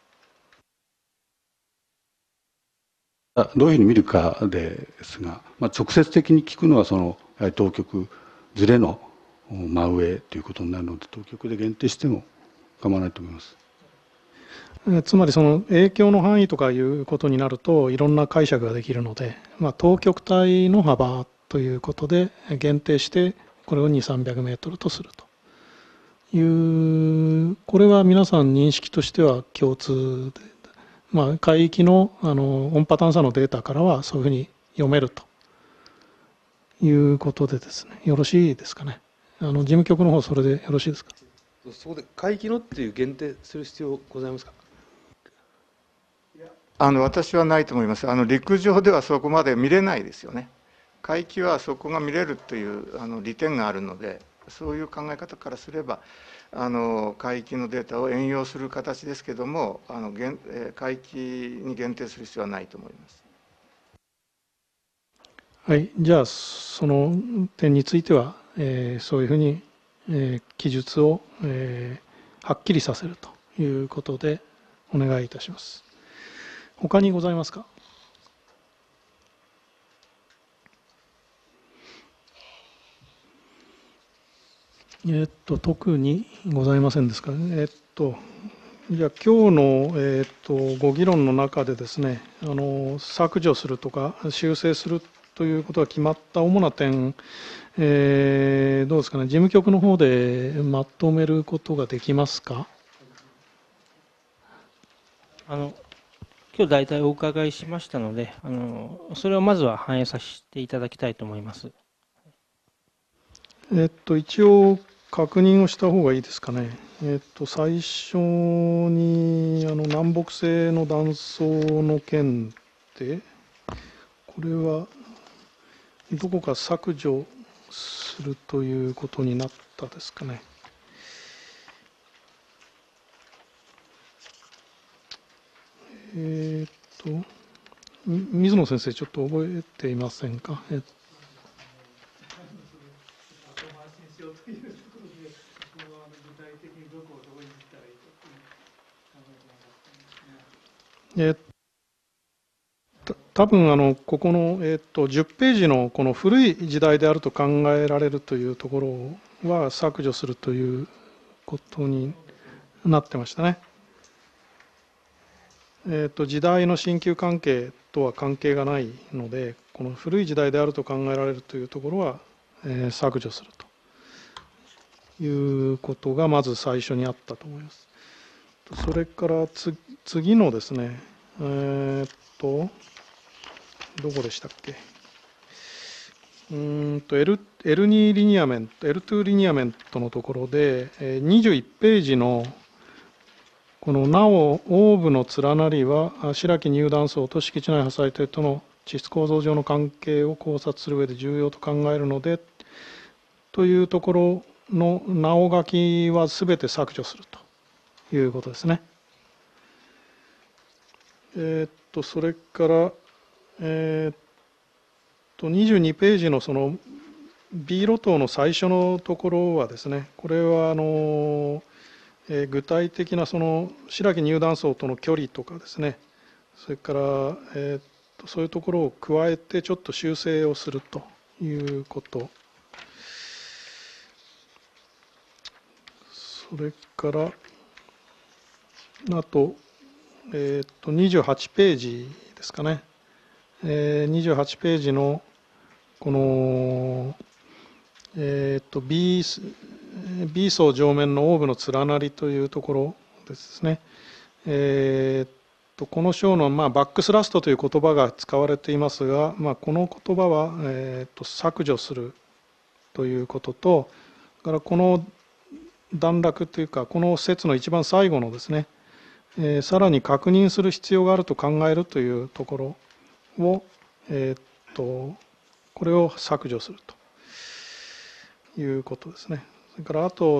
どういうふうに見るかですが、直接的に聞くのはその当局ずれの真上ということになるので、当局で限定しても構わないと思います。 つまりその影響の範囲とかいうことになるといろんな解釈ができるので、当局帯の幅ということで限定してこれを2、300メートルとするという、これは皆さん認識としては共通で、海域の音波探査のデータからはそういうふうに読めるということでですね、よろしいですかね。事務局の方それでよろしいですか。 そこで海域のっていう限定する必要ございますか。 私はないと思います。陸上ではそこまで見れないですよね。海域はそこが見れるという利点があるので、そういう考え方からすれば海域のデータを援用する形ですけども、海域に限定する必要はないと思います。 はい、じゃあその点については、そういうふうに、記述を、はっきりさせるということでお願いいたします。他にございますか。特にございませんですかね。じゃあ今日の、ご議論の中でですね、削除するとか修正するということが決まった主な点、どうですかね、事務局の方でまとめることができますか。 今日大体お伺いしましたので、それをまずは反映させていただきたいと思います。 一応確認をした方がいいですかね。最初に南北西の断層の件で、これはどこか削除するということになったですかね。水野先生、ちょっと覚えていませんか。多分ここの、10ページのこの古い時代であると考えられるというところは削除するということになってましたね。時代の新旧関係とは関係がないので、この古い時代であると考えられるというところは、削除するということがまず最初にあったと思います。それから次のですね、どこでしたっけ。L2 リニアメント、L2 リニアメントのところで、21ページのこのなおオーブの連なりは白木入断層と敷地内破砕帯との地質構造上の関係を考察する上で重要と考えるのでというところのなお書きはすべて削除するということですね。それから22ページのその B 路頭の最初のところはですね、これは具体的なその白木入断層との距離とかですね、それからそういうところを加えてちょっと修正をするということ、それからあと28ページですかね。28ページのこのB 層上面のオーブの連なりというところですね。この章のバックスラストという言葉が使われていますが、この言葉は削除するということと、それからこの段落というかこの節の一番最後のですね、さらに確認する必要があると考えるというところを、これを削除するということですね。それからあと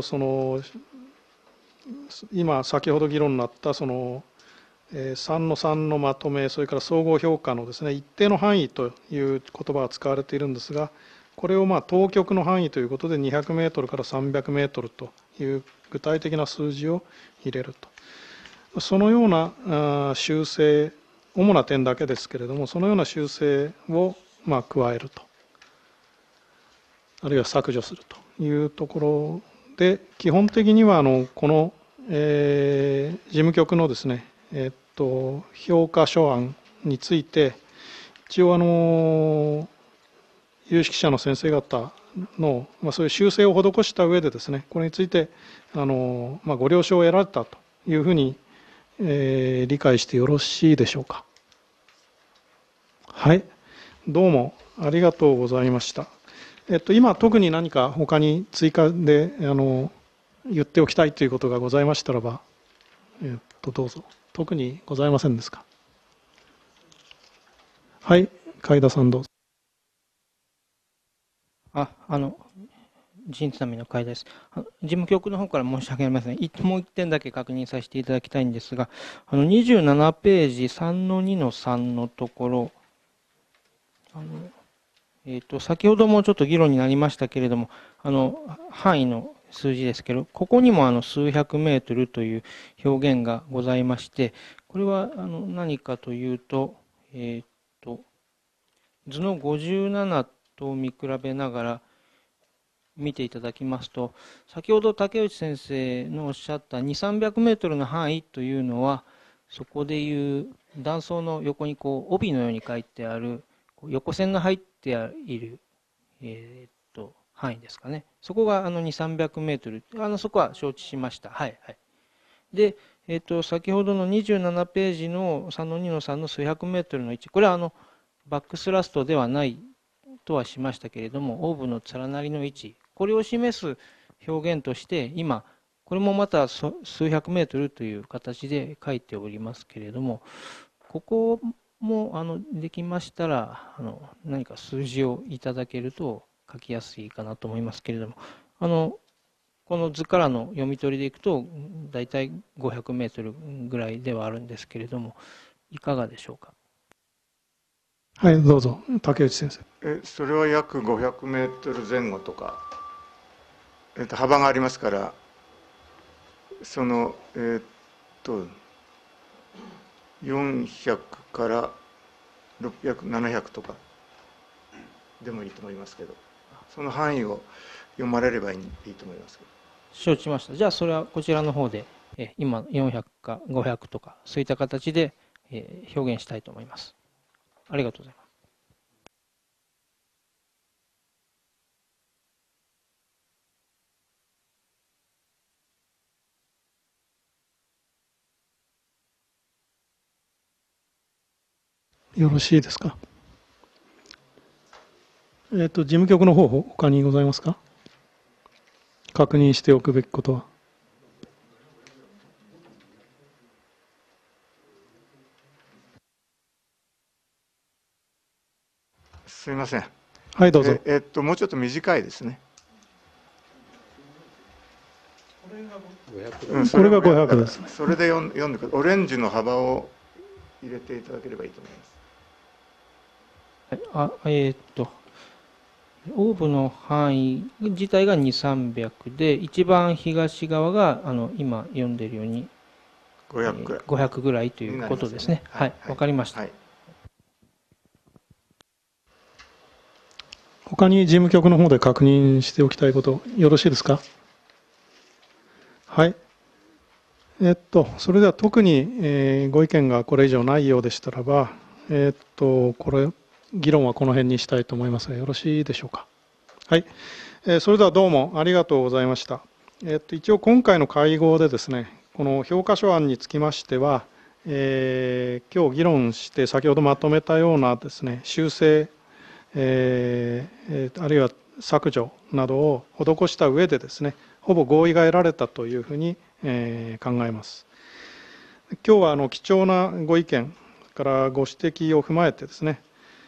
今先ほど議論になった3の3のまとめ、それから総合評価のですね、一定の範囲という言葉が使われているんですが、これを当局の範囲ということで200メートルから300メートルという具体的な数字を入れると。そのような修正、主な点だけですけれども、そのような修正を加えると、あるいは削除するというところで、基本的にはこの、事務局のですね、評価書案について、一応有識者の先生方の、そういう修正を施した上でですね、これについてご了承を得られたというふうに、理解してよろしいでしょうか。はい、どうもありがとうございました。今特に何か他に追加で言っておきたいということがございましたらば、どうぞ。特にございませんですか。はい、海田さんどうぞ。 人津波の会です。事務局の方から申し訳ありません。もう1点だけ確認させていただきたいんですが、27ページ3-2-3のところ、先ほどもちょっと議論になりましたけれども、範囲の数字ですけど、ここにも数百メートルという表現がございまして、これは何かというと、図の57と見比べながら見ていただきますと、先ほど竹内先生のおっしゃった2、300メートルの範囲というのは、そこでいう断層の横に帯のように書いてある横線が入っている、範囲ですかね。そこが2、300メートル、そこは承知しました。はいはい。で、先ほどの27ページの3-2-3の数百メートルの位置、これはバックスラストではないとはしましたけれども、オーブの連なりの位置、これを示す表現として、今、これもまた数百メートルという形で書いておりますけれども、ここもできましたら何か数字をいただけると書きやすいかなと思いますけれども、この図からの読み取りでいくと、だいたい500メートルぐらいではあるんですけれども、いかがでしょうか。 はい、どうぞ、竹内先生。 それは約500メートル前後とか、幅がありますから、その400から600、700とかでもいいと思いますけど、その範囲を読まれればいいと思いますけど。 承知しました。じゃあそれはこちらの方で今400か500とかそういった形で表現したいと思います。ありがとうございます。 よろしいですか。事務局の方、他にございますか。確認しておくべきことは。 すみません。 はい、どうぞ。 もうちょっと短いですね。 これが500ですね。 それで読んでください。オレンジの幅を入れていただければいいと思います。 オーブの範囲自体が2、300で、一番東側が今読んでいるように500ぐらいということですね。はい、わかりました。はい、 他に事務局の方で確認しておきたいこと、よろしいですか。はい。それでは特に、ご意見がこれ以上ないようでしたらば、議論はこの辺にしたいと思いますが、よろしいでしょうか。はい。それではどうもありがとうございました。一応今回の会合でですね、この評価書案につきましては、今日議論して先ほどまとめたようなですね、修正、あるいは削除などを施した上でですね、ほぼ合意が得られたというふうに考えます。今日は貴重なご意見からご指摘を踏まえてですね、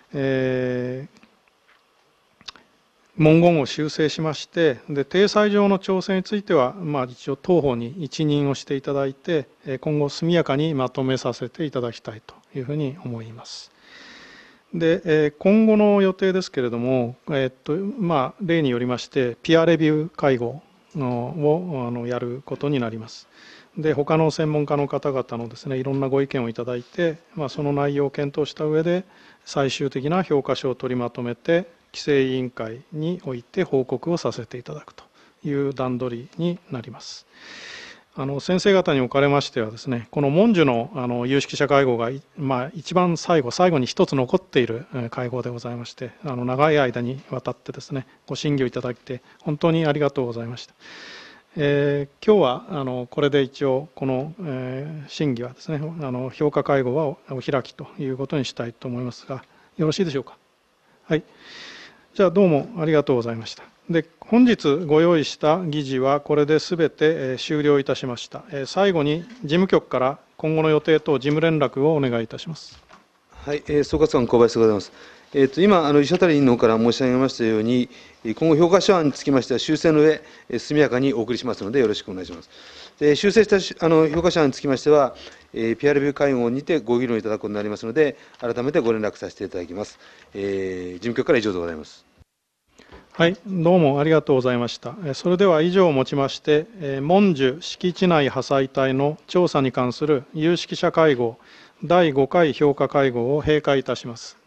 文言を修正しまして、で体裁上の調整については、一応当方に一任をしていただいて、今後速やかにまとめさせていただきたいというふうに思います。で、今後の予定ですけれども、例によりましてピアレビュー会合をやることになります。で、他の専門家の方々のですね、いろんなご意見をいただいて、その内容を検討した上で最終的な評価書を取りまとめて規制委員会において報告をさせていただくという段取りになります。先生方におかれましてはですね、この文殊の有識者会合が、一番最後に一つ残っている会合でございまして、長い間にわたってですね、ご審議をいただいて本当にありがとうございました。今日はこれで一応この審議はですね、評価会合はお開きということにしたいと思いますが、よろしいでしょうか。はい。じゃあどうもありがとうございました。で、本日ご用意した議事はこれで全て終了いたしました。最後に事務局から今後の予定等事務連絡をお願いいたします。 はい、総括官小林でございます。今、石渡委員の方から申し上げましたように、今後、評価書案につきましては、修正の上、速やかにお送りしますので、よろしくお願いします。修正した評価書案につきましては、PRB 会合にてご議論いただくことになりますので、改めてご連絡させていただきます。事務局から以上でございます。 はい、どうもありがとうございました。それでは以上をもちまして、文殊敷地内破砕帯の調査に関する有識者会合第5回評価会合を閉会いたします。